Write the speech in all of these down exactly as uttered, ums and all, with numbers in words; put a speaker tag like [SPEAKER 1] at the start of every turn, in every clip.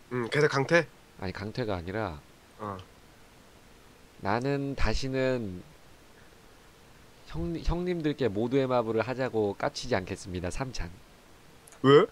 [SPEAKER 1] 응, 걔들 강태?
[SPEAKER 2] 아니 강퇴가 아니라
[SPEAKER 1] 어.
[SPEAKER 2] 나는 다시는 형, 형님들께 모두의 마블을 하자고 까치지 않겠습니다. 삼 창.
[SPEAKER 1] 왜?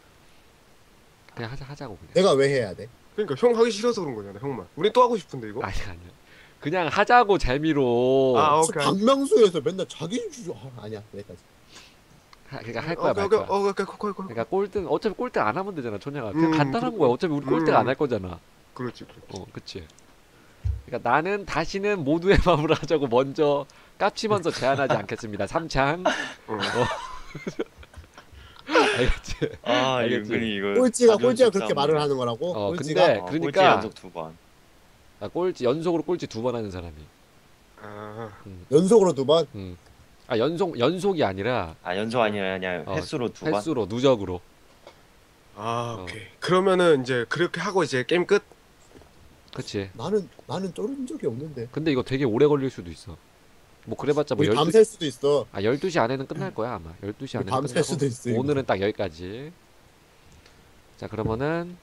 [SPEAKER 2] 그냥 하자 하자고 그냥.
[SPEAKER 3] 내가 왜 해야 돼?
[SPEAKER 1] 그러니까 형 하기 싫어서 그런 거잖아, 형만. 우린 또 하고 싶은데 이거?
[SPEAKER 2] 아니 아니야. 그냥 하자고 재미로.
[SPEAKER 1] 아,
[SPEAKER 3] 무슨
[SPEAKER 1] 오케이.
[SPEAKER 3] 박명수에서 맨날 자기 주저 아, 아니야 여기까지.
[SPEAKER 2] 하, 그러니까 할 거야
[SPEAKER 1] 오케이,
[SPEAKER 2] 말
[SPEAKER 1] 오케이,
[SPEAKER 2] 거야.
[SPEAKER 1] 어, 오케이, 오케이, 오케이.
[SPEAKER 2] 그러니까 꼴등 어차피 꼴등 안 하면 되잖아 천양아. 그냥
[SPEAKER 1] 음,
[SPEAKER 2] 간단한
[SPEAKER 1] 그-
[SPEAKER 2] 거야. 어차피 우리 꼴등 안
[SPEAKER 1] 음.
[SPEAKER 2] 할 거잖아.
[SPEAKER 1] 그렇지, 그렇지.
[SPEAKER 2] 어 그치. 그러니까 나는 다시는 모두의 마블을 하자고 먼저 깝치면서 제안하지 않겠습니다. 삼 창.
[SPEAKER 1] 어.
[SPEAKER 2] 알겠지?
[SPEAKER 4] 아
[SPEAKER 2] 알겠지?
[SPEAKER 4] 은근히 이거
[SPEAKER 3] 꼴찌가
[SPEAKER 4] 자존심
[SPEAKER 3] 꼴찌가 그렇게
[SPEAKER 4] 싸움이네.
[SPEAKER 3] 말을 하는 거라고?
[SPEAKER 2] 어,
[SPEAKER 3] 꼴찌가
[SPEAKER 2] 근데-
[SPEAKER 4] 어,
[SPEAKER 2] 그러니까-
[SPEAKER 4] 꼴찌 연속 두 번.
[SPEAKER 2] 아, 꼴찌 연속으로 꼴찌 두 번 하는 사람이.
[SPEAKER 1] 아,
[SPEAKER 3] 연속으로 두 번.
[SPEAKER 2] 음. 아 연속 연속이 아니라
[SPEAKER 4] 아 연속 아니라 그냥
[SPEAKER 2] 어,
[SPEAKER 4] 횟수로 두 번.
[SPEAKER 2] 횟수로 누적으로.
[SPEAKER 1] 아,
[SPEAKER 2] 어.
[SPEAKER 1] 오케이. 그러면은 이제 그렇게 하고 이제 게임 끝?
[SPEAKER 2] 그치?
[SPEAKER 3] 나는 나는 쫄은 적이 없는데.
[SPEAKER 2] 근데 이거 되게 오래 걸릴 수도 있어. 뭐 그래봤자 뭐
[SPEAKER 3] 우리
[SPEAKER 2] 열두
[SPEAKER 3] 밤샐 수도 있어.
[SPEAKER 2] 아 열두 시 안에는 끝날 거야 아마. 열두 시
[SPEAKER 3] 우리
[SPEAKER 2] 안에는
[SPEAKER 3] 밤샐
[SPEAKER 2] 끝나고
[SPEAKER 3] 수도 있어. 이거.
[SPEAKER 2] 오늘은 딱 여기까지. 자 그러면은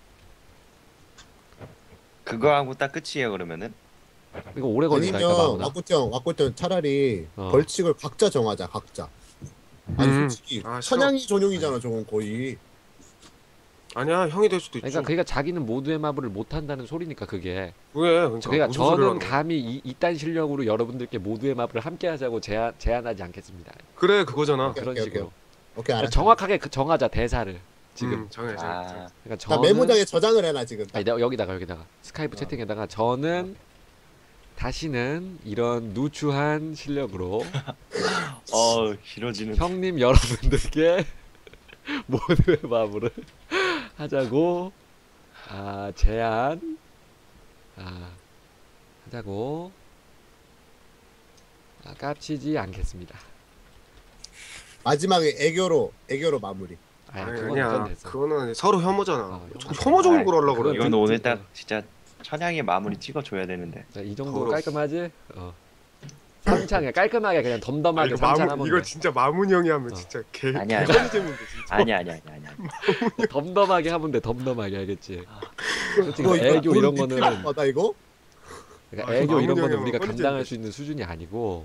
[SPEAKER 4] 그거 하고 딱 끝이에요 그러면은.
[SPEAKER 2] 이거 오래 걸린다니까
[SPEAKER 3] 아니면
[SPEAKER 2] 마구나.
[SPEAKER 3] 와꾸형 와꾸형 차라리
[SPEAKER 2] 어.
[SPEAKER 3] 벌칙을 각자 정하자 각자. 아니
[SPEAKER 1] 음.
[SPEAKER 3] 솔직히
[SPEAKER 1] 아, 싫어.
[SPEAKER 3] 천양이 전용이잖아 저건 거의.
[SPEAKER 1] 아니야, 형이 될 수도 있지.
[SPEAKER 2] 그러니까 그러니까 자기는 모두의 마블을 못 한다는 소리니까 그게.
[SPEAKER 1] 왜? 그러니까,
[SPEAKER 2] 그러니까
[SPEAKER 1] 무슨 소리를
[SPEAKER 2] 저는
[SPEAKER 1] 하는 거야.
[SPEAKER 2] 감히 이, 이딴 실력으로 여러분들께 모두의 마블을 함께 하자고 제안 제안하지 않겠습니다.
[SPEAKER 1] 그래, 그거잖아.
[SPEAKER 3] 오케이,
[SPEAKER 2] 그런
[SPEAKER 3] 오케이,
[SPEAKER 2] 식으로.
[SPEAKER 3] 오케이
[SPEAKER 2] 그러니까
[SPEAKER 3] 알았어.
[SPEAKER 2] 정확하게 그 정하자 대사를 지금.
[SPEAKER 1] 음, 정해, 정해.
[SPEAKER 4] 아
[SPEAKER 2] 그러니까
[SPEAKER 3] 나
[SPEAKER 2] 저는
[SPEAKER 3] 메모장에 저장을 해놔 지금.
[SPEAKER 2] 아니 내가 여기다가 여기다가 스카이프
[SPEAKER 3] 어.
[SPEAKER 2] 채팅에다가 저는 다시는 이런 누추한 실력으로
[SPEAKER 4] 어 길어지는.
[SPEAKER 2] 형님 여러분들께 모두의 마블을 하자고 아 제안 아 하자고 아, 깝치지 않겠습니다.
[SPEAKER 3] 마지막에 애교로 애교로 마무리.
[SPEAKER 2] 아니
[SPEAKER 1] 아니,
[SPEAKER 2] 그건
[SPEAKER 1] 아니야.
[SPEAKER 2] 그건 됐어.
[SPEAKER 1] 그거는 서로 혐오잖아.
[SPEAKER 2] 어,
[SPEAKER 1] 자꾸 혐오적인 걸 하려고
[SPEAKER 2] 그건
[SPEAKER 1] 그래.
[SPEAKER 4] 이건
[SPEAKER 2] 좀-
[SPEAKER 4] 오늘
[SPEAKER 2] 좀-
[SPEAKER 4] 딱 진짜 천양의 마무리 찍어줘야 되는데.
[SPEAKER 2] 자, 이 정도
[SPEAKER 1] 더러워.
[SPEAKER 2] 깔끔하지? 어. 삼창에 깔끔하게 그냥
[SPEAKER 1] 아,
[SPEAKER 2] 덤덤하게
[SPEAKER 1] 이거
[SPEAKER 2] 삼창
[SPEAKER 1] 마무,
[SPEAKER 2] 하면
[SPEAKER 1] 이거
[SPEAKER 2] 돼.
[SPEAKER 1] 진짜 마무니 형이 하면
[SPEAKER 2] 어.
[SPEAKER 1] 진짜 개,
[SPEAKER 4] 아니야,
[SPEAKER 1] 개거리 재밌는데, 진짜.
[SPEAKER 4] 아니야 아니야 아니야 아니야.
[SPEAKER 2] 덤덤하게 하면 돼. 덤덤하게 알겠지? 솔직히
[SPEAKER 3] 이거, 이거
[SPEAKER 2] 애교 이런
[SPEAKER 3] 돈
[SPEAKER 2] 거는
[SPEAKER 3] 리필 받아 이거?
[SPEAKER 2] 그러니까
[SPEAKER 1] 아,
[SPEAKER 2] 애교 이런
[SPEAKER 1] 마무리
[SPEAKER 2] 거는
[SPEAKER 1] 형이
[SPEAKER 2] 우리가
[SPEAKER 1] 하면
[SPEAKER 2] 감당할
[SPEAKER 1] 뻔히
[SPEAKER 2] 수 있는 수준이 아니고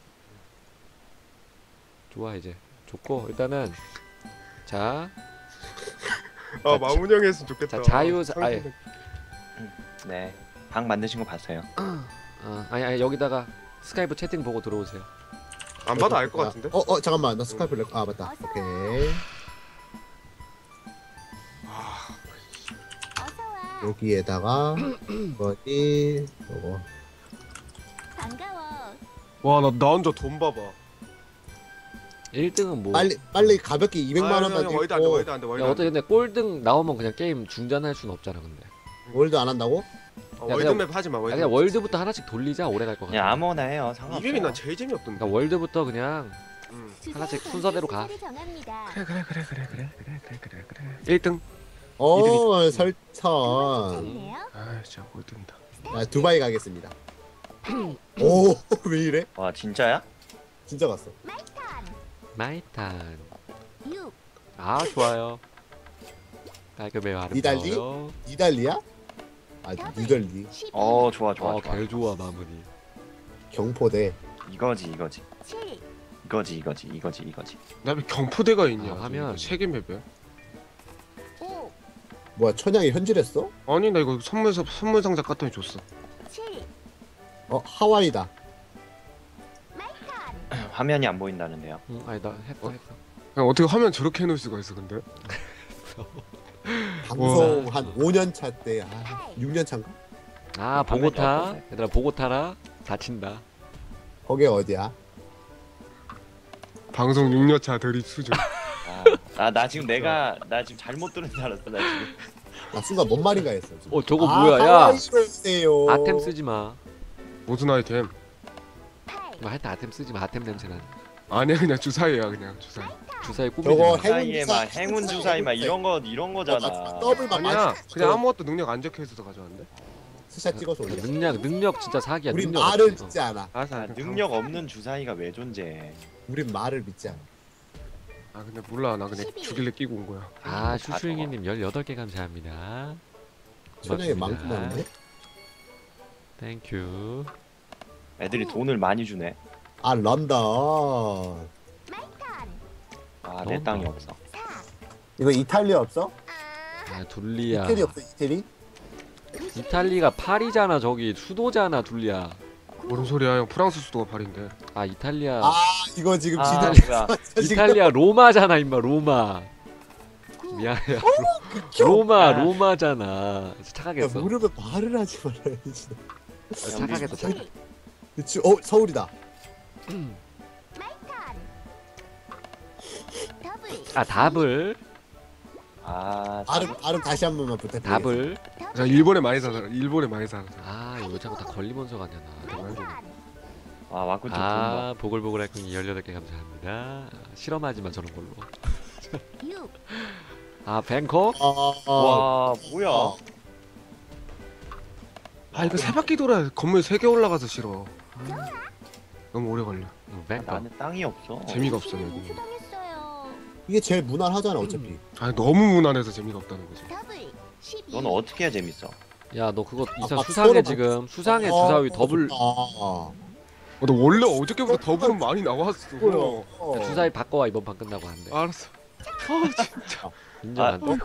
[SPEAKER 2] 좋아 이제 좋고 일단은 자,
[SPEAKER 1] 아, 마무니 형이 했으면 좋겠다.
[SPEAKER 2] 자 자유 사- 아예
[SPEAKER 4] 네. 방 만드신 거 봤어요.
[SPEAKER 2] 어, 아니 아니 여기다가 스카이프 채팅 보고 들어오세요.
[SPEAKER 1] 안 봐도 알 것 같은데?
[SPEAKER 3] 어, 어 잠깐만 나 스카이프 렉. 아 맞다. 오케이.
[SPEAKER 5] 어서 와.
[SPEAKER 3] 여기에다가 뭐지? 요거.
[SPEAKER 5] 반가워.
[SPEAKER 1] 와, 나, 나 혼자 돈 봐봐.
[SPEAKER 2] 일 등은 뭐
[SPEAKER 3] 빨리 빨리 가볍게 이백만 원만
[SPEAKER 1] 아니, 아니, 월드 안 돼,
[SPEAKER 3] 고
[SPEAKER 1] 월드 안 돼, 월드
[SPEAKER 2] 야,
[SPEAKER 1] 안
[SPEAKER 2] 어떻게
[SPEAKER 1] 돼.
[SPEAKER 2] 근데 꼴등 나오면 그냥 게임 중단할 수는 없잖아 근데.
[SPEAKER 3] 월드 안 한다고?
[SPEAKER 1] 어,
[SPEAKER 2] 야,
[SPEAKER 1] 월드맵 하지 마,
[SPEAKER 2] 야,
[SPEAKER 1] 월드.
[SPEAKER 2] 그냥 월드부터 하나씩 돌리자 오래 갈 것 같아.
[SPEAKER 4] 그냥 아무거나 해요. 상관없어.
[SPEAKER 1] 이백이 난 제일 재미없던데.
[SPEAKER 2] 그러니까 월드부터 그냥
[SPEAKER 1] 음.
[SPEAKER 2] 하나씩 순서대로 가.
[SPEAKER 5] 정합니다.
[SPEAKER 1] 그래, 그래, 그래, 그래, 그래, 그래, 그래, 그래, 그래. 일 등.
[SPEAKER 3] 어 설천.
[SPEAKER 5] 좋네요.
[SPEAKER 1] 아, 진짜 월등이다.
[SPEAKER 3] 아, 두바이 가겠습니다. 오 왜 이래?
[SPEAKER 4] 와 진짜야?
[SPEAKER 3] 진짜 갔어.
[SPEAKER 2] 마이탄.
[SPEAKER 5] 육.
[SPEAKER 2] 아 좋아요. 깔끔해요
[SPEAKER 3] 니달리?
[SPEAKER 2] 아름다워요.
[SPEAKER 3] 이달리야? 아 뉴델리.
[SPEAKER 5] 십이.
[SPEAKER 4] 어 좋아 좋아
[SPEAKER 2] 어,
[SPEAKER 4] 좋아.
[SPEAKER 2] 개 좋아 마무리.
[SPEAKER 3] 경포대.
[SPEAKER 4] 이거지 이거지
[SPEAKER 5] 칠.
[SPEAKER 4] 이거지 이거지 이거지 이거지.
[SPEAKER 1] 나왜 경포대가 있냐?
[SPEAKER 2] 아, 하면-
[SPEAKER 1] 세계 맵에.
[SPEAKER 5] 오.
[SPEAKER 3] 뭐야 천양이 현질했어?
[SPEAKER 1] 아니, 나 이거 선물 선물 상자 깠더니 줬어.
[SPEAKER 5] 칠.
[SPEAKER 3] 어 하와이다.
[SPEAKER 5] 마이칸.
[SPEAKER 4] 화면이 안 보인다는데요.
[SPEAKER 2] 응, 아니 나 했어
[SPEAKER 1] 어?
[SPEAKER 2] 했어.
[SPEAKER 1] 그냥 어떻게 화면 저렇게 해놓을 수가 있어, 근데?
[SPEAKER 3] 방송 한 오 년 차 때, 아, 육 년 차인가?
[SPEAKER 2] 아
[SPEAKER 4] 화면이
[SPEAKER 2] 보고타.
[SPEAKER 4] 어떤데?
[SPEAKER 2] 얘들아 보고타라. 다친다.
[SPEAKER 3] 거기 어디야?
[SPEAKER 1] 방송 육 년 차 드립 수준.
[SPEAKER 4] 아나 나 지금 내가 나 지금 잘못 들은 줄 알았어 나 지금.
[SPEAKER 3] 나 순간 뭔 말인가 했어. 지금.
[SPEAKER 2] 어 저거
[SPEAKER 3] 아,
[SPEAKER 2] 뭐야 야.
[SPEAKER 3] 하와이로 오세요.
[SPEAKER 2] 아템 쓰지 마.
[SPEAKER 1] 무슨 아이템?
[SPEAKER 5] 팔.
[SPEAKER 2] 뭐 하여튼 아템 쓰지 마. 아템 냄새나.
[SPEAKER 1] 아니야, 그냥 주사위야, 그냥 주사위.
[SPEAKER 2] 주사에 꾸미지
[SPEAKER 3] 저거
[SPEAKER 2] 마.
[SPEAKER 3] 해-
[SPEAKER 4] 주사위에 막
[SPEAKER 3] 행운
[SPEAKER 4] 행운
[SPEAKER 3] 주사위,
[SPEAKER 4] 주사위 막
[SPEAKER 3] 행운
[SPEAKER 4] 이런 거 이런 거잖아.
[SPEAKER 3] 어, 더블 막
[SPEAKER 1] 아니야,
[SPEAKER 3] 맞-
[SPEAKER 1] 그냥
[SPEAKER 3] 저-
[SPEAKER 1] 아무것도 능력 안 적혀 있어서 가져왔는데?
[SPEAKER 3] 스샷 찍어서 올려.
[SPEAKER 2] 능력 능력 진짜 사기야.
[SPEAKER 3] 우리
[SPEAKER 2] 능력
[SPEAKER 3] 말을
[SPEAKER 2] 없지. 어.
[SPEAKER 3] 믿지 않아.
[SPEAKER 1] 알았어,
[SPEAKER 4] 아,
[SPEAKER 1] 그냥
[SPEAKER 4] 능력 없는 주사위가 왜 존재해?
[SPEAKER 3] 우린 말을 믿지 않아.
[SPEAKER 1] 아, 근데 몰라, 나 그냥
[SPEAKER 5] 십이.
[SPEAKER 1] 죽일래 끼고 온 거야.
[SPEAKER 2] 아
[SPEAKER 4] 다
[SPEAKER 2] 슈슈잉이님 열여덟 개 감사합니다.
[SPEAKER 3] 천양이
[SPEAKER 2] 고맙습니다.
[SPEAKER 3] 많구나.
[SPEAKER 2] 땡큐.
[SPEAKER 4] 애들이 돈을 많이 주네.
[SPEAKER 3] 아 런던.
[SPEAKER 5] 마이 턴.
[SPEAKER 4] 아 내 땅이 없어.
[SPEAKER 5] 사.
[SPEAKER 3] 이거 이탈리아 없어?
[SPEAKER 5] 아.
[SPEAKER 2] 아 둘리야.
[SPEAKER 3] 이태리 없어 이태리?
[SPEAKER 2] 이탈리가 파리잖아. 저기 수도잖아 둘리야.
[SPEAKER 1] 뭔 소리야 형 프랑스 수도가 파리인데.
[SPEAKER 2] 아 이탈리아.
[SPEAKER 3] 아 이거 지금
[SPEAKER 4] 아
[SPEAKER 3] 지들
[SPEAKER 4] 뭐야?
[SPEAKER 2] 이탈리아 로마잖아 임마 로마.
[SPEAKER 5] 구.
[SPEAKER 2] 미안해.
[SPEAKER 3] 겨-
[SPEAKER 2] 로마
[SPEAKER 4] 아.
[SPEAKER 2] 로마잖아.
[SPEAKER 3] 야,
[SPEAKER 2] 착각했어.
[SPEAKER 3] 모르면 말을 하지 말아야지.
[SPEAKER 2] 착각했어. 착각.
[SPEAKER 5] 칠.
[SPEAKER 3] 그치? 어 서울이다.
[SPEAKER 5] 마이 턴. 더블.
[SPEAKER 2] 아 답을
[SPEAKER 4] 아
[SPEAKER 3] 발음 발음 다시 한 번만 부탁드립니다.
[SPEAKER 2] 답을.
[SPEAKER 1] 자 일본에 많이 살아. 일본에 많이 살아.
[SPEAKER 2] 아 이거 자꾸 다 걸리면서 가냐 나.
[SPEAKER 5] 마이 턴.
[SPEAKER 4] 아 와꾸 좀
[SPEAKER 2] 아 보글보글 할콩이 열여덟 개 감사합니다. 아, 실험하지마 저런 걸로.
[SPEAKER 5] 육.
[SPEAKER 2] 아 뱅콕?
[SPEAKER 3] 아,
[SPEAKER 4] 돈다. 와 뭐야?
[SPEAKER 3] 어.
[SPEAKER 1] 아 이거 세 바퀴 돌아 건물 세 개 올라가서 싫어. 너무 오래 걸려.
[SPEAKER 2] 응,
[SPEAKER 4] 아,
[SPEAKER 2] 뱅콕.
[SPEAKER 4] 나는 땅이 없어.
[SPEAKER 1] 재미가 없어 여기.
[SPEAKER 5] 우수당했어요.
[SPEAKER 3] 이게 제일 무난하잖아 어차피.
[SPEAKER 1] 아니 너무 무난해서 재미가 없다는 거지.
[SPEAKER 5] 더블. 십이.
[SPEAKER 4] 넌 어떻게 해야 재밌어?
[SPEAKER 2] 야 너 그거 이상
[SPEAKER 3] 아,
[SPEAKER 2] 수상해
[SPEAKER 3] 서로
[SPEAKER 2] 지금. 수상해
[SPEAKER 3] 어,
[SPEAKER 2] 주사위 더블.
[SPEAKER 3] 아, 아.
[SPEAKER 1] 어, 너 원래 어저께부터 더블은 많이 나왔어.
[SPEAKER 3] 뭐야? 어.
[SPEAKER 2] 주사위 바꿔와 이번 판 끝나고 한대.
[SPEAKER 1] 알았어. 아 진짜.
[SPEAKER 2] 인정
[SPEAKER 4] 아,
[SPEAKER 2] 안 돼.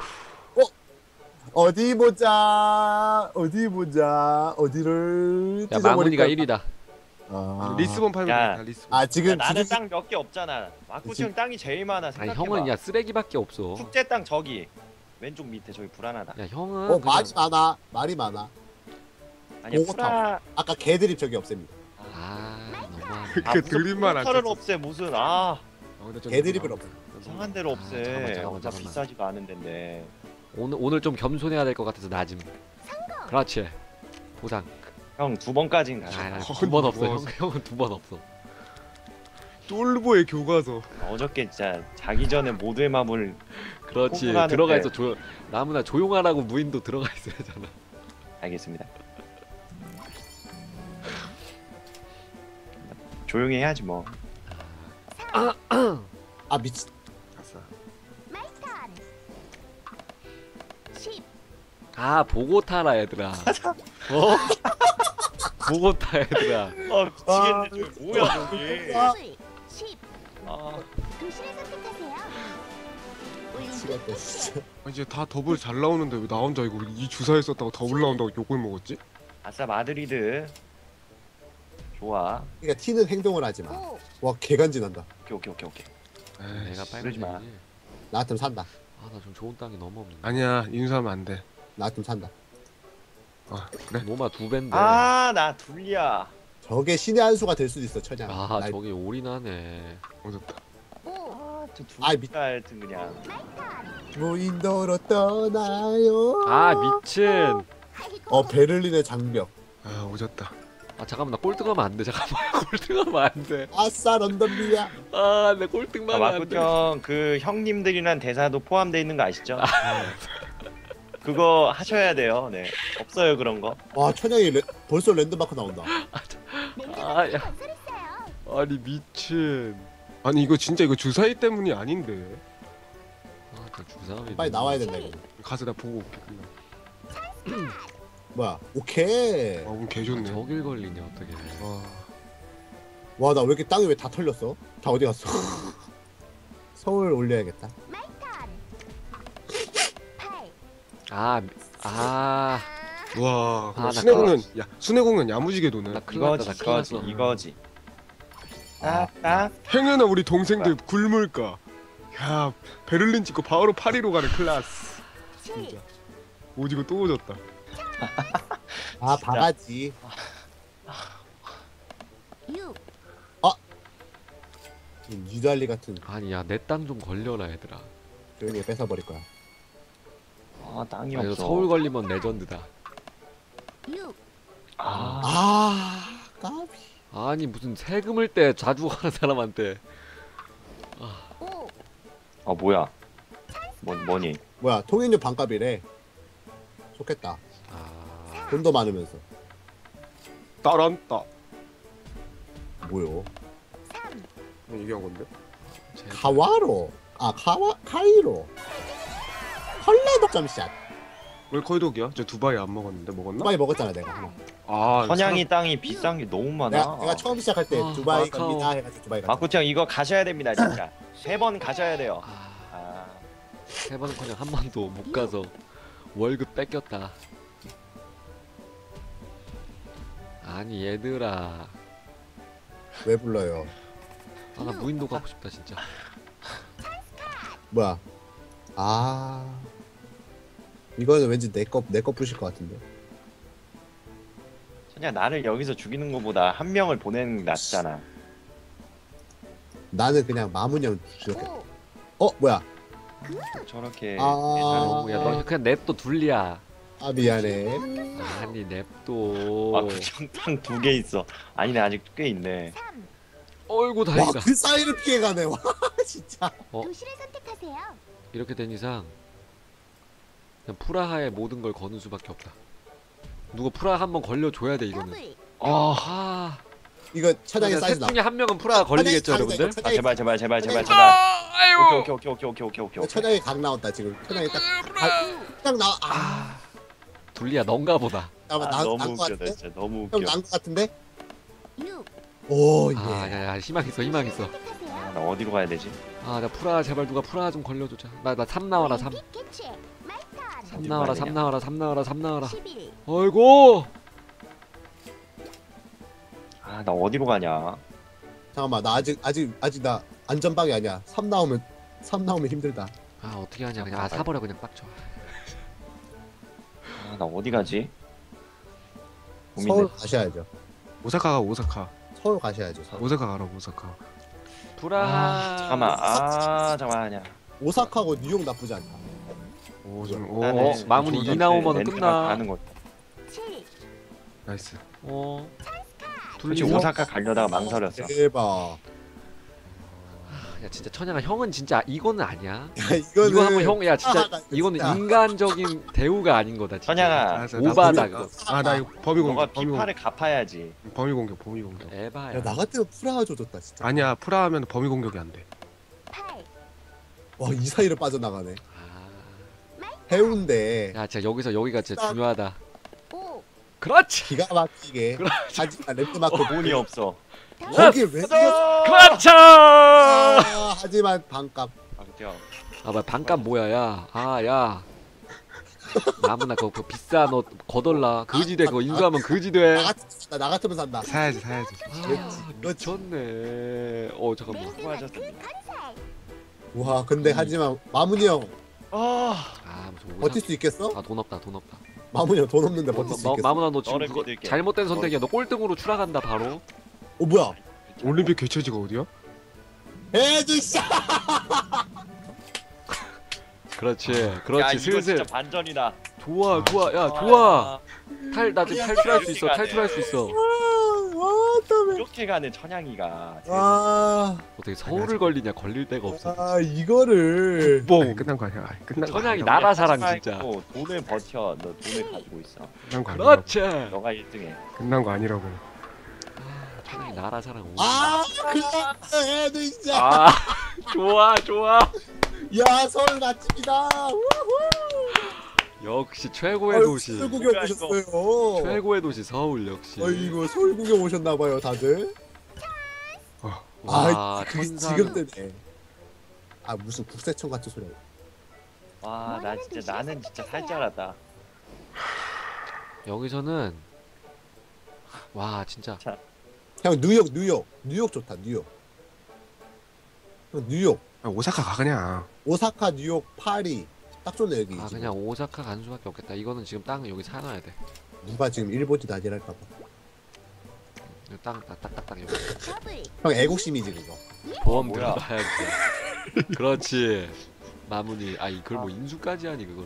[SPEAKER 3] 어디 보자. 어디 보자. 어디를
[SPEAKER 2] 야 망훈이가
[SPEAKER 3] 찢어버릴까?
[SPEAKER 2] 일 위다.
[SPEAKER 3] 아.
[SPEAKER 1] 리스본 팔면
[SPEAKER 4] 야.
[SPEAKER 1] 다 리스본.
[SPEAKER 3] 아
[SPEAKER 4] 야,
[SPEAKER 3] 지금
[SPEAKER 4] 나는
[SPEAKER 3] 지금
[SPEAKER 4] 땅 몇 개 없잖아. 와꾸치 형 땅이 제일 많아.
[SPEAKER 2] 아니
[SPEAKER 4] 생각해봐.
[SPEAKER 2] 형은 야 쓰레기밖에 없어.
[SPEAKER 4] 축제 땅 저기 왼쪽 밑에 저기 불안하다.
[SPEAKER 2] 야 형은
[SPEAKER 3] 어
[SPEAKER 2] 그냥-
[SPEAKER 3] 말이 많아. 말이 많아.
[SPEAKER 4] 아니야
[SPEAKER 3] 오고탑.
[SPEAKER 4] 불안.
[SPEAKER 3] 아까 개드립 저기 없앱니다.
[SPEAKER 2] 아 너무하네.
[SPEAKER 1] 그 드립만 안
[SPEAKER 4] 털을
[SPEAKER 1] 쳤어.
[SPEAKER 4] 없애 무슨 아
[SPEAKER 1] 아, 근데 좀
[SPEAKER 3] 개드립을
[SPEAKER 1] 너무
[SPEAKER 3] 없애.
[SPEAKER 4] 이상한 데로
[SPEAKER 2] 아,
[SPEAKER 4] 없애.
[SPEAKER 2] 잠깐만, 잠깐만,
[SPEAKER 4] 나
[SPEAKER 2] 잠깐만.
[SPEAKER 4] 비싸지가 않은 데인데.
[SPEAKER 2] 오늘 오늘 좀 겸손해야 될 것 같아서 낮음. 그렇지. 보상.
[SPEAKER 4] 형 두 번까지는 가자.
[SPEAKER 2] 아,
[SPEAKER 1] 어,
[SPEAKER 2] 두 번 없어.
[SPEAKER 1] 뭐.
[SPEAKER 2] 형, 형은 두 번 없어.
[SPEAKER 1] 똘보의 교과서.
[SPEAKER 4] 어저께 진짜 자기 전에 모두의 마음을
[SPEAKER 2] 그렇지.
[SPEAKER 4] 호흡하는데.
[SPEAKER 2] 들어가 있어. 조 나무나 조용하라고 무인도 들어가 있어야잖아.
[SPEAKER 4] 알겠습니다. 조용히 해야지 뭐.
[SPEAKER 3] 아 미친.
[SPEAKER 1] 아싸.
[SPEAKER 5] 마이 턴. 십.
[SPEAKER 2] 아 보고 타라 얘들아. 어? 보고 타 얘들아.
[SPEAKER 4] 아 미치겠네. 저기 뭐야 저기.
[SPEAKER 3] 아.
[SPEAKER 5] 더블. 십.
[SPEAKER 4] 아
[SPEAKER 5] 도시를 선택하세요.
[SPEAKER 3] 미치겠다 진짜.
[SPEAKER 1] 아, 이제 다 더블 잘 나오는데 왜 나 혼자 이거 이 주사에 썼다고 더블 나온다고 욕을 먹었지?
[SPEAKER 4] 아싸 마드리드. 좋아.
[SPEAKER 3] 그러니까 티는 행동을 하지 마.
[SPEAKER 5] 오.
[SPEAKER 3] 와 개간지난다.
[SPEAKER 4] 오케이 오케이 오케이 오케이.
[SPEAKER 1] 에이,
[SPEAKER 2] 내가
[SPEAKER 4] 그러지 마.
[SPEAKER 2] 빨간색이지.
[SPEAKER 3] 나 같으면 산다.
[SPEAKER 2] 아나 좀 좋은 땅이 너무 없네.
[SPEAKER 1] 아니야 인수하면 안 돼.
[SPEAKER 3] 나 같으면 산다.
[SPEAKER 1] 아 그래?
[SPEAKER 2] 노마 두 배인데.
[SPEAKER 4] 아나 둘리야.
[SPEAKER 3] 저게 신의 한 수가 될 수도 있어 천양.
[SPEAKER 2] 아
[SPEAKER 3] 나-
[SPEAKER 2] 저기 올인하네.
[SPEAKER 1] 어렵다.
[SPEAKER 5] 오.
[SPEAKER 4] 아저
[SPEAKER 3] 아이, 미-
[SPEAKER 4] 둘리가 하여튼 그냥.
[SPEAKER 3] 무인도로 떠나요.
[SPEAKER 2] 아 미친.
[SPEAKER 5] 아이고.
[SPEAKER 3] 어 베를린의 장벽.
[SPEAKER 1] 아 오졌다.
[SPEAKER 2] 아 잠깐만 나 꼴등하면 안 돼. 잠깐만 꼴등하면 안 돼.
[SPEAKER 3] 아싸 런던비야.
[SPEAKER 2] 아내
[SPEAKER 4] 아,
[SPEAKER 2] 꼴등만 안 돼.
[SPEAKER 4] 마쿠형 그 형님들이란 대사도 포함되어 있는 거 아시죠? 그거 하셔야 돼요. 네 없어요 그런 거.
[SPEAKER 3] 와 천양이 레, 벌써 랜드마크 나온다.
[SPEAKER 2] 아, 야.
[SPEAKER 5] 건설했어요.
[SPEAKER 2] 아니 미친.
[SPEAKER 1] 아니 이거 진짜 이거 주사위 때문이 아닌데.
[SPEAKER 2] 아저 주사위.
[SPEAKER 3] 빨리 나와야 된다 이거.
[SPEAKER 1] 가서 나 보고 올게. 끝나.
[SPEAKER 3] 뭐야? 오케이.
[SPEAKER 1] 아 오늘 개 좋네.
[SPEAKER 2] 저길 걸리냐 어떻게?
[SPEAKER 1] 와.
[SPEAKER 3] 와 나 왜 이렇게 땅이 왜 다 털렸어? 다 어디 갔어? 서울 올려야겠다.
[SPEAKER 5] 마이 턴. 팔.
[SPEAKER 2] 아, 미- 아,
[SPEAKER 1] 와.
[SPEAKER 2] 아, 나
[SPEAKER 1] 순회공연 야 순회공연 야무지게 도네.
[SPEAKER 2] 나 큰일 났다,
[SPEAKER 4] 이거지
[SPEAKER 2] 나 큰일
[SPEAKER 4] 이거지
[SPEAKER 2] 났어.
[SPEAKER 4] 이거지.
[SPEAKER 3] 아,
[SPEAKER 4] 따따.
[SPEAKER 1] 행여나 우리 동생들 굶을까. 야 베를린 찍고 바로 파리로 가는 클라스.
[SPEAKER 5] 칠.
[SPEAKER 1] 진짜. 오지고 또 오졌다.
[SPEAKER 3] 아 바가지.
[SPEAKER 5] 육.
[SPEAKER 3] 유달리 같은
[SPEAKER 2] 아니 야 내 땅 좀 걸려라 얘들아.
[SPEAKER 3] 조용히 뺏어버릴 거야.
[SPEAKER 4] 아 땅이
[SPEAKER 2] 아니,
[SPEAKER 4] 없어.
[SPEAKER 2] 서울 걸리면 레전드다.
[SPEAKER 5] 육.
[SPEAKER 4] 아
[SPEAKER 3] 아 까비.
[SPEAKER 2] 아니 무슨 세금을 때 자주 가는 사람한테.
[SPEAKER 5] 오.
[SPEAKER 4] 아 뭐야? 뭐 뭐니?
[SPEAKER 3] 뭐야 통행료 반값이래. 좋겠다.
[SPEAKER 2] 아,
[SPEAKER 3] 돈도 많으면서.
[SPEAKER 1] 따란따.
[SPEAKER 3] 뭐요?
[SPEAKER 5] 삼.
[SPEAKER 1] 얘기한 건데.
[SPEAKER 2] 제-
[SPEAKER 3] 카와로. 아 카와 카이로. 헐레 덕점샷.
[SPEAKER 1] 왜 거의독이야? 저 두바이 안 먹었는데 먹었나?
[SPEAKER 3] 두바이 먹었잖아 내가 하나.
[SPEAKER 1] 아
[SPEAKER 4] 선양이 땅이 비싼 게 너무 많아.
[SPEAKER 3] 내가, 내가 처음 시작할 때
[SPEAKER 2] 아,
[SPEAKER 3] 두바이
[SPEAKER 2] 마카오.
[SPEAKER 3] 갑니다 해가지고 두바이 갔잖아.
[SPEAKER 4] 마쿠치 형 이거 가셔야 됩니다 진짜. 세 번 가셔야 돼요.
[SPEAKER 2] 아,
[SPEAKER 4] 아,
[SPEAKER 2] 세 번은커녕 한 번도 못 가서 월급 뺏겼다. 아니 얘들아,
[SPEAKER 3] 왜 불러요?
[SPEAKER 2] 아, 나 무인도 가고 싶다 진짜.
[SPEAKER 3] 뭐야? 아 이거는 왠지 내거 내 거 부실 것 같은데.
[SPEAKER 4] 그냥 나를 여기서 죽이는 것보다 한 명을 보내는 게 낫잖아.
[SPEAKER 3] 나는 그냥 마문형 죽였겠다.
[SPEAKER 5] 오,
[SPEAKER 3] 어 뭐야?
[SPEAKER 4] 저렇게
[SPEAKER 3] 아.
[SPEAKER 2] 어, 야, 너 그냥 냅둬 둘리야.
[SPEAKER 3] 아 미안해.
[SPEAKER 2] 아니 냅둬.
[SPEAKER 4] 마쿠치 형 땅 두 개 있어. 아니네 아직 꽤 있네.
[SPEAKER 5] 삼.
[SPEAKER 2] 어이구 다행이다.
[SPEAKER 3] 와그 사이를 피해가네. 와 진짜.
[SPEAKER 2] 어?
[SPEAKER 5] 도시를 선택하세요.
[SPEAKER 2] 이렇게 된 이상 그냥 프라하의 모든 걸 거는 수밖에 없다. 누가 프라하 한번 걸려줘야 돼 이거는.
[SPEAKER 5] 더블.
[SPEAKER 2] 아, 아.
[SPEAKER 3] 이거 차장에
[SPEAKER 2] 셋
[SPEAKER 3] 사이즈 나.
[SPEAKER 2] 중에 한 명은 프라하 걸리겠죠 여러분들?
[SPEAKER 4] 아 제발 제발 제발 제발
[SPEAKER 2] 아,
[SPEAKER 4] 제발.
[SPEAKER 2] 아이고.
[SPEAKER 4] 오케이 오케이 오케이 오케이 오케이 오케이.
[SPEAKER 3] 차장에 각 나왔다 지금. 차장에 딱 각, 딱 나와. 아,
[SPEAKER 2] 아, 둘리야 넌가 보다.
[SPEAKER 3] 잠깐만
[SPEAKER 4] 아,
[SPEAKER 3] 나,
[SPEAKER 4] 너무
[SPEAKER 3] 난것
[SPEAKER 4] 웃겨 나
[SPEAKER 3] 같은데?
[SPEAKER 4] 진짜 너무
[SPEAKER 3] 형
[SPEAKER 4] 웃겨.
[SPEAKER 3] 난 것 같은데?
[SPEAKER 5] 육.
[SPEAKER 3] 오 예.
[SPEAKER 2] 아, 야야 희망 있어 희망 있어.
[SPEAKER 5] 선택하세요.
[SPEAKER 4] 아, 나 어디로 가야 되지?
[SPEAKER 2] 아, 나 프라하 제발 누가 프라하 좀 걸려주자. 나 나 삼 나와라 삼.
[SPEAKER 5] 올림픽 개최. 말턴.
[SPEAKER 2] 삼 나와라 삼 나와라 삼 나와라 삼 나와라.
[SPEAKER 5] 십일.
[SPEAKER 2] 어이구.
[SPEAKER 4] 아 나 어디로 가냐?
[SPEAKER 3] 잠깐만 나 아직 아직 아직 나 안전방이 아니야. 삼 나오면 삼 나오면 힘들다.
[SPEAKER 2] 아 어떻게 하냐 그냥 아 사버려 그냥 빡쳐.
[SPEAKER 4] 아 나 어디 가지? 고민돼.
[SPEAKER 3] 서울 가셔야죠.
[SPEAKER 1] 오사카가 오사카.
[SPEAKER 3] 서울 가셔야죠. 서울.
[SPEAKER 1] 오사카 가라 오사카.
[SPEAKER 2] 프라하.
[SPEAKER 4] 아 잠깐만 아 잠깐만 아니야.
[SPEAKER 3] 오사카하고 뉴욕 나쁘지 않다.
[SPEAKER 1] 오 좀
[SPEAKER 4] 나는
[SPEAKER 1] 오.
[SPEAKER 2] 어, 마무리
[SPEAKER 4] 조선
[SPEAKER 2] 이 나오면은
[SPEAKER 4] 렌트가
[SPEAKER 2] 끝나.
[SPEAKER 4] 가는 거.
[SPEAKER 5] 칠.
[SPEAKER 1] 나이스.
[SPEAKER 2] 어.
[SPEAKER 4] 솔직히
[SPEAKER 2] 둘리
[SPEAKER 4] 오사카 가려다가 망설였어.
[SPEAKER 3] 대박.
[SPEAKER 2] 야 진짜 천양아 형은 진짜 이거는 아니야.
[SPEAKER 3] 야 이거는
[SPEAKER 2] 이거 한번 형 야 진짜
[SPEAKER 3] 아, 나
[SPEAKER 2] 이거는
[SPEAKER 3] 진짜.
[SPEAKER 2] 인간적인 대우가 아닌 거다 진짜.
[SPEAKER 4] 선양아
[SPEAKER 1] 알았어, 나
[SPEAKER 2] 오바다
[SPEAKER 1] 범위-
[SPEAKER 2] 그거.
[SPEAKER 1] 아 나 이거 범위
[SPEAKER 4] 너가
[SPEAKER 1] 공격. 범위
[SPEAKER 4] 피파를
[SPEAKER 1] 공격.
[SPEAKER 4] 갚아야지.
[SPEAKER 1] 범위 공격. 범위 공격.
[SPEAKER 2] 에바야.
[SPEAKER 3] 야 나 같으면 프라하 조졌다 진짜.
[SPEAKER 1] 아니야 프라하면 범위 공격이 안 돼.
[SPEAKER 5] 팔.
[SPEAKER 3] 와 이 사이를 빠져나가네.
[SPEAKER 2] 아.
[SPEAKER 3] 해운대
[SPEAKER 2] 야 진짜 여기서 여기가 진짜 중요하다.
[SPEAKER 5] 오.
[SPEAKER 2] 그렇지.
[SPEAKER 3] 기가 막히게. 하지만 랜드마크
[SPEAKER 4] 돈이 없어.
[SPEAKER 3] 거기 왜 뛰었어?
[SPEAKER 2] 그렇죠.
[SPEAKER 3] 아, 하지만 반값.
[SPEAKER 4] 박태형.
[SPEAKER 2] 아뭐 반값 뭐야 야. 아 야. 나무나 그거, 그거 비싸 너 거덜라 그지돼 그거 인수하면
[SPEAKER 3] 나
[SPEAKER 2] 그지돼.
[SPEAKER 3] 같으면 산다. 나 같으면 산다.
[SPEAKER 1] 사야지 사야지.
[SPEAKER 2] 아 미쳤네. 어 잠깐만.
[SPEAKER 4] 수고하셨습니다.
[SPEAKER 5] 건설.
[SPEAKER 3] 와 근데 하지만 마문이 형
[SPEAKER 4] 아
[SPEAKER 2] 아 무슨
[SPEAKER 3] 버틸 수 있겠어?
[SPEAKER 2] 아돈 없다 돈 없다.
[SPEAKER 3] 마문이 형 돈 없는데 버틸 수
[SPEAKER 2] 마,
[SPEAKER 3] 있겠어?
[SPEAKER 2] 마무나 너 지금
[SPEAKER 4] 너를
[SPEAKER 2] 그거
[SPEAKER 4] 믿을게.
[SPEAKER 2] 잘못된 선택이야. 너 꼴등으로 추락한다 바로.
[SPEAKER 3] 어 뭐야?
[SPEAKER 1] 올림픽 개최지가 어디야?
[SPEAKER 3] 해주씨.
[SPEAKER 2] 그렇지
[SPEAKER 4] 야
[SPEAKER 2] 그렇지
[SPEAKER 4] 이거
[SPEAKER 2] 슬슬
[SPEAKER 4] 진짜 반전이다.
[SPEAKER 2] 좋아 좋아 야
[SPEAKER 4] 아,
[SPEAKER 2] 좋아 탈 나 지금
[SPEAKER 3] 야,
[SPEAKER 2] 탈출할 수 있어
[SPEAKER 4] 이렇게
[SPEAKER 2] 탈출할 수 있어.
[SPEAKER 3] 와 때문에.
[SPEAKER 4] 이렇게 가는 천양이가.
[SPEAKER 3] 아,
[SPEAKER 2] 어떻게 서울을 걸리냐 걸릴 데가 없어.
[SPEAKER 3] 아 이거를.
[SPEAKER 1] 아니, 끝난 거 아니야. 아니, 끝난 거
[SPEAKER 2] 천양이
[SPEAKER 1] 아니야.
[SPEAKER 2] 나라 사랑 진짜.
[SPEAKER 4] 말고 돈을 버텨. 너 돈을 가지고 있어.
[SPEAKER 1] 끝난 거 아니라고.
[SPEAKER 2] 그렇지.
[SPEAKER 4] 너가 일 등해.
[SPEAKER 1] 끝난 거 아니라고.
[SPEAKER 2] 아, 천양이 나라 사랑 오.
[SPEAKER 3] 아, 그래. 해주씨.
[SPEAKER 2] 아 좋아 좋아.
[SPEAKER 3] 야 서울 맛집이다. 우후.
[SPEAKER 2] 역시 최고의
[SPEAKER 3] 아유,
[SPEAKER 2] 도시.
[SPEAKER 3] 서울 구경
[SPEAKER 4] 뭐야, 이거.
[SPEAKER 3] 오셨어요.
[SPEAKER 2] 최고의 도시 서울 역시.
[SPEAKER 3] 어이구 서울 구경 오셨나봐요 다들.
[SPEAKER 1] 어.
[SPEAKER 2] 와
[SPEAKER 3] 아 그게
[SPEAKER 2] 천사는
[SPEAKER 3] 지금 뜨네. 아 무슨 국세청 같은 소리.
[SPEAKER 4] 와 나 진짜 나는 진짜 살 줄 알았다.
[SPEAKER 2] 여기서는 와 진짜
[SPEAKER 3] 형 뉴욕 뉴욕 뉴욕 좋다 뉴욕. 형 뉴욕
[SPEAKER 1] 아, 오사카 가 그냥.
[SPEAKER 3] 오사카 뉴욕 파리 딱 좋네 여기.
[SPEAKER 2] 아
[SPEAKER 3] 지금.
[SPEAKER 2] 그냥 오사카 가는 수밖에 없겠다. 이거는 지금 땅 여기 사놔야 돼.
[SPEAKER 3] 누가 지금 일본이 다질할까봐.
[SPEAKER 2] 땅 딱딱딱 여기.
[SPEAKER 5] 더블.
[SPEAKER 3] 형 애국심이지 그거.
[SPEAKER 2] 보험
[SPEAKER 4] 뭐야.
[SPEAKER 2] 들어가야지. 그렇지. 마무리. 아 이걸 뭐 인수까지 하니 그거를.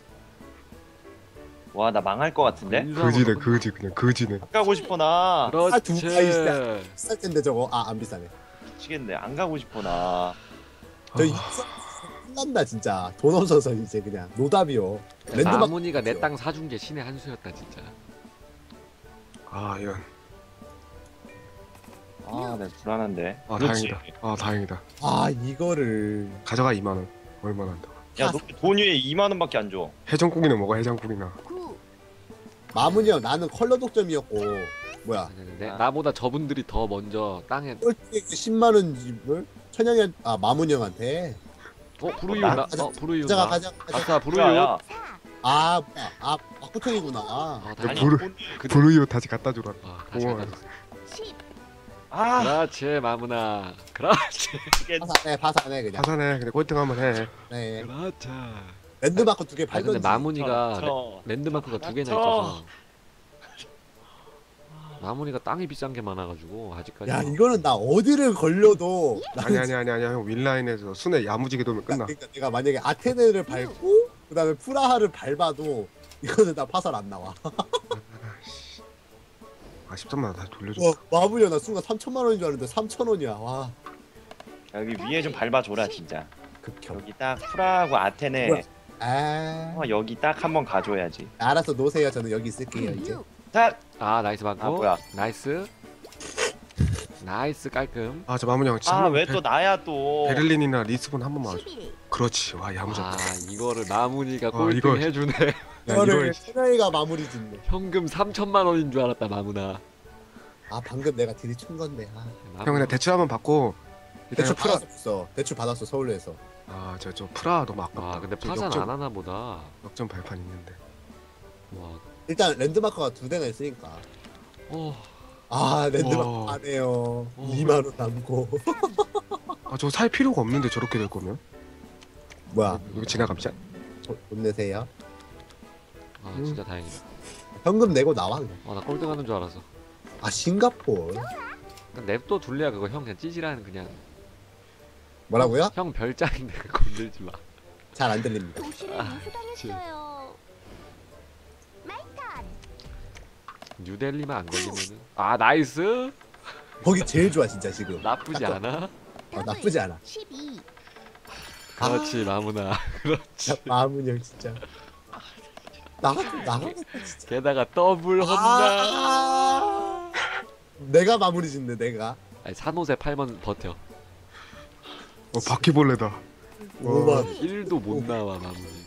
[SPEAKER 4] 와 나 망할 것 같은데?
[SPEAKER 2] 인수하면
[SPEAKER 1] 그지네
[SPEAKER 2] 끝나.
[SPEAKER 1] 그지 그냥 그지네.
[SPEAKER 4] 가고 싶어 나.
[SPEAKER 3] 아, 두
[SPEAKER 2] 그렇지.
[SPEAKER 3] 바이시야. 비쌀 텐데 저거 아 안 비싸네.
[SPEAKER 4] 미치겠네. 안 가고 싶어 나.
[SPEAKER 3] 저 이거 끝난다 진짜. 돈 없어서 이제 그냥 노답이요. 랜드마크
[SPEAKER 2] 마무니가 내 땅 사준 게 신의 한 수였다 진짜.
[SPEAKER 1] 아 이런.
[SPEAKER 4] 아, 나 불안한데.
[SPEAKER 1] 아
[SPEAKER 4] 그렇지.
[SPEAKER 1] 다행이다. 아 다행이다.
[SPEAKER 3] 아 이거를
[SPEAKER 1] 가져가 이만 원. 얼마나 한다고?
[SPEAKER 4] 야, 너 돈 위에 이만 원밖에 안 줘.
[SPEAKER 1] 해장국이나 먹어 해장국이나.
[SPEAKER 5] 구.
[SPEAKER 3] 마문이 형 나는 컬러 독점이었고 뭐야
[SPEAKER 2] 네,
[SPEAKER 4] 아.
[SPEAKER 2] 나보다 저분들이 더 먼저 땅에
[SPEAKER 3] 꼴찌 십만 원 집을 천양이 아 마문이 형한테
[SPEAKER 2] 어 부르유
[SPEAKER 4] 나-
[SPEAKER 2] 나
[SPEAKER 3] 가자.
[SPEAKER 2] 어 부르유
[SPEAKER 3] 가자
[SPEAKER 2] 나
[SPEAKER 3] 가자 가자
[SPEAKER 2] 아싸 부르유
[SPEAKER 4] 야,
[SPEAKER 5] 사.
[SPEAKER 3] 아 뭐야 아 막구통이구나
[SPEAKER 2] 아,
[SPEAKER 1] 야,
[SPEAKER 2] 다시
[SPEAKER 1] 부르-
[SPEAKER 4] 돈-
[SPEAKER 2] 그-
[SPEAKER 1] 부르유 다시 갖다 주라.
[SPEAKER 2] 아, 다시
[SPEAKER 1] 고마워.
[SPEAKER 2] 갖다 줬어.
[SPEAKER 5] 십.
[SPEAKER 4] 아,
[SPEAKER 2] 그렇지 마무나 그렇지
[SPEAKER 4] 이게
[SPEAKER 3] 파산해 파산해 그냥
[SPEAKER 1] 하산해. 근데 꼴등 한번 해.
[SPEAKER 3] 네
[SPEAKER 2] 그렇지
[SPEAKER 3] 랜드마크 두 개
[SPEAKER 2] 아 근데
[SPEAKER 3] 팔던지
[SPEAKER 2] 마무니가
[SPEAKER 4] 저- 저-
[SPEAKER 2] 랜드마크가 두 개나
[SPEAKER 4] 저-
[SPEAKER 2] 있어서 마무니가 땅이 비싼 게 많아가지고 아직까지
[SPEAKER 3] 야 이거는 나 어디를 걸려도
[SPEAKER 1] 아니 아니 아니 아니 형 윌라인에서 순에 야무지게 돌면 끝나.
[SPEAKER 3] 그러니까 내가 만약에 아테네를 밟고 그다음에 프라하를 밟아도 이거는 나 파산 안 나와.
[SPEAKER 1] 아 십삼만 원 다시 돌려줘.
[SPEAKER 3] 와 마블이야 나 순간 삼천만 원인 줄 알았는데 삼천 원이야. 와
[SPEAKER 4] 여기 위에 좀 밟아줘라 진짜.
[SPEAKER 3] 극혐.
[SPEAKER 4] 여기 딱 프라하고 아테네.
[SPEAKER 3] 뭐야? 아
[SPEAKER 4] 어, 여기 딱 한번 가줘야지.
[SPEAKER 3] 알아서 놓으세요. 저는 여기 있을게요 이제.
[SPEAKER 5] 육.
[SPEAKER 4] 자,
[SPEAKER 2] 아 나이스 받고
[SPEAKER 4] 아, 뭐야.
[SPEAKER 2] 나이스 나이스 깔끔
[SPEAKER 1] 아 저 마문이 형 진짜
[SPEAKER 4] 아
[SPEAKER 1] 한번
[SPEAKER 4] 왜
[SPEAKER 1] 베-
[SPEAKER 4] 또 나야 또.
[SPEAKER 1] 베를린이나 리스본 한 번만 와줘.
[SPEAKER 5] 십일.
[SPEAKER 1] 그렇지. 와 야무졌다.
[SPEAKER 2] 아 이거를 마무니가
[SPEAKER 1] 아,
[SPEAKER 2] 꼴등
[SPEAKER 1] 이거-
[SPEAKER 2] 해주네
[SPEAKER 1] 야,
[SPEAKER 3] 이거를
[SPEAKER 1] 이거
[SPEAKER 3] 천양이가 마무리 짓네.
[SPEAKER 2] 현금 삼천만 원인 줄 알았다 마무나
[SPEAKER 3] 아 방금 내가 딜이춘 건데. 아.
[SPEAKER 1] 형 그냥 대출 한번 받고 일단
[SPEAKER 3] 대출
[SPEAKER 1] 프라
[SPEAKER 3] 받았어. 대출 받았어 서울에서.
[SPEAKER 1] 아저 저 프라 너무 아깝다.
[SPEAKER 2] 아 근데
[SPEAKER 1] 저
[SPEAKER 2] 파산
[SPEAKER 1] 역전,
[SPEAKER 2] 안 하나 보다
[SPEAKER 1] 역전 발판 있는데.
[SPEAKER 2] 와
[SPEAKER 3] 일단 랜드마크가 두 대나 있으니까.
[SPEAKER 2] 어,
[SPEAKER 3] 아 랜드마크
[SPEAKER 1] 어.
[SPEAKER 3] 안 해요.
[SPEAKER 2] 어.
[SPEAKER 3] 이만 원 남고.
[SPEAKER 1] 아 저 살 필요가 없는데 저렇게 될 거면
[SPEAKER 3] 뭐야?
[SPEAKER 1] 이거 지나감자.
[SPEAKER 3] 돈- 돈 내세요.
[SPEAKER 2] 아
[SPEAKER 1] 음.
[SPEAKER 2] 진짜 다행이다
[SPEAKER 3] 현금 내고 나와 그냥.
[SPEAKER 2] 아 나 꼴등 하는 줄 알았어
[SPEAKER 3] 아 싱가포르.
[SPEAKER 2] 그냥 냅둬 둘래야 그거 형 그냥 찌질하는 그냥
[SPEAKER 3] 뭐라고요?
[SPEAKER 2] 형 별장인데 그거 건들지 마
[SPEAKER 3] 잘 안 들립니다.
[SPEAKER 5] 도시를
[SPEAKER 2] 아,
[SPEAKER 5] 인수당했어요. 마이턴.
[SPEAKER 2] 뉴델리만 안 걸리면은 아 나이스
[SPEAKER 3] 거기 제일 좋아 진짜 지금.
[SPEAKER 2] 나쁘지 않아
[SPEAKER 3] 아, 나쁘지 않아.
[SPEAKER 5] 십이.
[SPEAKER 2] 그렇지 마무나 그렇지
[SPEAKER 3] 야, 마문형 진짜. 나가 나가겠다 진짜.
[SPEAKER 2] 게다가 더블 험나
[SPEAKER 3] 아~ 내가 마무리 짓네 내가.
[SPEAKER 2] 아니 산호세 팔면 버텨
[SPEAKER 1] 어 바퀴벌레다.
[SPEAKER 3] 오만.
[SPEAKER 2] 일도 못 나와 마무리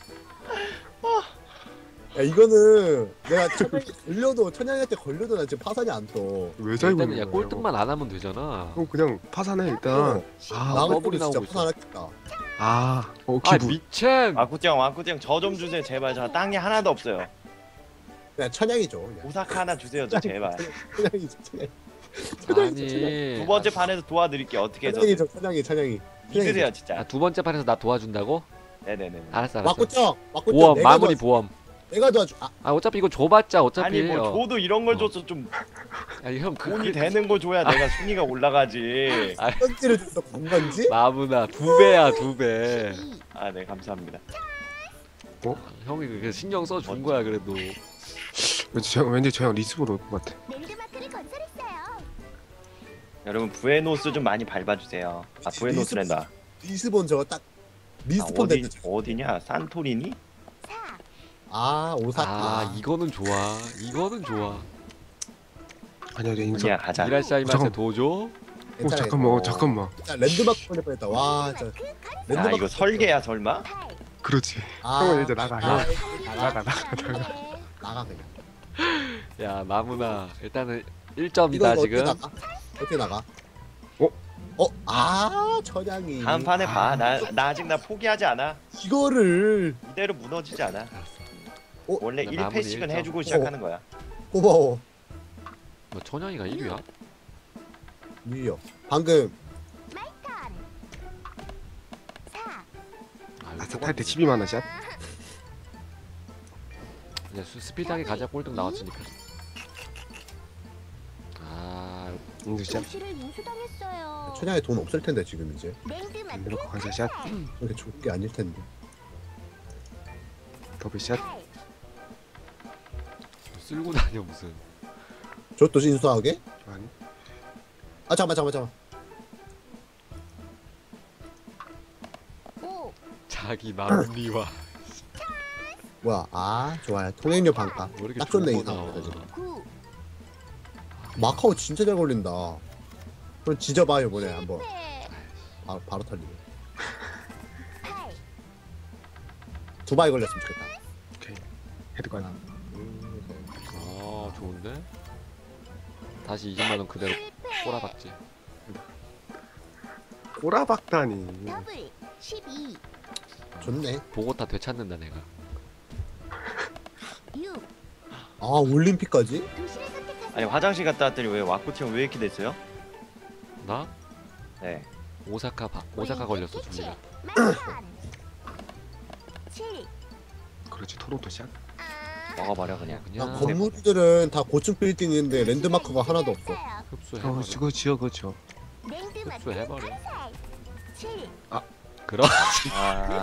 [SPEAKER 3] 야 이거는 내가 천양이 걸려도 천양이한테 걸려도 나 지금 파산이 안 떠.
[SPEAKER 1] 왜 자고
[SPEAKER 2] 일단은 야
[SPEAKER 1] 있는 거야?
[SPEAKER 2] 꼴등만 안 하면 되잖아
[SPEAKER 1] 형 그냥 파산해 일단.
[SPEAKER 3] 어.
[SPEAKER 1] 아,
[SPEAKER 3] 나가
[SPEAKER 2] 더블이
[SPEAKER 3] 진짜
[SPEAKER 2] 나오고 있어.
[SPEAKER 3] 파산하겠다.
[SPEAKER 1] 아, 어
[SPEAKER 2] 아
[SPEAKER 1] 기분.
[SPEAKER 2] 미첸
[SPEAKER 4] 와꾸짱 와꾸짱 저 좀 주세요 제발. 저 땅이 하나도 없어요.
[SPEAKER 3] 그냥 천양이죠. 그냥.
[SPEAKER 4] 오사카 하나 주세요 저 제발.
[SPEAKER 3] 천양이죠 천양.
[SPEAKER 2] 아니
[SPEAKER 4] 두 번째 판에서 도와드릴게요. 어떻게 해서
[SPEAKER 3] 천양이죠 천양이 천양이.
[SPEAKER 4] 믿으세요 진짜.
[SPEAKER 2] 아, 두 번째 판에서 나 도와준다고?
[SPEAKER 4] 네네네.
[SPEAKER 2] 알았어 알았어
[SPEAKER 3] 막구청 막구청
[SPEAKER 2] 보험
[SPEAKER 3] 내가
[SPEAKER 2] 마무리
[SPEAKER 3] 도와줘.
[SPEAKER 2] 보험
[SPEAKER 3] 내가 도와줘. 아
[SPEAKER 2] 아 어차피 이거 줘봤자 어차피
[SPEAKER 4] 아니 뭐
[SPEAKER 2] 어.
[SPEAKER 4] 줘도 이런 걸
[SPEAKER 2] 어.
[SPEAKER 4] 줘서 좀
[SPEAKER 2] 아니 형 그,
[SPEAKER 4] 돈이
[SPEAKER 2] 그,
[SPEAKER 4] 되는 거 줘야 내가 순위가 올라가지.
[SPEAKER 3] 편지를 줘서 간 건지?
[SPEAKER 2] 마무나 두 배야 두배
[SPEAKER 5] 십이.
[SPEAKER 4] 아 네 감사합니다.
[SPEAKER 2] 형이 그 신경 써준 거야 그래도
[SPEAKER 1] 왠지 저 왠지 저 형 리스본 올것 같아.
[SPEAKER 5] 랜드마크를 건설했어요.
[SPEAKER 4] 여러분 부에노스 좀 많이 밟아주세요. 아 부에노스랜다.
[SPEAKER 3] 리스본 저거 딱
[SPEAKER 4] 아,
[SPEAKER 3] 리스폰
[SPEAKER 4] 어디
[SPEAKER 3] 됐다.
[SPEAKER 4] 어디냐? 산토리니?
[SPEAKER 5] 사.
[SPEAKER 3] 아 오사카.
[SPEAKER 2] 아 이거는 좋아 이거는 좋아
[SPEAKER 1] 아니야 내 인성.
[SPEAKER 4] 아니야 가자.
[SPEAKER 2] 이라시아이마세
[SPEAKER 1] 잠깐.
[SPEAKER 2] 도조
[SPEAKER 1] 어
[SPEAKER 3] 괜찮아.
[SPEAKER 1] 잠깐만 어 잠깐만.
[SPEAKER 3] 진짜 랜드마크 걸릴 뻔했다. 와 진짜.
[SPEAKER 4] 아
[SPEAKER 3] 랜드마크
[SPEAKER 4] 이거 설계야 설마?
[SPEAKER 5] 팔.
[SPEAKER 1] 그렇지.
[SPEAKER 3] 아,
[SPEAKER 1] 형은 이제 나가,
[SPEAKER 3] 아,
[SPEAKER 1] 형.
[SPEAKER 3] 나가
[SPEAKER 1] 나가 나가.
[SPEAKER 5] 네.
[SPEAKER 3] 나가 그냥.
[SPEAKER 2] 야 마무나 일단은 일
[SPEAKER 3] 이거
[SPEAKER 2] 점이다
[SPEAKER 3] 어떻게
[SPEAKER 2] 지금
[SPEAKER 3] 나가? 어떻게 나가?
[SPEAKER 1] 어?
[SPEAKER 3] 어? 아 천양이.
[SPEAKER 4] 다음 판에 봐. 나 나 아직 나 포기하지 않아.
[SPEAKER 3] 이거를
[SPEAKER 4] 이대로 무너지지 않아.
[SPEAKER 3] 어?
[SPEAKER 4] 원래
[SPEAKER 2] 나
[SPEAKER 4] 일
[SPEAKER 2] 마무리
[SPEAKER 4] 패씩은
[SPEAKER 2] 일 점.
[SPEAKER 4] 해주고 시작하는 거야.
[SPEAKER 3] 고마워.
[SPEAKER 2] 뭐 천양이가 일 위야?
[SPEAKER 3] 밀려. 방금
[SPEAKER 5] 마이턴. 사.
[SPEAKER 2] 아,
[SPEAKER 1] 아싸 탈때 십이만 원 샷.
[SPEAKER 2] 이제 수- 스피드하게 가자 꼴등 나왔으니까 아
[SPEAKER 1] 인수 샷.
[SPEAKER 5] 도시를 인수당했어요.
[SPEAKER 3] 천양이 돈 없을 텐데 지금 이제.
[SPEAKER 5] 랜드마크
[SPEAKER 1] 랜드마크 관사 샷.
[SPEAKER 5] 팔.
[SPEAKER 3] 이렇게 좋은 게 아닐 텐데.
[SPEAKER 1] 더블 샷.
[SPEAKER 5] 팔.
[SPEAKER 2] 쓸고 다녀 무슨
[SPEAKER 3] 저것도 인수하게?
[SPEAKER 1] 아니.
[SPEAKER 3] 아 잠깐만 잠깐만 잠깐만.
[SPEAKER 5] 오.
[SPEAKER 2] 자기 마무리와
[SPEAKER 3] 뭐야? 아 좋아요. 통행료 반가.
[SPEAKER 2] 왜 이렇게
[SPEAKER 3] 딱 좋네
[SPEAKER 2] 좋은
[SPEAKER 3] 이
[SPEAKER 2] 거
[SPEAKER 3] 상황에서
[SPEAKER 2] 나와.
[SPEAKER 3] 지금.
[SPEAKER 5] 구.
[SPEAKER 3] 마카오 진짜 잘 걸린다. 그럼 지져봐요 뭐네 한번.
[SPEAKER 5] 네.
[SPEAKER 3] 바로 바로 털리네.
[SPEAKER 5] 팔.
[SPEAKER 3] 두바이 걸렸으면 좋겠다.
[SPEAKER 1] 오케이. 헤드관.
[SPEAKER 2] 아 좋은데? 다시 이십만 원 그대로 꼬라박지.
[SPEAKER 1] 꼬라박다니.
[SPEAKER 5] 더블 십이,
[SPEAKER 3] 좋네.
[SPEAKER 2] 보고타 되찾는다 내가.
[SPEAKER 5] 육.
[SPEAKER 3] 아 올림픽까지?
[SPEAKER 5] 도시를 선택하세요.
[SPEAKER 4] 아니 화장실 갔다 왔더니 왜 와꾸팀은 왜 이렇게 됐어요?
[SPEAKER 2] 나?
[SPEAKER 4] 네.
[SPEAKER 2] 오사카 바, 오사카 걸렸어 준비가.
[SPEAKER 5] 마이턴. 칠.
[SPEAKER 1] 그렇지 토론토 샷.
[SPEAKER 4] 먹어버려 그냥.
[SPEAKER 3] 야,
[SPEAKER 2] 그냥
[SPEAKER 3] 건물들은 다 고층 빌딩인데 랜드마크가 하나도 없어.
[SPEAKER 2] 흡수해버려.
[SPEAKER 1] 어 그거 지어 그거 지어.
[SPEAKER 5] 랜드마크
[SPEAKER 2] 흡수해버려.
[SPEAKER 5] 탐색. 칠.
[SPEAKER 2] 그럼
[SPEAKER 4] 아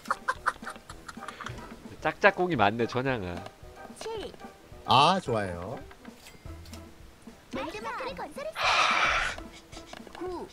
[SPEAKER 2] 짝짝꿍이 많네 전향아.
[SPEAKER 5] 칠.
[SPEAKER 3] 아 좋아요.
[SPEAKER 5] 랜드마크를 건설했어요. 구.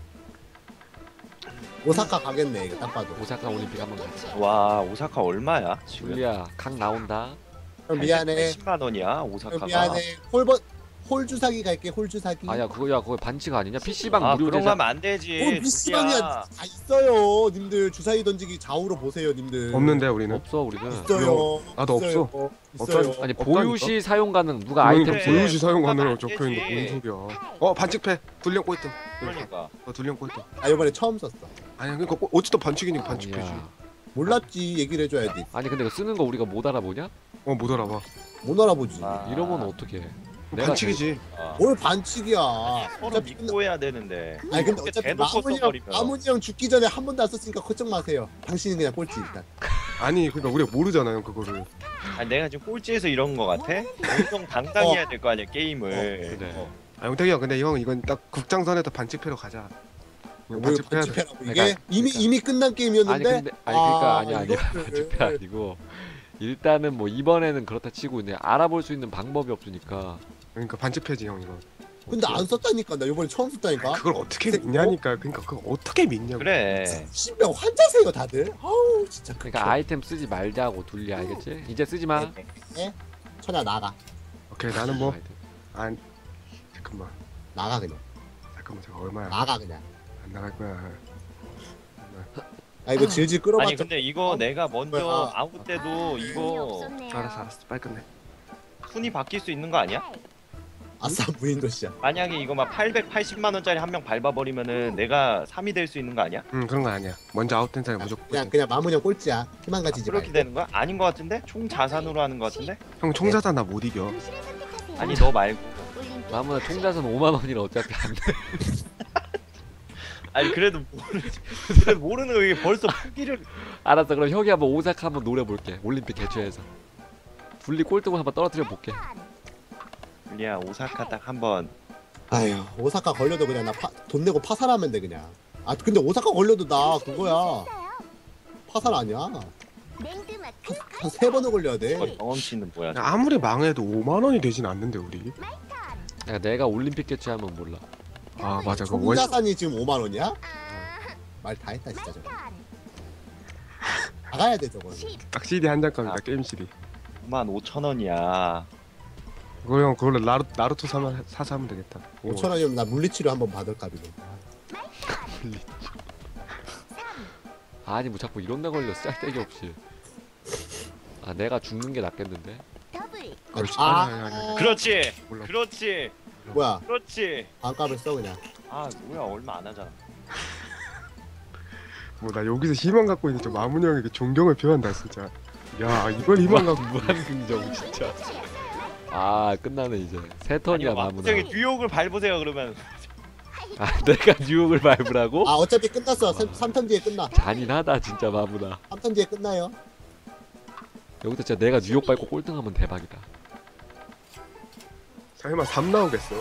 [SPEAKER 3] 오사카 가겠네 이거 딱 봐도.
[SPEAKER 2] 오사카 올림픽 한번 가자.
[SPEAKER 4] 와 오사카 얼마야 지금?
[SPEAKER 2] 줄리야 강 나온다.
[SPEAKER 3] 형 미안해.
[SPEAKER 4] 십만 원이야
[SPEAKER 3] 형
[SPEAKER 4] 오사카가.
[SPEAKER 3] 미안해. 홀버 홀 주사기 갈게 홀 주사기.
[SPEAKER 2] 아야 그거야 그거 반칙 아니냐? 피씨방
[SPEAKER 4] 아
[SPEAKER 2] 무료
[SPEAKER 4] 그런 거
[SPEAKER 2] 제작.
[SPEAKER 4] 하면 안 되지.
[SPEAKER 3] 뭘 미스방이야 다 있어요 님들. 주사위 던지기 좌우로 보세요 님들.
[SPEAKER 1] 없는데 우리는.
[SPEAKER 2] 없어 우리는.
[SPEAKER 3] 있어요.
[SPEAKER 1] 나도
[SPEAKER 3] 있어요.
[SPEAKER 1] 없어.
[SPEAKER 3] 있어요.
[SPEAKER 1] 없다니까.
[SPEAKER 2] 아니
[SPEAKER 1] 없다니까?
[SPEAKER 2] 보유시 사용 가능 누가
[SPEAKER 1] 그러니까
[SPEAKER 2] 아이템
[SPEAKER 4] 그래.
[SPEAKER 2] 써.
[SPEAKER 1] 보유시 사용하느라고
[SPEAKER 4] 안
[SPEAKER 1] 적혀 있는
[SPEAKER 4] 되지.
[SPEAKER 1] 뭔 소리야. 어 반칙패 둘령 꼴등.
[SPEAKER 4] 그러니까.
[SPEAKER 1] 어 둘령 꼴등.
[SPEAKER 3] 아 이번에 처음 썼어.
[SPEAKER 1] 아니 그러니까 꼭- 어쨌든 반칙이니까 반칙패지.
[SPEAKER 2] 아니야.
[SPEAKER 3] 몰랐지 얘기를 해줘야지.
[SPEAKER 2] 아니 근데 이거 쓰는 거 우리가 못 알아보냐?
[SPEAKER 1] 어 못 알아봐.
[SPEAKER 3] 못 알아보지.
[SPEAKER 4] 아.
[SPEAKER 2] 이러면 어떻게? 내가
[SPEAKER 1] 반칙이지.
[SPEAKER 4] 아.
[SPEAKER 3] 뭘 반칙이야.
[SPEAKER 4] 서로
[SPEAKER 3] 어차피 끝나-
[SPEAKER 4] 믿고 해야 되는데.
[SPEAKER 3] 아니 근데
[SPEAKER 4] 그렇게
[SPEAKER 3] 어차피
[SPEAKER 4] 대놓고
[SPEAKER 3] 마무리 형
[SPEAKER 4] 써버리면.
[SPEAKER 3] 마무리 형 죽기 전에 한 번도 안 썼으니까 걱정 마세요. 당신은 그냥 꼴찌 일단.
[SPEAKER 1] 아니 그러니까 우리가 모르잖아요 그거를.
[SPEAKER 4] 아니 내가 지금 꼴찌에서 이런 거 같아? 엄청 당당해야 될 거 아니야 게임을.
[SPEAKER 2] 그래.
[SPEAKER 1] 아 영탁이 형 근데 형 이건 딱 국장선에서 반칙패로 가자. 그냥
[SPEAKER 3] 뭘
[SPEAKER 1] 반칙패야 돼.
[SPEAKER 3] 반칙패라고 이게
[SPEAKER 2] 그러니까-
[SPEAKER 3] 이미
[SPEAKER 2] 그러니까.
[SPEAKER 3] 이미 끝난 게임이었는데.
[SPEAKER 2] 아니 근데 아니 그러니까 아니 아니
[SPEAKER 3] 이거를-
[SPEAKER 2] 반칙패 아니고 일단은 뭐 이번에는 그렇다 치고 근데 알아볼 수 있는 방법이 없으니까.
[SPEAKER 1] 그러니까 반칙패지 형 이거.
[SPEAKER 3] 근데 안 썼다니까 나 이번에 처음 썼다니까.
[SPEAKER 1] 그걸 어떻게 믿냐니까. 그러니까 그걸 어떻게 믿냐고.
[SPEAKER 4] 그래.
[SPEAKER 3] 신병 환자세요 다들. 아우 진짜.
[SPEAKER 2] 그러니까 아이템 쓰지 말자고 둘리 알겠지? 이제 쓰지 마.
[SPEAKER 3] 네? 천야 나가.
[SPEAKER 1] 오케이 나는 뭐
[SPEAKER 2] 아이템.
[SPEAKER 1] 안 잠깐만
[SPEAKER 3] 나가 그냥.
[SPEAKER 1] 잠깐만 잠깐 얼마야?
[SPEAKER 3] 나가 그냥.
[SPEAKER 1] 안 나갈 거야.
[SPEAKER 3] 아 이거 질질 끌어봤자.
[SPEAKER 4] 아니 근데 이거 내가 먼저
[SPEAKER 3] 뭐야?
[SPEAKER 4] 아웃 때도 이거
[SPEAKER 1] 알았어 알았어 빨리 끝내.
[SPEAKER 4] 순위 바뀔 수 있는 거 아니야?
[SPEAKER 3] 아싸 무인도시야.
[SPEAKER 4] 만약에 이거 막 팔백팔십만 원짜리 한 명 밟아버리면은 내가 삼 위 될 수 있는 거 아니야?
[SPEAKER 1] 응 그런 거 아니야. 먼저 아웃된 사람이 무조건.
[SPEAKER 3] 그냥 그냥 마무리 형 꼴찌야. 희망 가지지
[SPEAKER 4] 그렇게
[SPEAKER 3] 말고.
[SPEAKER 4] 되는 거야? 아닌 거 같은데? 총 자산으로 하는 거 같은데?
[SPEAKER 1] 형 총자산 나 못 이겨.
[SPEAKER 5] 도시를 선택하세요.
[SPEAKER 4] 아니 너 말고.
[SPEAKER 5] 올림픽
[SPEAKER 2] 마무나 총자산 오만 원이라 어차피 안 돼.
[SPEAKER 4] 아니 그래도 모르지. 그래도 모르는 거 이게 벌써 포기를.
[SPEAKER 2] 알았어 그럼 형이 한번 오사카 한번 노려볼게. 올림픽 개최해서. 둘리 꼴등을 한번 떨어뜨려 볼게.
[SPEAKER 4] 리야 오사카 딱 한번.
[SPEAKER 3] 아휴 오사카 걸려도 그냥 나 돈 내고 파산하면 돼 그냥. 아 근데 오사카 걸려도 나 그거야. 파산 아니야.
[SPEAKER 5] 랜드마크
[SPEAKER 3] 한 세 번을 걸려야 돼.
[SPEAKER 4] 어, 경험치는 뭐야?
[SPEAKER 1] 야, 아무리 망해도 오만 원이 되진 않는데 우리.
[SPEAKER 5] 마이턴.
[SPEAKER 2] 야, 내가 올림픽 개최하면 몰라.
[SPEAKER 1] 아 맞아 그 원.
[SPEAKER 3] 총자산이 지금 오만 원이야?
[SPEAKER 5] 아,
[SPEAKER 3] 말 다 했다 진짜 저거.
[SPEAKER 5] 마이턴.
[SPEAKER 3] 나가야 돼 저거.
[SPEAKER 5] 십.
[SPEAKER 1] 딱 씨디 한 장 값이다
[SPEAKER 4] 아.
[SPEAKER 1] 게임 씨디.
[SPEAKER 4] 오만 오천 원이야.
[SPEAKER 1] 그거 형 그걸로 나루 나루토 사면 사서 하면 되겠다.
[SPEAKER 3] 오천 원이면 나 물리치료 한번 받을까 비고.
[SPEAKER 2] 아니 뭐 자꾸 이런 데 걸려 짤데기 없이. 아 내가 죽는 게 낫겠는데?
[SPEAKER 5] 더블.
[SPEAKER 1] 그렇지.
[SPEAKER 3] 아,
[SPEAKER 1] 아니, 아니, 아니.
[SPEAKER 4] 그렇지.
[SPEAKER 1] 몰라.
[SPEAKER 4] 그렇지.
[SPEAKER 3] 뭐야?
[SPEAKER 4] 그렇지.
[SPEAKER 3] 반값을 써 그냥.
[SPEAKER 4] 아 뭐야 얼마 안 하잖아.
[SPEAKER 1] 뭐 나 여기서 희망 갖고 있는 저 마문이 형에게 존경을 표한다 진짜. 야 이걸 희망 갖고.
[SPEAKER 2] 무한 긍정 진짜. 아 끝나네 이제. 세 턴이야 마무나.
[SPEAKER 4] 갑자기 뉴욕을 밟으세요 그러면.
[SPEAKER 2] 아 내가 뉴욕을 밟으라고?
[SPEAKER 3] 아 어차피 끝났어. 삼 턴 뒤에 끝나.
[SPEAKER 2] 잔인하다 진짜 마무나.
[SPEAKER 3] 삼 턴 뒤에 끝나요.
[SPEAKER 2] 여기서 진짜 내가 뉴욕 밟고 꼴등하면 대박이다.
[SPEAKER 1] 설마 삼 나오겠어?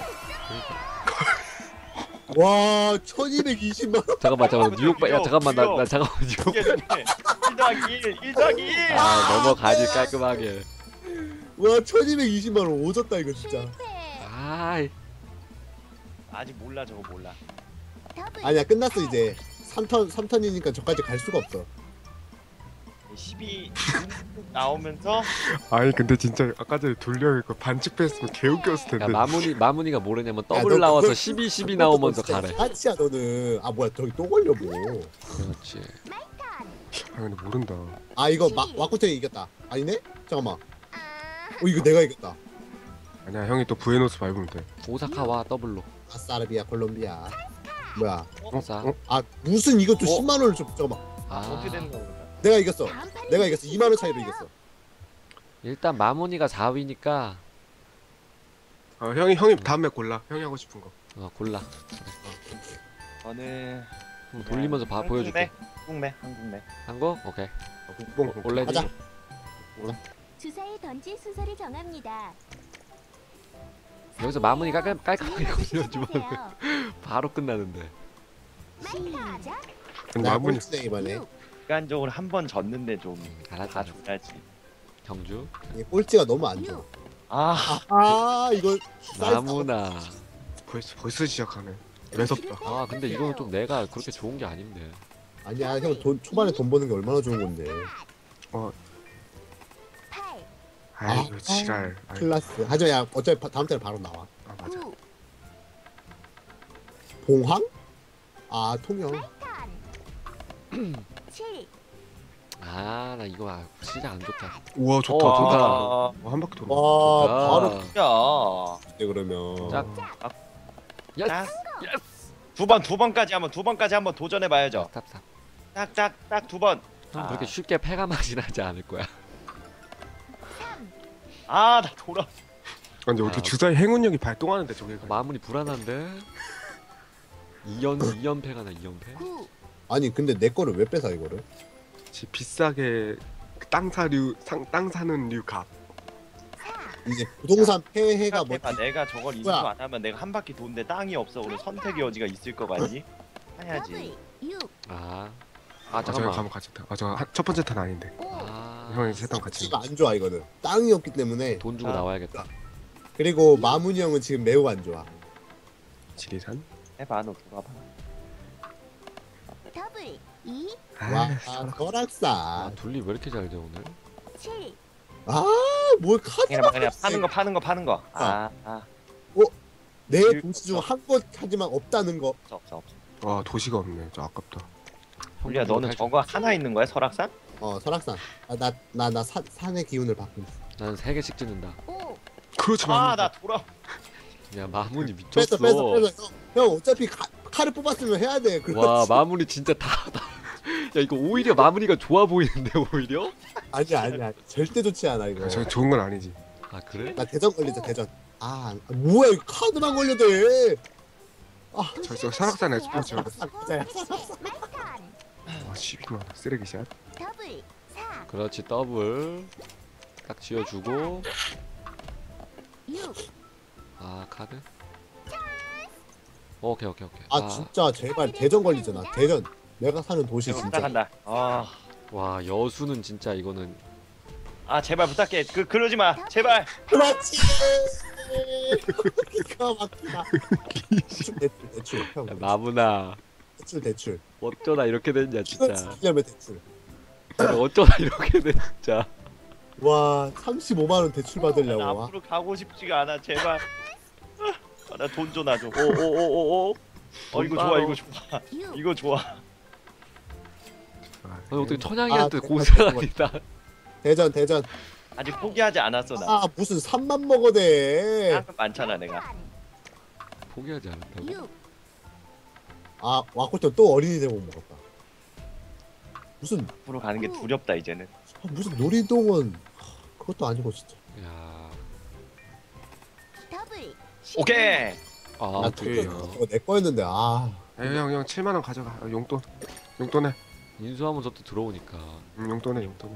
[SPEAKER 3] 와 천이백이십만 원.
[SPEAKER 2] 잠깐만 잠깐만 뉴욕 밟. 야 잠깐만 나, 나 잠깐만 뉴욕.
[SPEAKER 4] 이게 좋네. 일 더하기 일, 일 더하기 일.
[SPEAKER 2] 아 넘어가지 깔끔하게.
[SPEAKER 3] 와 천이백이십만 원 오졌다 이거 진짜.
[SPEAKER 5] 실패.
[SPEAKER 2] 아이.
[SPEAKER 4] 아직 몰라 저거 몰라.
[SPEAKER 5] 더블.
[SPEAKER 3] 아니야 끝났어 이제. 삼 턴 삼 턴이니까 저까지 갈 수가 없어.
[SPEAKER 4] 십이 나오면서
[SPEAKER 1] 아니 근데 진짜 아까 전에 돌려 그 반칙 했으면 개웃겼을 텐데.
[SPEAKER 2] 야 마무니 마무니가 뭐래냐면
[SPEAKER 3] 야,
[SPEAKER 2] 더블
[SPEAKER 3] 너
[SPEAKER 2] 나와서
[SPEAKER 3] 그걸-
[SPEAKER 2] 십이 십이 나오면서
[SPEAKER 3] 진짜
[SPEAKER 2] 가래.
[SPEAKER 3] 한치야 너는. 아 뭐야 저기 또 걸려 뭐.
[SPEAKER 2] 그렇지.
[SPEAKER 5] 마이턴.
[SPEAKER 1] 아 근데 모른다.
[SPEAKER 3] 아 이거 마, 와꾸탱이 이겼다. 아니네? 잠깐만. 어 이거 내가 이겼다.
[SPEAKER 1] 아니야 형이 또 부에노스 밟으면 돼.
[SPEAKER 2] 오사카와 더블로.
[SPEAKER 3] 아싸르비아 콜롬비아. 뭐야?
[SPEAKER 2] 오사.
[SPEAKER 1] 어?
[SPEAKER 3] 아 무슨 이것도
[SPEAKER 4] 어?
[SPEAKER 3] 십만 원을 좀 잠깐만.
[SPEAKER 2] 아
[SPEAKER 4] 어떻게 되는 거야?
[SPEAKER 3] 내가 이겼어.
[SPEAKER 5] 다음 판은
[SPEAKER 3] 내가 이겼어. 이만 원 차이로 이겼어.
[SPEAKER 2] 일단 마무니가 사 위니까
[SPEAKER 1] 어 형이 형이 다음에 골라. 형이 하고 싶은 거.
[SPEAKER 2] 어, 골라.
[SPEAKER 4] 저는
[SPEAKER 2] 그럼 돌리면서 봐 보여줄게.
[SPEAKER 4] 한국내 한국내.
[SPEAKER 2] 한 거? 오케이.
[SPEAKER 1] 어, 국뽕 국뽕.
[SPEAKER 2] 올레디.
[SPEAKER 3] 가자.
[SPEAKER 5] 주사에 던질 순서를 정합니다.
[SPEAKER 2] 여기서 마무니 깔깔 깔끔하게 걸려주면
[SPEAKER 5] 시작.
[SPEAKER 2] 바로 끝나는데.
[SPEAKER 5] 시작.
[SPEAKER 3] 나
[SPEAKER 1] 마무니.
[SPEAKER 3] 꼴찌네 이번에.
[SPEAKER 5] 육,
[SPEAKER 4] 객관적으로 한 번 졌는데 좀
[SPEAKER 2] 알았지.
[SPEAKER 4] 봐줘야지.
[SPEAKER 2] 경주.
[SPEAKER 3] 이 꼴찌가 너무 안 좋아.
[SPEAKER 5] 육,
[SPEAKER 4] 아,
[SPEAKER 3] 아 이거 사이즈
[SPEAKER 2] 마무나.
[SPEAKER 1] 벌써 벌써 시작하네. 매섭다.
[SPEAKER 2] 아 근데 이거는 좀 내가 그렇게 좋은 게 아닌데.
[SPEAKER 3] 아니야 형 돈 초반에 돈 버는 게 얼마나 좋은 건데.
[SPEAKER 1] 어.
[SPEAKER 5] 팔,
[SPEAKER 1] 아이고
[SPEAKER 3] 아,
[SPEAKER 1] 지랄. 아이,
[SPEAKER 3] 클라스. 하지만 야 어차피 바- 다음 달에 바로 나와.
[SPEAKER 1] 아 맞아.
[SPEAKER 5] 구,
[SPEAKER 3] 봉황? 아 통영.
[SPEAKER 5] 탄, 칠,
[SPEAKER 2] 아 나 이거 아, 진짜 안 좋다.
[SPEAKER 1] 우와 좋다
[SPEAKER 2] 어,
[SPEAKER 1] 좋다.
[SPEAKER 2] 좋다.
[SPEAKER 1] 어, 한 바퀴 돌아.
[SPEAKER 3] 와 바로
[SPEAKER 2] 아,
[SPEAKER 4] 야.
[SPEAKER 3] 네 그러면.
[SPEAKER 2] 짝. 예스.
[SPEAKER 4] 두 번, 두 번까지 한번, 두 번까지 한번 도전해 봐야죠.
[SPEAKER 2] 스탑 스탑.
[SPEAKER 4] 딱, 딱, 딱 두 번.
[SPEAKER 2] 형
[SPEAKER 4] 아.
[SPEAKER 2] 그렇게 쉽게 패가 맛이 나지 않을 거야.
[SPEAKER 5] 삼,
[SPEAKER 4] 아, 나 돌아.
[SPEAKER 1] 근데 어떻게
[SPEAKER 2] 아.
[SPEAKER 1] 주사위 행운력이 발동하는데 저게.
[SPEAKER 2] 마무리 불안한데. 이 연 이 연패가 나 이 연패.
[SPEAKER 5] 구,
[SPEAKER 3] 아니 근데 내 거를 왜 뺏어 이거를?
[SPEAKER 1] 지 비싸게 땅 사류 상, 땅 사는 류 값.
[SPEAKER 5] 사,
[SPEAKER 3] 이제 부동산 폐해가 뭐
[SPEAKER 4] 생각해봐, 내가 저걸 인수
[SPEAKER 3] 뭐야?
[SPEAKER 4] 안 하면 내가 한 바퀴 도는데 땅이 없어. 오늘 선택의 여지가 있을 거 같니? 해야지.
[SPEAKER 5] 더블, 육,
[SPEAKER 2] 아.
[SPEAKER 1] 아
[SPEAKER 2] 아
[SPEAKER 1] 저기
[SPEAKER 2] 잠깐만.
[SPEAKER 1] 가면 같이 타. 아저첫 번째 탄 아닌데.
[SPEAKER 5] 오,
[SPEAKER 2] 아.
[SPEAKER 1] 형이 세탄 같이.
[SPEAKER 3] 가치가 안 좋아 이거는. 땅이 없기 때문에.
[SPEAKER 2] 돈 주고
[SPEAKER 4] 아.
[SPEAKER 2] 나와야겠다.
[SPEAKER 3] 그리고 마문이 형은 지금 매우 안 좋아.
[SPEAKER 1] 지리산.
[SPEAKER 4] 해봐, 너 돌아봐.
[SPEAKER 5] 더블, 이,
[SPEAKER 3] 와
[SPEAKER 1] 아,
[SPEAKER 2] 아
[SPEAKER 3] 설악산.
[SPEAKER 2] 둘리 왜 이렇게 잘 돼 오늘?
[SPEAKER 5] 칠,
[SPEAKER 3] 아뭘
[SPEAKER 4] 그냥
[SPEAKER 3] 카드만
[SPEAKER 4] 그냥 파는 거, 파는 거, 파는 거. 아, 아,
[SPEAKER 3] 내 도시 중 한 곳 하지만 없다는 거.
[SPEAKER 4] 없어, 없어, 없어.
[SPEAKER 1] 와 도시가 없네. 저 아깝다.
[SPEAKER 4] 우리야, 너는 저거 하나 있는 거야, 설악산?
[SPEAKER 3] 어 설악산. 나 나 나 산의 기운을 받고 있어.
[SPEAKER 2] 나는 세 개씩 찍는다.
[SPEAKER 5] 오,
[SPEAKER 1] 그렇지만
[SPEAKER 4] 아, 나 돌아.
[SPEAKER 2] 야 마무니
[SPEAKER 3] 뺏어
[SPEAKER 2] 미쳤어.
[SPEAKER 3] 뺏어 뺏어. 형, 형 어차피 카, 칼을 뽑았으면 해야 돼. 그렇지.
[SPEAKER 2] 와 마무니 진짜 다. 다. 야 이거 오히려 마무니가 좋아 보이는데 오히려?
[SPEAKER 3] 아니야 아니야 절대 좋지 않아 이거.
[SPEAKER 1] 저 좋은 건 아니지.
[SPEAKER 2] 아 그래?
[SPEAKER 3] 나 대전 걸리자 대전. 아 뭐야 이거 카드만 걸려도 해.
[SPEAKER 1] 저, 저 설악산 에스포츠. 와
[SPEAKER 3] 진짜야.
[SPEAKER 5] 말탄,
[SPEAKER 1] 십이만 원 쓰레기샷.
[SPEAKER 5] 더블, 사,
[SPEAKER 2] 그렇지 더블. 딱 지어주고.
[SPEAKER 5] 육,
[SPEAKER 2] 아 카드. 오케이 오케이 오케이.
[SPEAKER 3] 아 진짜 제발 대전 걸리잖아. 대전. 내가 사는 도시
[SPEAKER 4] 제발
[SPEAKER 3] 진짜.
[SPEAKER 4] 부탁한다. 아,
[SPEAKER 2] 와 여수는 진짜 이거는
[SPEAKER 4] 아, 제발 부탁해. 그 그러지 마, 제발.
[SPEAKER 3] 그렇지. 기가 막히다. 대출 대출 대출. 형.
[SPEAKER 2] 야, 마무나
[SPEAKER 3] 대출 대출.
[SPEAKER 2] 어쩌다 이렇게 됐냐
[SPEAKER 3] 이거
[SPEAKER 2] 진짜.
[SPEAKER 3] 지려면 대출.
[SPEAKER 2] 어쩌다 이렇게 됐 진짜.
[SPEAKER 3] 와 삼십오만 원 대출
[SPEAKER 4] 나
[SPEAKER 3] 받으려고. 와.
[SPEAKER 4] 앞으로 가고 싶지가 않아, 제발. 아, 나 돈 좀 놔줘.
[SPEAKER 2] 오오오오오.
[SPEAKER 4] 어, 이거 좋아, 이거 좋아.
[SPEAKER 5] 육,
[SPEAKER 4] 이거 좋아.
[SPEAKER 1] 아,
[SPEAKER 2] 아니, 어떻게 천양이한테
[SPEAKER 3] 아,
[SPEAKER 2] 고생합니다.
[SPEAKER 3] 대전 대전.
[SPEAKER 4] 아직 포기하지 않았어, 나.
[SPEAKER 3] 아 무슨 삼만 먹어대.
[SPEAKER 4] 아, 많잖아, 내가.
[SPEAKER 5] 탄,
[SPEAKER 2] 포기하지 않았다고.
[SPEAKER 5] 육,
[SPEAKER 3] 아 와꾸터 또 어린이 대공 먹었다. 무슨
[SPEAKER 4] 앞으로 가는 게 두렵다, 이제는.
[SPEAKER 3] 아, 무슨 놀이동원 그것도 아니고 진짜.
[SPEAKER 2] 야.
[SPEAKER 5] 더블,
[SPEAKER 4] 오케이.
[SPEAKER 2] 아
[SPEAKER 3] 나
[SPEAKER 2] 어떻게
[SPEAKER 1] 그래요?
[SPEAKER 3] 그거 내 거였는데 아
[SPEAKER 1] 형형 칠만 원 가져가. 아, 용돈. 용돈해.
[SPEAKER 2] 인수하면서 또 들어오니까.
[SPEAKER 1] 음, 용돈해 용돈해.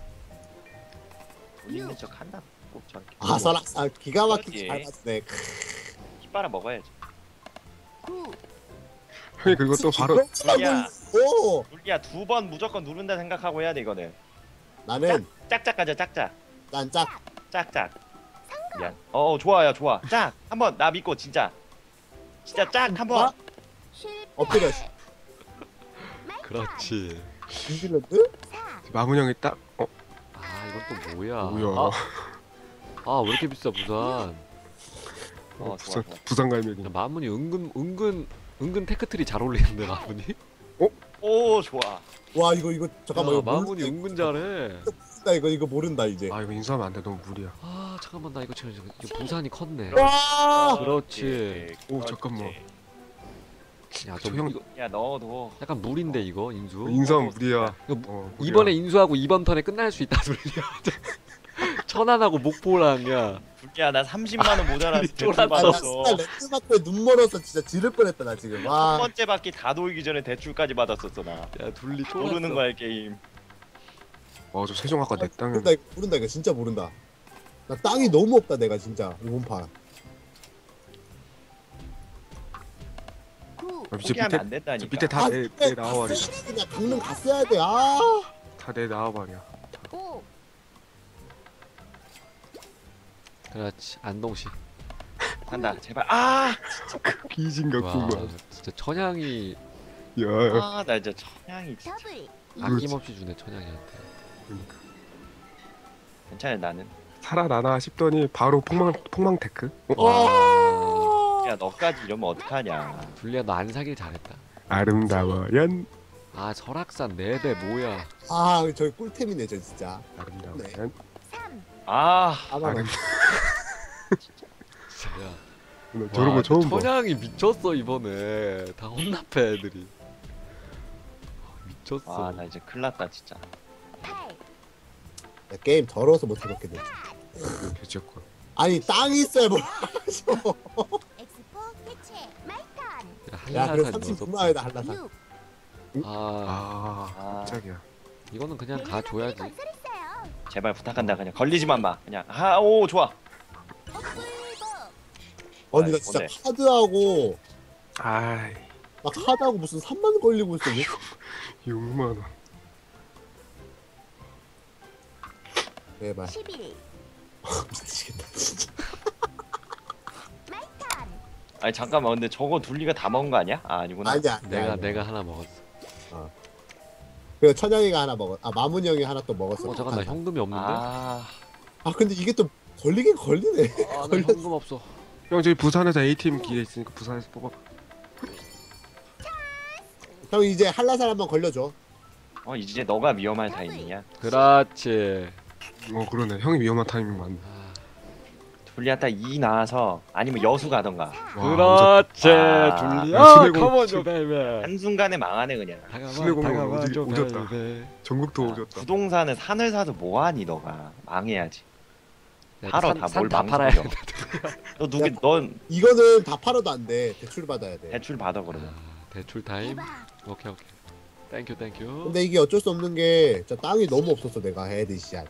[SPEAKER 4] 돈 있는 척 한다. 꼭 저렇게.
[SPEAKER 3] 아 설악산 기가 막히게
[SPEAKER 4] 그렇지.
[SPEAKER 3] 잘 봤네.
[SPEAKER 4] 피 빨아 먹어야지.
[SPEAKER 5] 구,
[SPEAKER 1] 형이 그리고 또 바로
[SPEAKER 4] 야.
[SPEAKER 3] 오
[SPEAKER 4] 우리야, 두 번 무조건 누른다 생각하고 해야 돼, 이거는.
[SPEAKER 3] 나는
[SPEAKER 4] 짝짝 가자, 짝짝.
[SPEAKER 3] 난짝
[SPEAKER 4] 짝짝. 미안. 어, 어, 좋아요, 좋아. 짝. 한번 나 믿고 진짜. 진짜 짝 한번.
[SPEAKER 5] 실패,
[SPEAKER 3] 엎드려.
[SPEAKER 5] 말탄,
[SPEAKER 2] 그렇지.
[SPEAKER 3] 뉴질랜드?
[SPEAKER 5] 사,
[SPEAKER 1] 마문 형이 딱 어
[SPEAKER 2] 아 이건 또 뭐야?
[SPEAKER 1] 뭐야?
[SPEAKER 2] 아 왜 이렇게 비싸 부산?
[SPEAKER 4] 어, 좋아,
[SPEAKER 1] 부산
[SPEAKER 4] 좋아.
[SPEAKER 1] 부산 갈매기.
[SPEAKER 2] 야, 마문이 은근 은근 은근 테크트리 잘 어울리는데 마문이?
[SPEAKER 4] 오 좋아.
[SPEAKER 3] 와 이거 이거 잠깐만
[SPEAKER 2] 야,
[SPEAKER 3] 이거
[SPEAKER 2] 마문이
[SPEAKER 3] 모른다,
[SPEAKER 2] 은근 잘해.
[SPEAKER 3] 이거 이거 이거 모른다 이제.
[SPEAKER 1] 아 이거 인수하면 안 돼. 너무 무리야.
[SPEAKER 2] 아 잠깐만 나 이거 지금 이거 부산이 컸네.
[SPEAKER 3] 와.
[SPEAKER 2] 그렇지.
[SPEAKER 1] 오, 잠깐만.
[SPEAKER 2] 야저
[SPEAKER 1] 저 형-
[SPEAKER 2] 이거
[SPEAKER 4] 야 넣어도.
[SPEAKER 2] 약간 물인데 이거 인수.
[SPEAKER 1] 인수하면 무리야.
[SPEAKER 2] 이거
[SPEAKER 1] 어, 무리야.
[SPEAKER 2] 이번에 인수하고 이번 턴에 끝날 수 있다 소리야. 천안하고 목포랑야.
[SPEAKER 4] 불리야 나 삼십만 원 모자라서 대출
[SPEAKER 2] 쫄았어.
[SPEAKER 3] 아, 나
[SPEAKER 4] 받았어.
[SPEAKER 3] 진짜 랜드마크에 눈 멀어서 진짜 지를 뻔했다 나 지금.
[SPEAKER 4] 첫
[SPEAKER 3] 와.
[SPEAKER 4] 번째 바퀴 다 돌기 전에 대출까지 받았었어 나.
[SPEAKER 2] 야 둘리 쫄았어.
[SPEAKER 4] 모르는 거야 게임.
[SPEAKER 1] 어저 세종 아까 내 땅에.
[SPEAKER 3] 모른다 이거 모른다 이거 진짜 모른다. 나 땅이 너무 없다 내가 진짜 이번 판.
[SPEAKER 5] 구.
[SPEAKER 1] 아, 진짜
[SPEAKER 4] 포기하면
[SPEAKER 1] 밑에
[SPEAKER 4] 안 된다니까.
[SPEAKER 1] 밑에
[SPEAKER 3] 아,
[SPEAKER 1] 다내
[SPEAKER 3] 그때
[SPEAKER 1] 내 나와버리야.
[SPEAKER 3] 갔어야 돼, 그냥 강릉 갔어야 돼. 아.
[SPEAKER 1] 다 내 나와버려.
[SPEAKER 5] 오.
[SPEAKER 2] 그렇지 안동시.
[SPEAKER 4] 간다 제발. 아,
[SPEAKER 1] 기진 갖고
[SPEAKER 2] 와
[SPEAKER 1] 거.
[SPEAKER 2] 진짜 천양이
[SPEAKER 1] 야.
[SPEAKER 4] 아, 나 진짜 천양이 진짜.
[SPEAKER 5] 더블.
[SPEAKER 2] 아낌없이 주네 천양이한테.
[SPEAKER 1] 그러니까.
[SPEAKER 4] 괜찮아 나는.
[SPEAKER 1] 살아나나 싶더니 바로 폭망 폭망 테크. 어?
[SPEAKER 2] 와
[SPEAKER 4] 야 너까지 이러면 어떡하냐.
[SPEAKER 2] 둘리야 너 안 사길 잘했다.
[SPEAKER 1] 아름다워연.
[SPEAKER 2] 아 설악산 네 배 뭐야.
[SPEAKER 3] 아 저기 꿀템이네 저 진짜.
[SPEAKER 1] 아름다워연.
[SPEAKER 5] 삼.
[SPEAKER 4] 아,
[SPEAKER 3] 아마
[SPEAKER 1] 아름.
[SPEAKER 2] 진짜.
[SPEAKER 1] 나 저런 거 처음 봐.
[SPEAKER 2] 천양이 미쳤어 이번에. 다 혼납해 애들이. 아, 미쳤어.
[SPEAKER 4] 아, 나 이제 큰일 났다 진짜.
[SPEAKER 5] 팔.
[SPEAKER 3] 나 게임 더러워서 못 해먹겠네.
[SPEAKER 1] 개쩔고.
[SPEAKER 3] 아니 땅이 있어야 뭘 하셔.
[SPEAKER 5] 엑스포 개최. 마이턴.
[SPEAKER 3] 야 그래
[SPEAKER 2] 한라산
[SPEAKER 3] 삼십
[SPEAKER 2] 녀석.
[SPEAKER 3] 분만이다 한라산.
[SPEAKER 5] 육.
[SPEAKER 2] 아
[SPEAKER 1] 아
[SPEAKER 4] 아.
[SPEAKER 1] 깜짝이야.
[SPEAKER 2] 이거는 그냥
[SPEAKER 5] 랜드마크를
[SPEAKER 2] 가줘야지.
[SPEAKER 5] 건설했어요.
[SPEAKER 4] 제발 부탁한다 그냥 걸리지만 마. 그냥 아, 오 좋아.
[SPEAKER 5] 복불복.
[SPEAKER 3] 아니 나 진짜
[SPEAKER 4] 뭔데?
[SPEAKER 3] 카드하고
[SPEAKER 1] 아이
[SPEAKER 3] 나 카드하고 무슨 삼만 걸리고 있어. 왜?
[SPEAKER 1] 육만 원.
[SPEAKER 3] 제발.
[SPEAKER 5] 십일.
[SPEAKER 3] 미치겠다 진짜.
[SPEAKER 5] 마이턴.
[SPEAKER 4] 아니 잠깐만 근데 저거 둘리가 다 먹은 거 아니야? 아 아니구나.
[SPEAKER 3] 아니야.
[SPEAKER 2] 내가
[SPEAKER 3] 아니야.
[SPEAKER 2] 내가 하나 먹었어.
[SPEAKER 3] 그리고 천양이가 하나 먹었. 아 마문 형이 하나 또 먹었어.
[SPEAKER 2] 어 잠깐 나 현금이 없는데. 아,
[SPEAKER 4] 아,
[SPEAKER 3] 아 근데 이게 또 걸리긴 걸리네.
[SPEAKER 2] 나 현금 없어.
[SPEAKER 1] 형 저기 부산에서 에이티엠 기계 있으니까 부산에서 뽑아.
[SPEAKER 3] 형 이제 한라산 한번 걸려줘.
[SPEAKER 4] 어 이제 너가 위험할 타이밍이야.
[SPEAKER 2] 그렇지.
[SPEAKER 1] 어 그러네. 형이 위험한 타이밍 맞네.
[SPEAKER 2] 아,
[SPEAKER 4] 둘리야 딱 이 나와서 아니면 여수 가던가.
[SPEAKER 1] 와,
[SPEAKER 2] 그렇지.
[SPEAKER 4] 아.
[SPEAKER 2] 둘리.
[SPEAKER 1] 야,
[SPEAKER 2] 아,
[SPEAKER 1] 신의 공-
[SPEAKER 2] 컴온
[SPEAKER 1] 신-
[SPEAKER 2] 요 베이베.
[SPEAKER 4] 한순간에 망하네 그냥.
[SPEAKER 1] 신의 공룡
[SPEAKER 2] 다가와
[SPEAKER 1] 오지-
[SPEAKER 2] 줘
[SPEAKER 1] 오졌다.
[SPEAKER 2] 베이베.
[SPEAKER 1] 전국도
[SPEAKER 4] 아,
[SPEAKER 1] 오졌다.
[SPEAKER 4] 부동산은 산을 사도 뭐하니 너가. 망해야지. 팔어 다 뭘
[SPEAKER 2] 산다 팔아야
[SPEAKER 4] 망설여.
[SPEAKER 2] 돼.
[SPEAKER 4] 너 누구 넌
[SPEAKER 3] 이거는 다 팔아도 안 돼. 대출 받아야 돼.
[SPEAKER 4] 대출 받아 그러면.
[SPEAKER 2] 아, 대출 타임.
[SPEAKER 5] 대박.
[SPEAKER 2] 오케이 오케이. 땡큐 땡큐.
[SPEAKER 3] 근데 이게 어쩔 수 없는 게 진짜 땅이 너무 없었어 내가 헤드샷.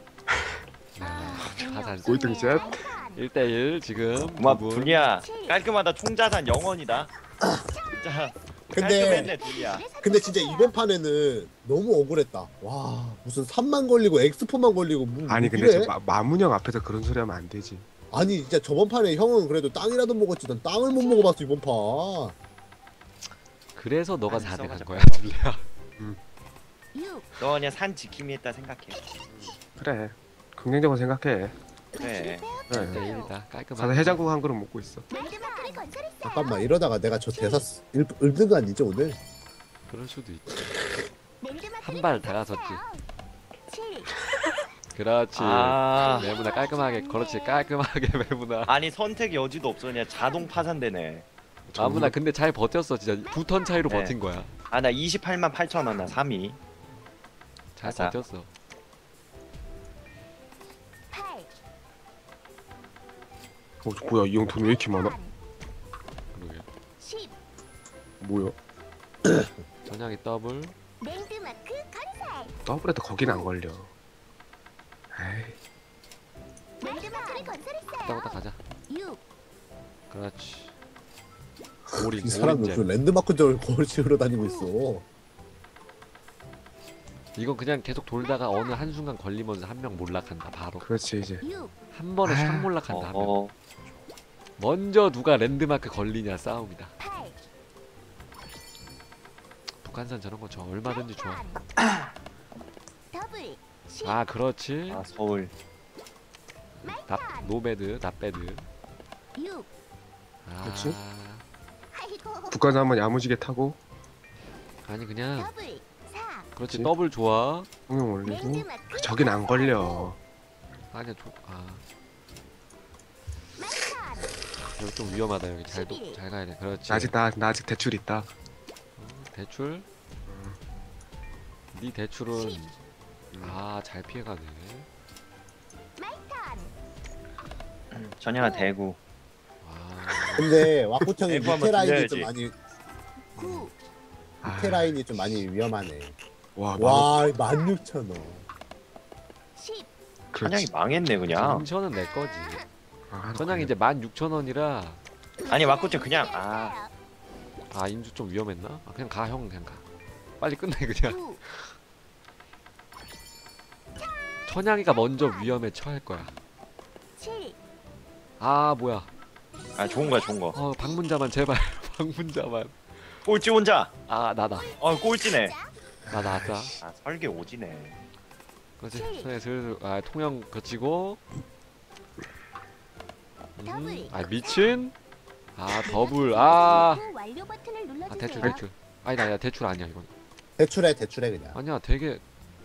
[SPEAKER 2] 다잘
[SPEAKER 1] 꼴등 셋.
[SPEAKER 2] 일 대 일 지금.
[SPEAKER 4] 고마
[SPEAKER 2] 두 분.
[SPEAKER 4] 둘리야 깔끔하다. 총자산 영원이다. 진짜
[SPEAKER 3] 근데
[SPEAKER 4] 깔끔했네 둘리야.
[SPEAKER 3] 근데 진짜 이번 판에는 너무 억울했다. 와 무슨 삼만 걸리고 엑스포만 걸리고 뭐,
[SPEAKER 1] 아니
[SPEAKER 3] 뭐
[SPEAKER 1] 근데
[SPEAKER 3] 이래?
[SPEAKER 1] 저 마, 마문형 앞에서 그런 소리 하면 안 되지.
[SPEAKER 3] 아니 진짜 저번 판에 형은 그래도 땅이라도 먹었지 난 땅을 못 먹어봤어 이번 판.
[SPEAKER 2] 그래서 너가
[SPEAKER 4] 아니,
[SPEAKER 2] 사 대 간
[SPEAKER 4] 써가지고.
[SPEAKER 2] 거야 둘리야.
[SPEAKER 5] 육.
[SPEAKER 4] 너 그냥 산 지킴이 했다 생각해.
[SPEAKER 1] 그래. 긍정적으로 생각해.
[SPEAKER 4] 그래.
[SPEAKER 1] 그래.
[SPEAKER 2] 일 대 일이다. 깔끔하게.
[SPEAKER 1] 가서 해장국 한 그릇 먹고 있어.
[SPEAKER 5] 랜드마크를 건설했어요.
[SPEAKER 3] 잠깐만 이러다가 내가 저 대사 일 등 아니죠 오늘?
[SPEAKER 2] 그럴 수도 있지.
[SPEAKER 5] 랜드마크를
[SPEAKER 2] 한 발 다가섰지.
[SPEAKER 5] 칠.
[SPEAKER 2] 그렇지.
[SPEAKER 4] 아.
[SPEAKER 2] 매문아 깔끔하게. 그렇지 깔끔하게 매문아.
[SPEAKER 4] 아니 선택 여지도 없어. 그냥 자동 파산되네.
[SPEAKER 2] 아무나 근데 잘 버텼어 진짜. 두 턴 차이로
[SPEAKER 4] 네.
[SPEAKER 2] 버틴 거야.
[SPEAKER 4] 아 나 이십팔만 팔천 원 나 삼 위.
[SPEAKER 2] 잘
[SPEAKER 4] 맞아.
[SPEAKER 2] 버텼어.
[SPEAKER 5] 팔.
[SPEAKER 1] 어 뭐야 이 형 돈 왜 이렇게 많아?
[SPEAKER 2] 그러게.
[SPEAKER 5] 십.
[SPEAKER 1] 뭐야?
[SPEAKER 2] 전향이 더블.
[SPEAKER 5] 랜드마크 건설.
[SPEAKER 1] 더블에도 거긴 안 걸려. 에이.
[SPEAKER 5] 랜드마크를 건설했어요.
[SPEAKER 2] 따고 딱 가자.
[SPEAKER 5] 육.
[SPEAKER 2] 그렇지. 올인
[SPEAKER 3] 이 사람은
[SPEAKER 2] 올인제.
[SPEAKER 3] 그 랜드마크 저 거치러 다니고 있어.
[SPEAKER 2] 이건 그냥 계속 돌다가 어느 한순간 걸리면서 한 명 몰락한다 바로.
[SPEAKER 1] 그렇지 이제.
[SPEAKER 5] 육.
[SPEAKER 2] 한 번에
[SPEAKER 1] 아.
[SPEAKER 2] 싹 몰락한다 한 명.
[SPEAKER 4] 어,
[SPEAKER 2] 먼저 누가 랜드마크 걸리냐 싸움이다.
[SPEAKER 5] 팔.
[SPEAKER 2] 북한산 저런 거 좋아. 얼마든지 좋아.
[SPEAKER 5] 더블. 십.
[SPEAKER 2] 아 그렇지.
[SPEAKER 4] 아 서울.
[SPEAKER 2] 납 노베드 납베드.
[SPEAKER 5] 육.
[SPEAKER 2] 아,
[SPEAKER 1] 그렇지.
[SPEAKER 5] 아이고.
[SPEAKER 1] 북한산 한번 야무지게 타고
[SPEAKER 2] 아니 그냥
[SPEAKER 5] 더블.
[SPEAKER 2] 그렇지
[SPEAKER 1] 그치?
[SPEAKER 2] 더블 좋아.
[SPEAKER 1] 공룡 올리고.
[SPEAKER 5] 랜드마크
[SPEAKER 1] 저긴 안 걸려.
[SPEAKER 2] 아니야 조, 아
[SPEAKER 5] 마이턴
[SPEAKER 2] 여기 좀 위험하다 여기 잘도 잘 가야 돼. 그렇지.
[SPEAKER 1] 나 아직 나, 나 아직 대출 있다.
[SPEAKER 2] 어, 대출? 네 대출은 아 잘 피해가네.
[SPEAKER 5] 마이턴
[SPEAKER 4] 전혀가 대구.
[SPEAKER 2] 와
[SPEAKER 3] 근데 와꾸형이
[SPEAKER 4] 에프 한번
[SPEAKER 3] 밑에 라인이
[SPEAKER 4] 들려야지.
[SPEAKER 3] 좀 많이
[SPEAKER 5] 구
[SPEAKER 1] 아,
[SPEAKER 3] 밑에 라인이 좀 많이 위험하네.
[SPEAKER 1] 와, 와.
[SPEAKER 3] 와 만 육천 원.
[SPEAKER 5] 십
[SPEAKER 4] 천양이 망했네 그냥.
[SPEAKER 2] 인천은 내 거지.
[SPEAKER 1] 아,
[SPEAKER 2] 천양이 이제 만 육천 원이라
[SPEAKER 4] 아니 와꾸짱 그냥 아
[SPEAKER 2] 아 인주 좀 위험했나? 아, 그냥 가 형 그냥 가. 빨리 끝내 그냥.
[SPEAKER 5] 구
[SPEAKER 2] 천양이가 먼저 위험에 처할 거야.
[SPEAKER 5] 칠
[SPEAKER 2] 아 뭐야?
[SPEAKER 4] 아 좋은 거야 좋은 거.
[SPEAKER 2] 어 방문자만 제발 방문자만.
[SPEAKER 4] 꼴찌 혼자.
[SPEAKER 2] 아 나다.
[SPEAKER 4] 어 꼴찌네.
[SPEAKER 2] 나 나왔다.
[SPEAKER 4] 아 설계 오지네.
[SPEAKER 2] 그렇지. 손에 슬슬 아 통영 거치고. 음,
[SPEAKER 5] 더블.
[SPEAKER 2] 아 미친. 아 더블. 아.
[SPEAKER 5] 완료 버튼을
[SPEAKER 2] 아
[SPEAKER 5] 눌러주세요.
[SPEAKER 2] 대출 대출. 아니다 아니다 대출 아니야 이건.
[SPEAKER 3] 대출해 대출해 그냥.
[SPEAKER 2] 아니야 되게.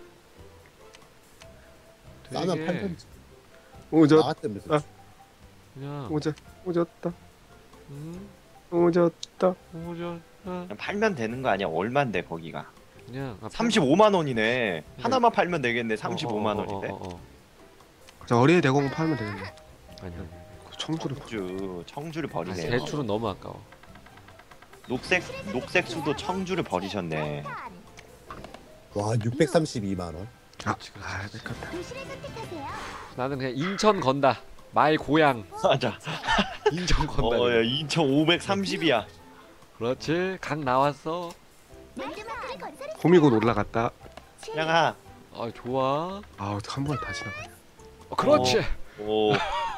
[SPEAKER 3] 싸면
[SPEAKER 2] 되게
[SPEAKER 3] 팔던지.
[SPEAKER 1] 오졌,
[SPEAKER 3] 나갔다면서.
[SPEAKER 1] 아.
[SPEAKER 2] 그냥.
[SPEAKER 1] 오졌, 오졌다.
[SPEAKER 2] 음.
[SPEAKER 1] 오졌다.
[SPEAKER 2] 오전. 아,
[SPEAKER 4] 그냥 팔면 되는 거 아니야? 얼만데 거기가?
[SPEAKER 2] 그냥. 아,
[SPEAKER 4] 삼십오만 원이네. 하나만 팔면 되겠네.
[SPEAKER 2] 어,
[SPEAKER 4] 삼십오만
[SPEAKER 2] 어, 어, 어,
[SPEAKER 4] 원인데.
[SPEAKER 2] 어, 어.
[SPEAKER 1] 저 어린이 대공 팔면 되겠네.
[SPEAKER 2] 아니야.
[SPEAKER 1] 그 청주를 팔.
[SPEAKER 4] 청주 청주를
[SPEAKER 2] 아,
[SPEAKER 4] 버리네요.
[SPEAKER 2] 대출은 너무 아까워.
[SPEAKER 4] 녹색 녹색 수도 청주를 버리셨네.
[SPEAKER 3] 와 육백삼십이만 원.
[SPEAKER 1] 아,
[SPEAKER 2] 그렇지, 그렇지.
[SPEAKER 1] 아, 뺏겼다.
[SPEAKER 5] 도시를 선택하세요.
[SPEAKER 2] 나는 그냥 인천 건다. 말 고향.
[SPEAKER 4] 맞아.
[SPEAKER 2] 인천 건다.
[SPEAKER 4] 어, 야,
[SPEAKER 2] 그냥.
[SPEAKER 4] 이천오백삼십이야.
[SPEAKER 2] 그렇지. 강 나왔어.
[SPEAKER 5] 랜드마크를 건설했어요.
[SPEAKER 1] 홈이 곧 올라갔다.
[SPEAKER 5] 칠
[SPEAKER 4] 양아.
[SPEAKER 2] 아 좋아.
[SPEAKER 1] 아, 한 번에 다 지나가네.
[SPEAKER 2] 어, 그렇지.
[SPEAKER 4] 오.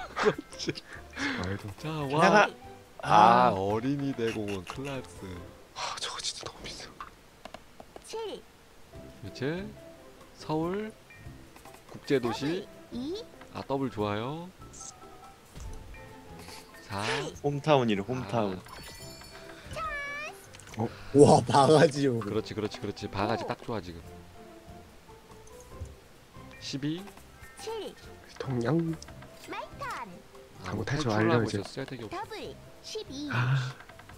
[SPEAKER 1] 말도.
[SPEAKER 2] 자
[SPEAKER 4] 양아.
[SPEAKER 2] 와. 아 어린이 대공원 클라스.
[SPEAKER 1] 아, 저거 진짜 너무 비싸.
[SPEAKER 5] 칠
[SPEAKER 2] 그렇지. 서울 국제도시.
[SPEAKER 5] 이
[SPEAKER 2] 아 더블 좋아요. 사.
[SPEAKER 4] 홈타운이래 홈타운.
[SPEAKER 2] 아,
[SPEAKER 3] 와 바가지요.
[SPEAKER 2] 그렇지 그렇지 그렇지. 바가지 딱 좋아 지금. 십이.
[SPEAKER 5] 칠
[SPEAKER 1] 동양.
[SPEAKER 5] 마이턴
[SPEAKER 2] 아,
[SPEAKER 1] 당구
[SPEAKER 2] 뭐
[SPEAKER 1] 탈출
[SPEAKER 2] 탈출을
[SPEAKER 1] 완료,
[SPEAKER 2] 하고
[SPEAKER 1] 이제.
[SPEAKER 2] 있었어. 쓸데기 없어.
[SPEAKER 5] 더블 십이
[SPEAKER 1] 아,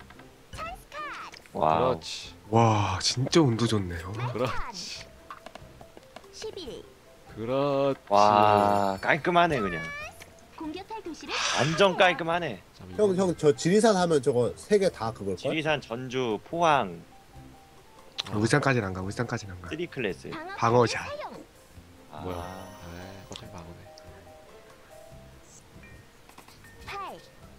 [SPEAKER 4] 와우.
[SPEAKER 2] 그렇지.
[SPEAKER 1] 와, 진짜 운도 좋네요.
[SPEAKER 2] 그렇지.
[SPEAKER 5] 십일
[SPEAKER 2] 그렇지.
[SPEAKER 4] 와 깔끔하네 그냥.
[SPEAKER 5] 공격할 도시를
[SPEAKER 4] 완전 깔끔하네.
[SPEAKER 2] 자, 이거-
[SPEAKER 3] 형 형 저 지리산 하면 저거 세 개 다 그걸 걸?
[SPEAKER 4] 지리산, 전주, 포항,
[SPEAKER 2] 아,
[SPEAKER 1] 울산까지는 안 가. 울산까지는 안 가.
[SPEAKER 4] 쓰리 클래스.
[SPEAKER 1] 방어샷.
[SPEAKER 4] 아,
[SPEAKER 2] 뭐야? 아, 어차피 방어네.
[SPEAKER 5] 팔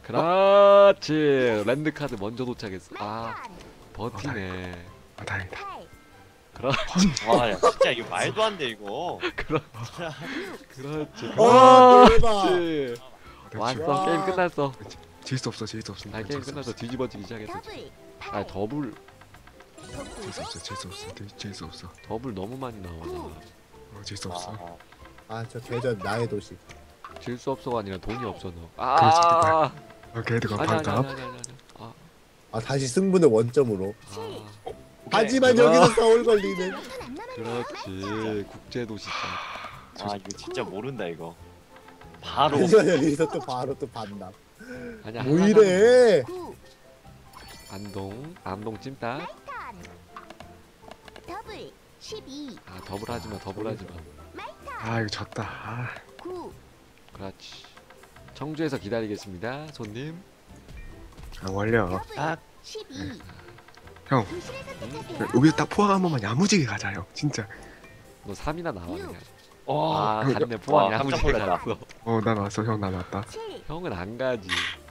[SPEAKER 2] 그렇지. 랜드 카드 먼저 도착했어. 아, 버티네.
[SPEAKER 1] 아, 다행이다.
[SPEAKER 5] 팔
[SPEAKER 2] 그렇지.
[SPEAKER 4] 와, 야, 진짜 이거 말도 안 돼 이거.
[SPEAKER 2] 그렇지. 그렇지.
[SPEAKER 3] 와, 대박.
[SPEAKER 2] 그렇지. 왔어.
[SPEAKER 3] 와.
[SPEAKER 2] 게임 끝났어.
[SPEAKER 1] 질 수 없어, 질 수 없어.
[SPEAKER 2] 아, 게임
[SPEAKER 1] 질 수
[SPEAKER 2] 끝났어.
[SPEAKER 1] 없어.
[SPEAKER 2] 뒤집어지기 시작했어.
[SPEAKER 5] 더블
[SPEAKER 2] 아, 더블.
[SPEAKER 1] 질 수 없어, 질 수 없어. 질 수 없어.
[SPEAKER 2] 더블 너무 많이 나와.
[SPEAKER 1] 어, 질 수 없어.
[SPEAKER 4] 아,
[SPEAKER 3] 아저 대전 나의 도시.
[SPEAKER 2] 질 수 없어가 아니라 돈이 없어 너.
[SPEAKER 1] 그렇지,
[SPEAKER 2] 아.
[SPEAKER 1] 아, 걔들가
[SPEAKER 2] 아니 아니
[SPEAKER 1] 반갑.
[SPEAKER 2] 아니 아니 아니. 아.
[SPEAKER 3] 아 다시 승부는 원점으로.
[SPEAKER 2] 아.
[SPEAKER 3] 하지만
[SPEAKER 2] 아.
[SPEAKER 3] 여기서 서울 걸리는.
[SPEAKER 5] 몇분 안 남았네요.
[SPEAKER 2] 그렇지. 국제 도시다.
[SPEAKER 4] 아 이거 진짜 모른다 이거. 바로
[SPEAKER 3] 하지만 여기서 또 바로 또 반납.
[SPEAKER 2] 아니야.
[SPEAKER 3] 뭐
[SPEAKER 2] 하나는
[SPEAKER 3] 이래?
[SPEAKER 5] 구
[SPEAKER 2] 안동. 안동 찜닭.
[SPEAKER 5] 마이턴 더블 십이
[SPEAKER 2] 아, 더블 하지 마. 더블 하지 마.
[SPEAKER 5] 마이턴
[SPEAKER 1] 아, 이거 졌다. 아,
[SPEAKER 5] 구
[SPEAKER 2] 그렇지. 청주에서 기다리겠습니다. 손님.
[SPEAKER 1] 안 걸려.
[SPEAKER 5] 더블
[SPEAKER 4] 아.
[SPEAKER 5] 십이
[SPEAKER 1] 형.
[SPEAKER 5] 도시를 선택하세요.
[SPEAKER 1] 여기서 딱 포항 한 번만 야무지게 가자, 형. 진짜.
[SPEAKER 2] 너 삼이나 나와 그냥.
[SPEAKER 4] 와,
[SPEAKER 2] 아, 갔네. 포항
[SPEAKER 4] 와, 깜짝
[SPEAKER 2] 야무지게
[SPEAKER 4] 놀랐다.
[SPEAKER 2] 갔어.
[SPEAKER 1] 어, 난 왔어, 형, 난 왔다.
[SPEAKER 5] 칠
[SPEAKER 2] 형은 안 가지.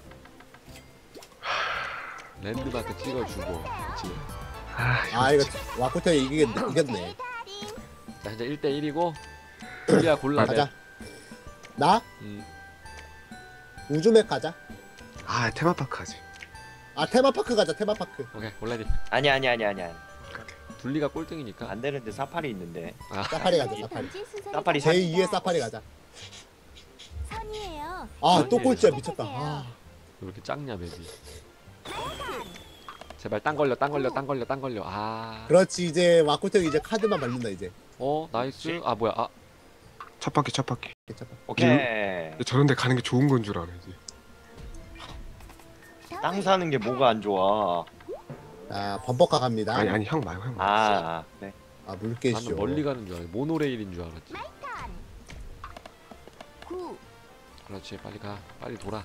[SPEAKER 2] 랜드마크 찍어주고. 그렇지.
[SPEAKER 1] 아,
[SPEAKER 3] 아 이거 와꾸형이 이기겠네. 이겼네.
[SPEAKER 2] 자, 이제 일 대 일이고. 줄리아 골라.
[SPEAKER 3] 가자. 나
[SPEAKER 2] 음.
[SPEAKER 3] 우주맥 가자.
[SPEAKER 1] 아, 테마파크 하지.
[SPEAKER 3] 아 테마파크 가자. 테마파크.
[SPEAKER 2] 오케이. 골라디.
[SPEAKER 4] 아니 아니 아니 아니 아니.
[SPEAKER 2] 둘리가 꼴등이니까.
[SPEAKER 4] 안 되는데 사파리 있는데.
[SPEAKER 2] 아,
[SPEAKER 3] 사파리 가자. 사파리.
[SPEAKER 4] 사파리
[SPEAKER 3] 제이의 사파리 가자.
[SPEAKER 5] 선이에요.
[SPEAKER 3] 아 또
[SPEAKER 2] 아니,
[SPEAKER 3] 꼴찌야 미쳤다. 아,
[SPEAKER 2] 왜 이렇게 작냐 맵이. 제발 땅 걸려 땅 걸려 땅 걸려 땅 걸려. 아.
[SPEAKER 3] 그렇지 이제 마코텍 이제 카드만 밟는다 이제.
[SPEAKER 2] 어 나이스. 아 뭐야 아
[SPEAKER 1] 첫 바퀴 첫 바퀴.
[SPEAKER 3] 괜찮아.
[SPEAKER 4] 오케이.
[SPEAKER 1] 근데 저런 데 가는 게 좋은 건 줄 알아야지.
[SPEAKER 4] 땅 사는 게 뭐가 안 좋아.
[SPEAKER 3] 자 범퍼카 갑니다.
[SPEAKER 1] 아니 아니 형 말고 형 말고.
[SPEAKER 4] 아, 네.
[SPEAKER 3] 아 물개쇼.
[SPEAKER 2] 나는 멀리 가는 줄 알았지. 모노레일인 줄 알았지.
[SPEAKER 5] 마이턴. 구.
[SPEAKER 2] 그렇지 빨리 가 빨리 돌아.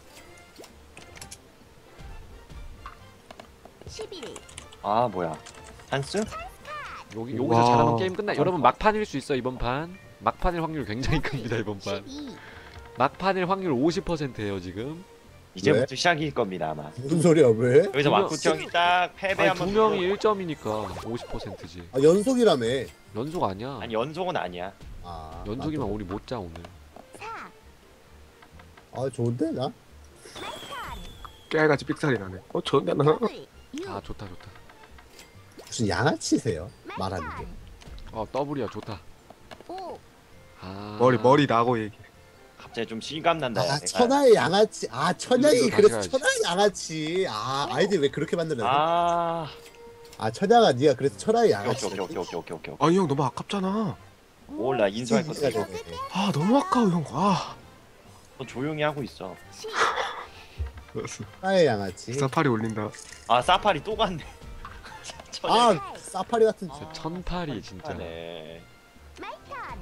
[SPEAKER 5] 십일.
[SPEAKER 4] 아, 뭐야. 한스?
[SPEAKER 2] 여기 여기서
[SPEAKER 1] 와.
[SPEAKER 2] 잘하면 게임 끝나. 여러분 막판일 수 있어 이번 판. 막판일 확률 굉장히
[SPEAKER 5] 더블.
[SPEAKER 2] 큽니다 이번 판.
[SPEAKER 5] 십이.
[SPEAKER 2] 막판일 확률 오십 퍼센트예요 지금.
[SPEAKER 4] 이제부터 시작일 겁니다, 아마.
[SPEAKER 3] 무슨 소리야 왜?
[SPEAKER 4] 여기서
[SPEAKER 2] 두 명-
[SPEAKER 4] 마쿠티 형이 딱 패배
[SPEAKER 2] 아니
[SPEAKER 4] 한번
[SPEAKER 2] 두 명이 일 점이니까 오십 퍼센트지.
[SPEAKER 3] 아 연속이라며.
[SPEAKER 2] 연속 아니야.
[SPEAKER 4] 아니, 연속은 아니야.
[SPEAKER 3] 아
[SPEAKER 2] 연속이면 우리 못 자 오늘.
[SPEAKER 5] 사.
[SPEAKER 3] 아 좋은데 나?
[SPEAKER 5] 마이턴.
[SPEAKER 1] 깨알같이 삑살이 나네. 어 좋은데 나.
[SPEAKER 5] 더블. 육.
[SPEAKER 2] 아 좋다 좋다.
[SPEAKER 3] 무슨 양아치세요? 말하는 게.
[SPEAKER 5] 마이턴.
[SPEAKER 2] 어 더블이야 좋다.
[SPEAKER 5] 오.
[SPEAKER 2] 아
[SPEAKER 1] 머리 머리 나고 얘기.
[SPEAKER 4] 갑자기 좀 실감 난다. 야,
[SPEAKER 3] 아
[SPEAKER 4] 내가.
[SPEAKER 3] 천하의 양아치. 아 천양이
[SPEAKER 2] 이거
[SPEAKER 3] 그래서
[SPEAKER 2] 다시
[SPEAKER 3] 천하의 양아치. 아 아이디 왜 그렇게 만들었어? 아,
[SPEAKER 4] 아,
[SPEAKER 3] 천양아 네가 그래서 천하의
[SPEAKER 4] 오케이,
[SPEAKER 3] 양아치.
[SPEAKER 4] 오케이, 오케이, 오케이, 오케이, 오케이.
[SPEAKER 1] 아니 형 너무 아깝잖아.
[SPEAKER 4] 몰라, 인수할 것도
[SPEAKER 3] 이해가
[SPEAKER 4] 있고.
[SPEAKER 3] 되네.
[SPEAKER 1] 아 너무 아까워 형. 아.
[SPEAKER 4] 너 조용히 하고 있어.
[SPEAKER 5] 십.
[SPEAKER 1] 알았어.
[SPEAKER 3] 천하의 양아치.
[SPEAKER 1] 사파리 올린다.
[SPEAKER 4] 아, 사파리 또 갔네. 천양.
[SPEAKER 3] 아 사파리 같은.
[SPEAKER 2] 진짜 천팔이 진짜.
[SPEAKER 4] 네.
[SPEAKER 5] 마이턴.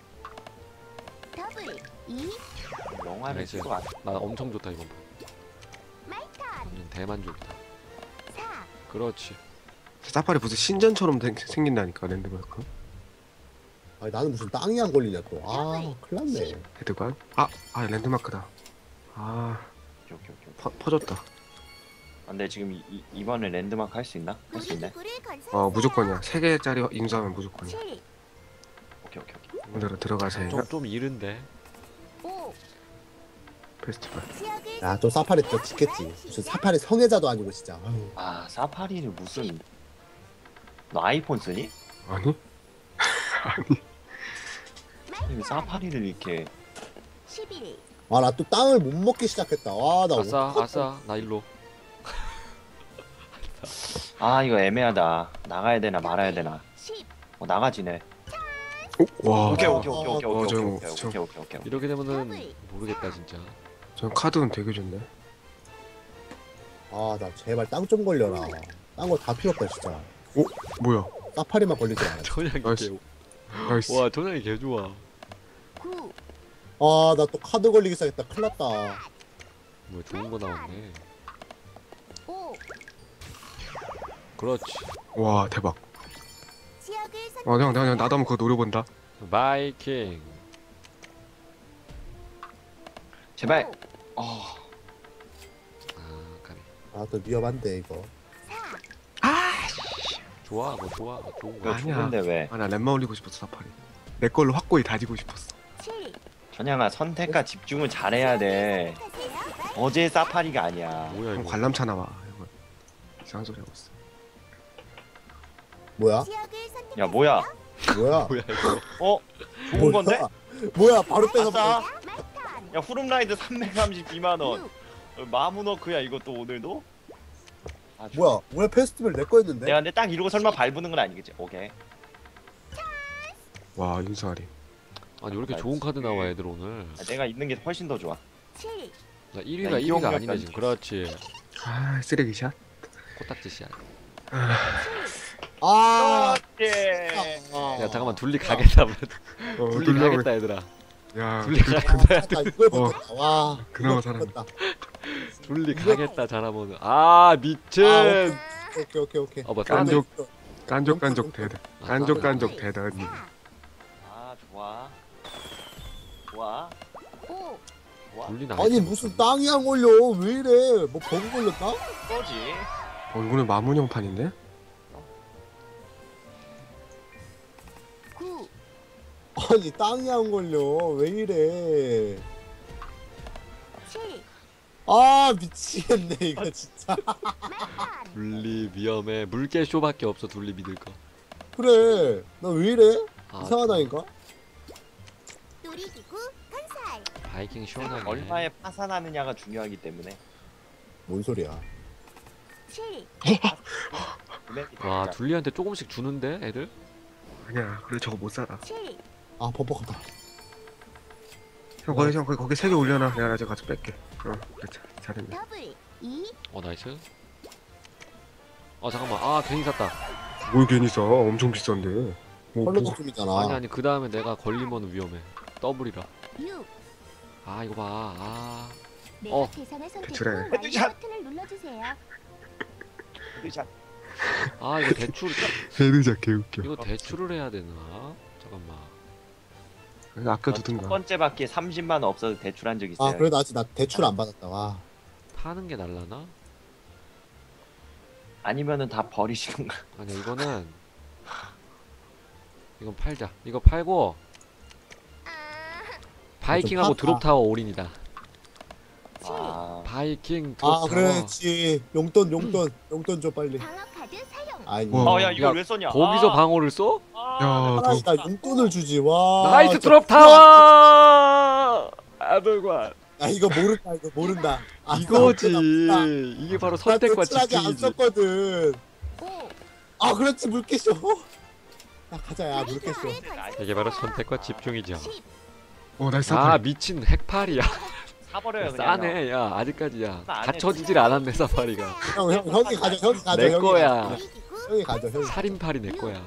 [SPEAKER 5] 더블. 이.
[SPEAKER 4] 영화를
[SPEAKER 2] 나이스.
[SPEAKER 4] 찍고 왔.
[SPEAKER 2] 나 엄청 좋다 이번 판.
[SPEAKER 5] 마이턴.
[SPEAKER 2] 완전 대만족이다.
[SPEAKER 5] 사.
[SPEAKER 2] 그렇지.
[SPEAKER 1] 사파리 무슨 신전처럼 생, 생긴다니까 랜드마크.
[SPEAKER 3] 아니 나는 무슨 땅이 안 걸리냐 또. 아 큰일났네.
[SPEAKER 1] 헤드관. 아, 아 랜드마크다. 아
[SPEAKER 4] 오케이, 오케이, 오케이.
[SPEAKER 1] 퍼, 퍼졌다.
[SPEAKER 4] 아, 근데 지금 이, 이, 이번에 랜드마크 할 수 있나? 할 수 있네.
[SPEAKER 5] 놀이기구를 건설하세요.
[SPEAKER 1] 어 무조건이야. 세 개짜리 인수하면 무조건이야.
[SPEAKER 5] 칠.
[SPEAKER 4] 오케이, 오케이, 오케이.
[SPEAKER 1] 오늘은 들어가세요.
[SPEAKER 2] 좀 좀 이른데.
[SPEAKER 5] 오.
[SPEAKER 1] 페스티벌.
[SPEAKER 5] 지역을
[SPEAKER 3] 야 또 사파리 또 짓겠지. 무슨 사파리 성애자도 아니고 진짜. 아유.
[SPEAKER 4] 아, 사파리를 무슨. 너 아이폰 쓰니?
[SPEAKER 1] 아니?
[SPEAKER 4] 왜 사파리를 이렇게.
[SPEAKER 5] 십일.
[SPEAKER 3] 아 나 또 땅을 못 먹기 시작했다. 와나
[SPEAKER 2] 아싸 아싸 나 일로.
[SPEAKER 4] 아, 이거 애매하다. 나가야 되나 말아야 되나.
[SPEAKER 5] 십.
[SPEAKER 4] 어, 나가지네.
[SPEAKER 1] 오, 와.
[SPEAKER 4] 오케이, 오케이, 오케이, 오케이,
[SPEAKER 1] 어,
[SPEAKER 4] 오케이,
[SPEAKER 1] 저,
[SPEAKER 4] 오케이,
[SPEAKER 1] 저.
[SPEAKER 4] 오케이, 오케이, 오케이.
[SPEAKER 2] 이렇게 되면은 모르겠다 진짜.
[SPEAKER 1] 전 카드는 되게 좋네.
[SPEAKER 3] 아나 제발 땅 좀 걸려라. 딴 거 다 필요 없다 진짜.
[SPEAKER 1] 뭐야?
[SPEAKER 3] 사파리만 걸리지 않아.
[SPEAKER 2] 전향이
[SPEAKER 1] 나이스.
[SPEAKER 2] 개.
[SPEAKER 1] 나이스.
[SPEAKER 2] 와 전향이 개 좋아.
[SPEAKER 5] 구.
[SPEAKER 3] 아나 또 카드 걸리기 시작했다. 큰일 났다.
[SPEAKER 2] 뭐 좋은 거 나왔네.
[SPEAKER 5] 오.
[SPEAKER 2] 그렇지.
[SPEAKER 1] 와 대박.
[SPEAKER 5] 지역을 선.
[SPEAKER 1] 어, 형, 형, 형, 나도 한번 그거 노려본다.
[SPEAKER 2] 바이킹.
[SPEAKER 4] 제발.
[SPEAKER 5] 오.
[SPEAKER 4] 어,
[SPEAKER 2] 아 가네.
[SPEAKER 3] 아 또 위험한데 이거.
[SPEAKER 5] 사.
[SPEAKER 2] 좋아 뭐 좋아 좋은
[SPEAKER 4] 이거
[SPEAKER 2] 거.
[SPEAKER 1] 아니야.
[SPEAKER 4] 좋은데 왜?
[SPEAKER 1] 아, 나 랩만 올리고 싶었어, 사파리. 내 걸로 확고히 다지고 싶었어.
[SPEAKER 5] 칠.
[SPEAKER 4] 전향아, 선택과 집중을 잘해야 돼.
[SPEAKER 5] 선택하세요.
[SPEAKER 4] 어제 사파리가 아니야.
[SPEAKER 2] 뭐야
[SPEAKER 1] 형
[SPEAKER 2] 이거.
[SPEAKER 1] 관람차 나와. 형은 이상한 소리 하고 있어.
[SPEAKER 3] 뭐야?
[SPEAKER 5] 지역을 선택.
[SPEAKER 4] 야, 뭐야?
[SPEAKER 3] 뭐야?
[SPEAKER 2] 뭐야 이거.
[SPEAKER 4] 어? 좋은 건데?
[SPEAKER 3] 뭐야? 바로 빼서
[SPEAKER 4] 아싸.
[SPEAKER 5] 마이턴.
[SPEAKER 4] 야, 후룸라이드 삼백삼십이만 원.
[SPEAKER 3] 음.
[SPEAKER 4] 어, 마무너크야, 이것도 오늘도? 아, 좋아.
[SPEAKER 3] 뭐야? 오늘 페스티벌 내 거였는데?
[SPEAKER 4] 내가 근데 딱 이러고 설마 밟는 건 아니겠지? 오케이.
[SPEAKER 1] 와, 윤수아리.
[SPEAKER 2] 아니 왜 이렇게 좋은 카드 나와 애들 오늘.
[SPEAKER 4] 아, 내가 있는 게 훨씬 더 좋아.
[SPEAKER 5] 칠.
[SPEAKER 2] 나
[SPEAKER 4] 야,
[SPEAKER 2] 일 위가 일 위가
[SPEAKER 4] 이용력
[SPEAKER 2] 아니네 지금. 그렇지.
[SPEAKER 1] 아, 쓰레기샷.
[SPEAKER 2] 코딱지씨야.
[SPEAKER 3] 아.
[SPEAKER 4] 그렇지.
[SPEAKER 3] 아.
[SPEAKER 2] 야 잠깐만 둘리 가겠다.
[SPEAKER 1] 어,
[SPEAKER 2] 둘리
[SPEAKER 1] 둘러보니-
[SPEAKER 2] 가겠다 얘들아.
[SPEAKER 1] 야,
[SPEAKER 2] 둘리
[SPEAKER 1] 그,
[SPEAKER 2] 가겠다.
[SPEAKER 3] 아, 나 이걸
[SPEAKER 1] 어.
[SPEAKER 3] 못했다. 와.
[SPEAKER 1] 그나마
[SPEAKER 3] 이거
[SPEAKER 1] 살았네.
[SPEAKER 3] 못했다.
[SPEAKER 2] 둘리 가겠다 잘하면. 아 미친.
[SPEAKER 3] 아, 오케이 오케이 오케이.
[SPEAKER 2] 어, 뭐
[SPEAKER 1] 깐족.
[SPEAKER 3] 깐족.
[SPEAKER 1] 깐족깐족 대단.
[SPEAKER 2] 아,
[SPEAKER 1] 깐족깐족 대단히.
[SPEAKER 5] 사.
[SPEAKER 4] 아, 좋아. 좋아.
[SPEAKER 5] 오.
[SPEAKER 4] 좋아.
[SPEAKER 2] 둘리는
[SPEAKER 3] 아니 무슨 땅이 안 걸려? 왜 이래? 뭐 버그 걸렸나?
[SPEAKER 4] 거지.
[SPEAKER 1] 어, 이거는 마문형 판인데?
[SPEAKER 5] 구.
[SPEAKER 3] 아니 땅이 안 걸려. 왜 이래?
[SPEAKER 5] 칠.
[SPEAKER 3] 아 미치겠네 이거 진짜.
[SPEAKER 5] 마이턴.
[SPEAKER 2] 둘리 위험해. 물개 쇼밖에 없어 둘리 믿을 거.
[SPEAKER 3] 그래. 나 왜 이래?
[SPEAKER 2] 아,
[SPEAKER 3] 이상하다니까.
[SPEAKER 5] 놀이기구 건설.
[SPEAKER 2] 바이킹 시원하네.
[SPEAKER 4] 얼마에 파산하느냐가 중요하기 때문에.
[SPEAKER 3] 뭔 소리야?
[SPEAKER 5] 칠.
[SPEAKER 2] 와 둘리한테 조금씩 주는데 애들?
[SPEAKER 1] 아니야 그래 저거 못 살아.
[SPEAKER 5] 칠.
[SPEAKER 3] 아 뻑뻑하다.
[SPEAKER 1] 형 거기 형 거기 거기 세 개 올려놔. 내가 나중에 가서 뺄게. 어 그렇지 잘했네.
[SPEAKER 5] 더블. 이.
[SPEAKER 2] 어 나이스. 어 잠깐만 아 괜히 샀다.
[SPEAKER 1] 뭘 괜히 써? 엄청 비싼데. 뭐,
[SPEAKER 3] 컬러
[SPEAKER 1] 뭐,
[SPEAKER 3] 덕분이잖아.
[SPEAKER 2] 아니 아니 그 다음에 내가 걸리면 위험해. 더블이라.
[SPEAKER 5] 육.
[SPEAKER 2] 아 이거 봐. 아.
[SPEAKER 5] 내가
[SPEAKER 2] 어,
[SPEAKER 5] 대상을 선택 후
[SPEAKER 1] 대출해.
[SPEAKER 5] 완료
[SPEAKER 4] 헤드샷.
[SPEAKER 5] 버튼을 눌러주세요.
[SPEAKER 4] 샷.
[SPEAKER 2] 아 이거 대출
[SPEAKER 1] 헤드작 개웃겨.
[SPEAKER 2] 이거 대출을 해야 되나? 잠깐만.
[SPEAKER 1] 그래서
[SPEAKER 4] 첫
[SPEAKER 1] 아껴두든가.
[SPEAKER 4] 번째 바퀴에 삼십만 원 없어도 대출한 적 있어요.
[SPEAKER 3] 아 그래도 아직 나 대출 안 받았다. 와.
[SPEAKER 2] 파는 게 날라나?
[SPEAKER 4] 아니면은 다 버리시던가.
[SPEAKER 2] 아니야 이거는 이건 팔자. 이거 팔고
[SPEAKER 5] 아.
[SPEAKER 2] 바이킹하고
[SPEAKER 3] 좀 파-
[SPEAKER 2] 드롭타워 올인이다.
[SPEAKER 4] 아,
[SPEAKER 2] 바이킹
[SPEAKER 3] 아
[SPEAKER 2] 드롭타워.
[SPEAKER 3] 그렇지. 용돈 용돈 용돈 줘 빨리.
[SPEAKER 5] 방어 카드 사용.
[SPEAKER 3] 아니.
[SPEAKER 1] 와.
[SPEAKER 4] 어, 야 이걸
[SPEAKER 2] 야,
[SPEAKER 4] 왜 써냐?
[SPEAKER 2] 거기서
[SPEAKER 4] 아,
[SPEAKER 2] 방어를 써?
[SPEAKER 4] 아,
[SPEAKER 1] 야,
[SPEAKER 3] 차라리 나 용돈을 주지. 와.
[SPEAKER 2] 나이스
[SPEAKER 3] 저-
[SPEAKER 2] 드롭타워! 아들과
[SPEAKER 3] 야 이거 모른다 이거 모른다. 아,
[SPEAKER 2] 이거지.
[SPEAKER 3] 나 몰라.
[SPEAKER 2] 이게 바로
[SPEAKER 3] 나
[SPEAKER 2] 선택과
[SPEAKER 3] 대출하게 안
[SPEAKER 2] 집중이지.
[SPEAKER 3] 썼거든.
[SPEAKER 5] 오.
[SPEAKER 3] 아 그렇지 물개쇼. 야 가자 야 물개쇼.
[SPEAKER 2] 이게 바로 선택과 집중이죠.
[SPEAKER 5] 십.
[SPEAKER 1] 어 나이스.
[SPEAKER 2] 아
[SPEAKER 1] 아,
[SPEAKER 2] 미친 핵팔이야.
[SPEAKER 4] 사버려요 그냥.
[SPEAKER 2] 싸네. 야 아직까지야.
[SPEAKER 4] 안 해.
[SPEAKER 2] 갖춰지질 않았네 사파리가.
[SPEAKER 3] 형 형 형이 가져 형이 가져
[SPEAKER 2] 내
[SPEAKER 3] 형이
[SPEAKER 2] 거야.
[SPEAKER 3] 가져. 형이 가져 형이.
[SPEAKER 2] 살인팔이 내 거야.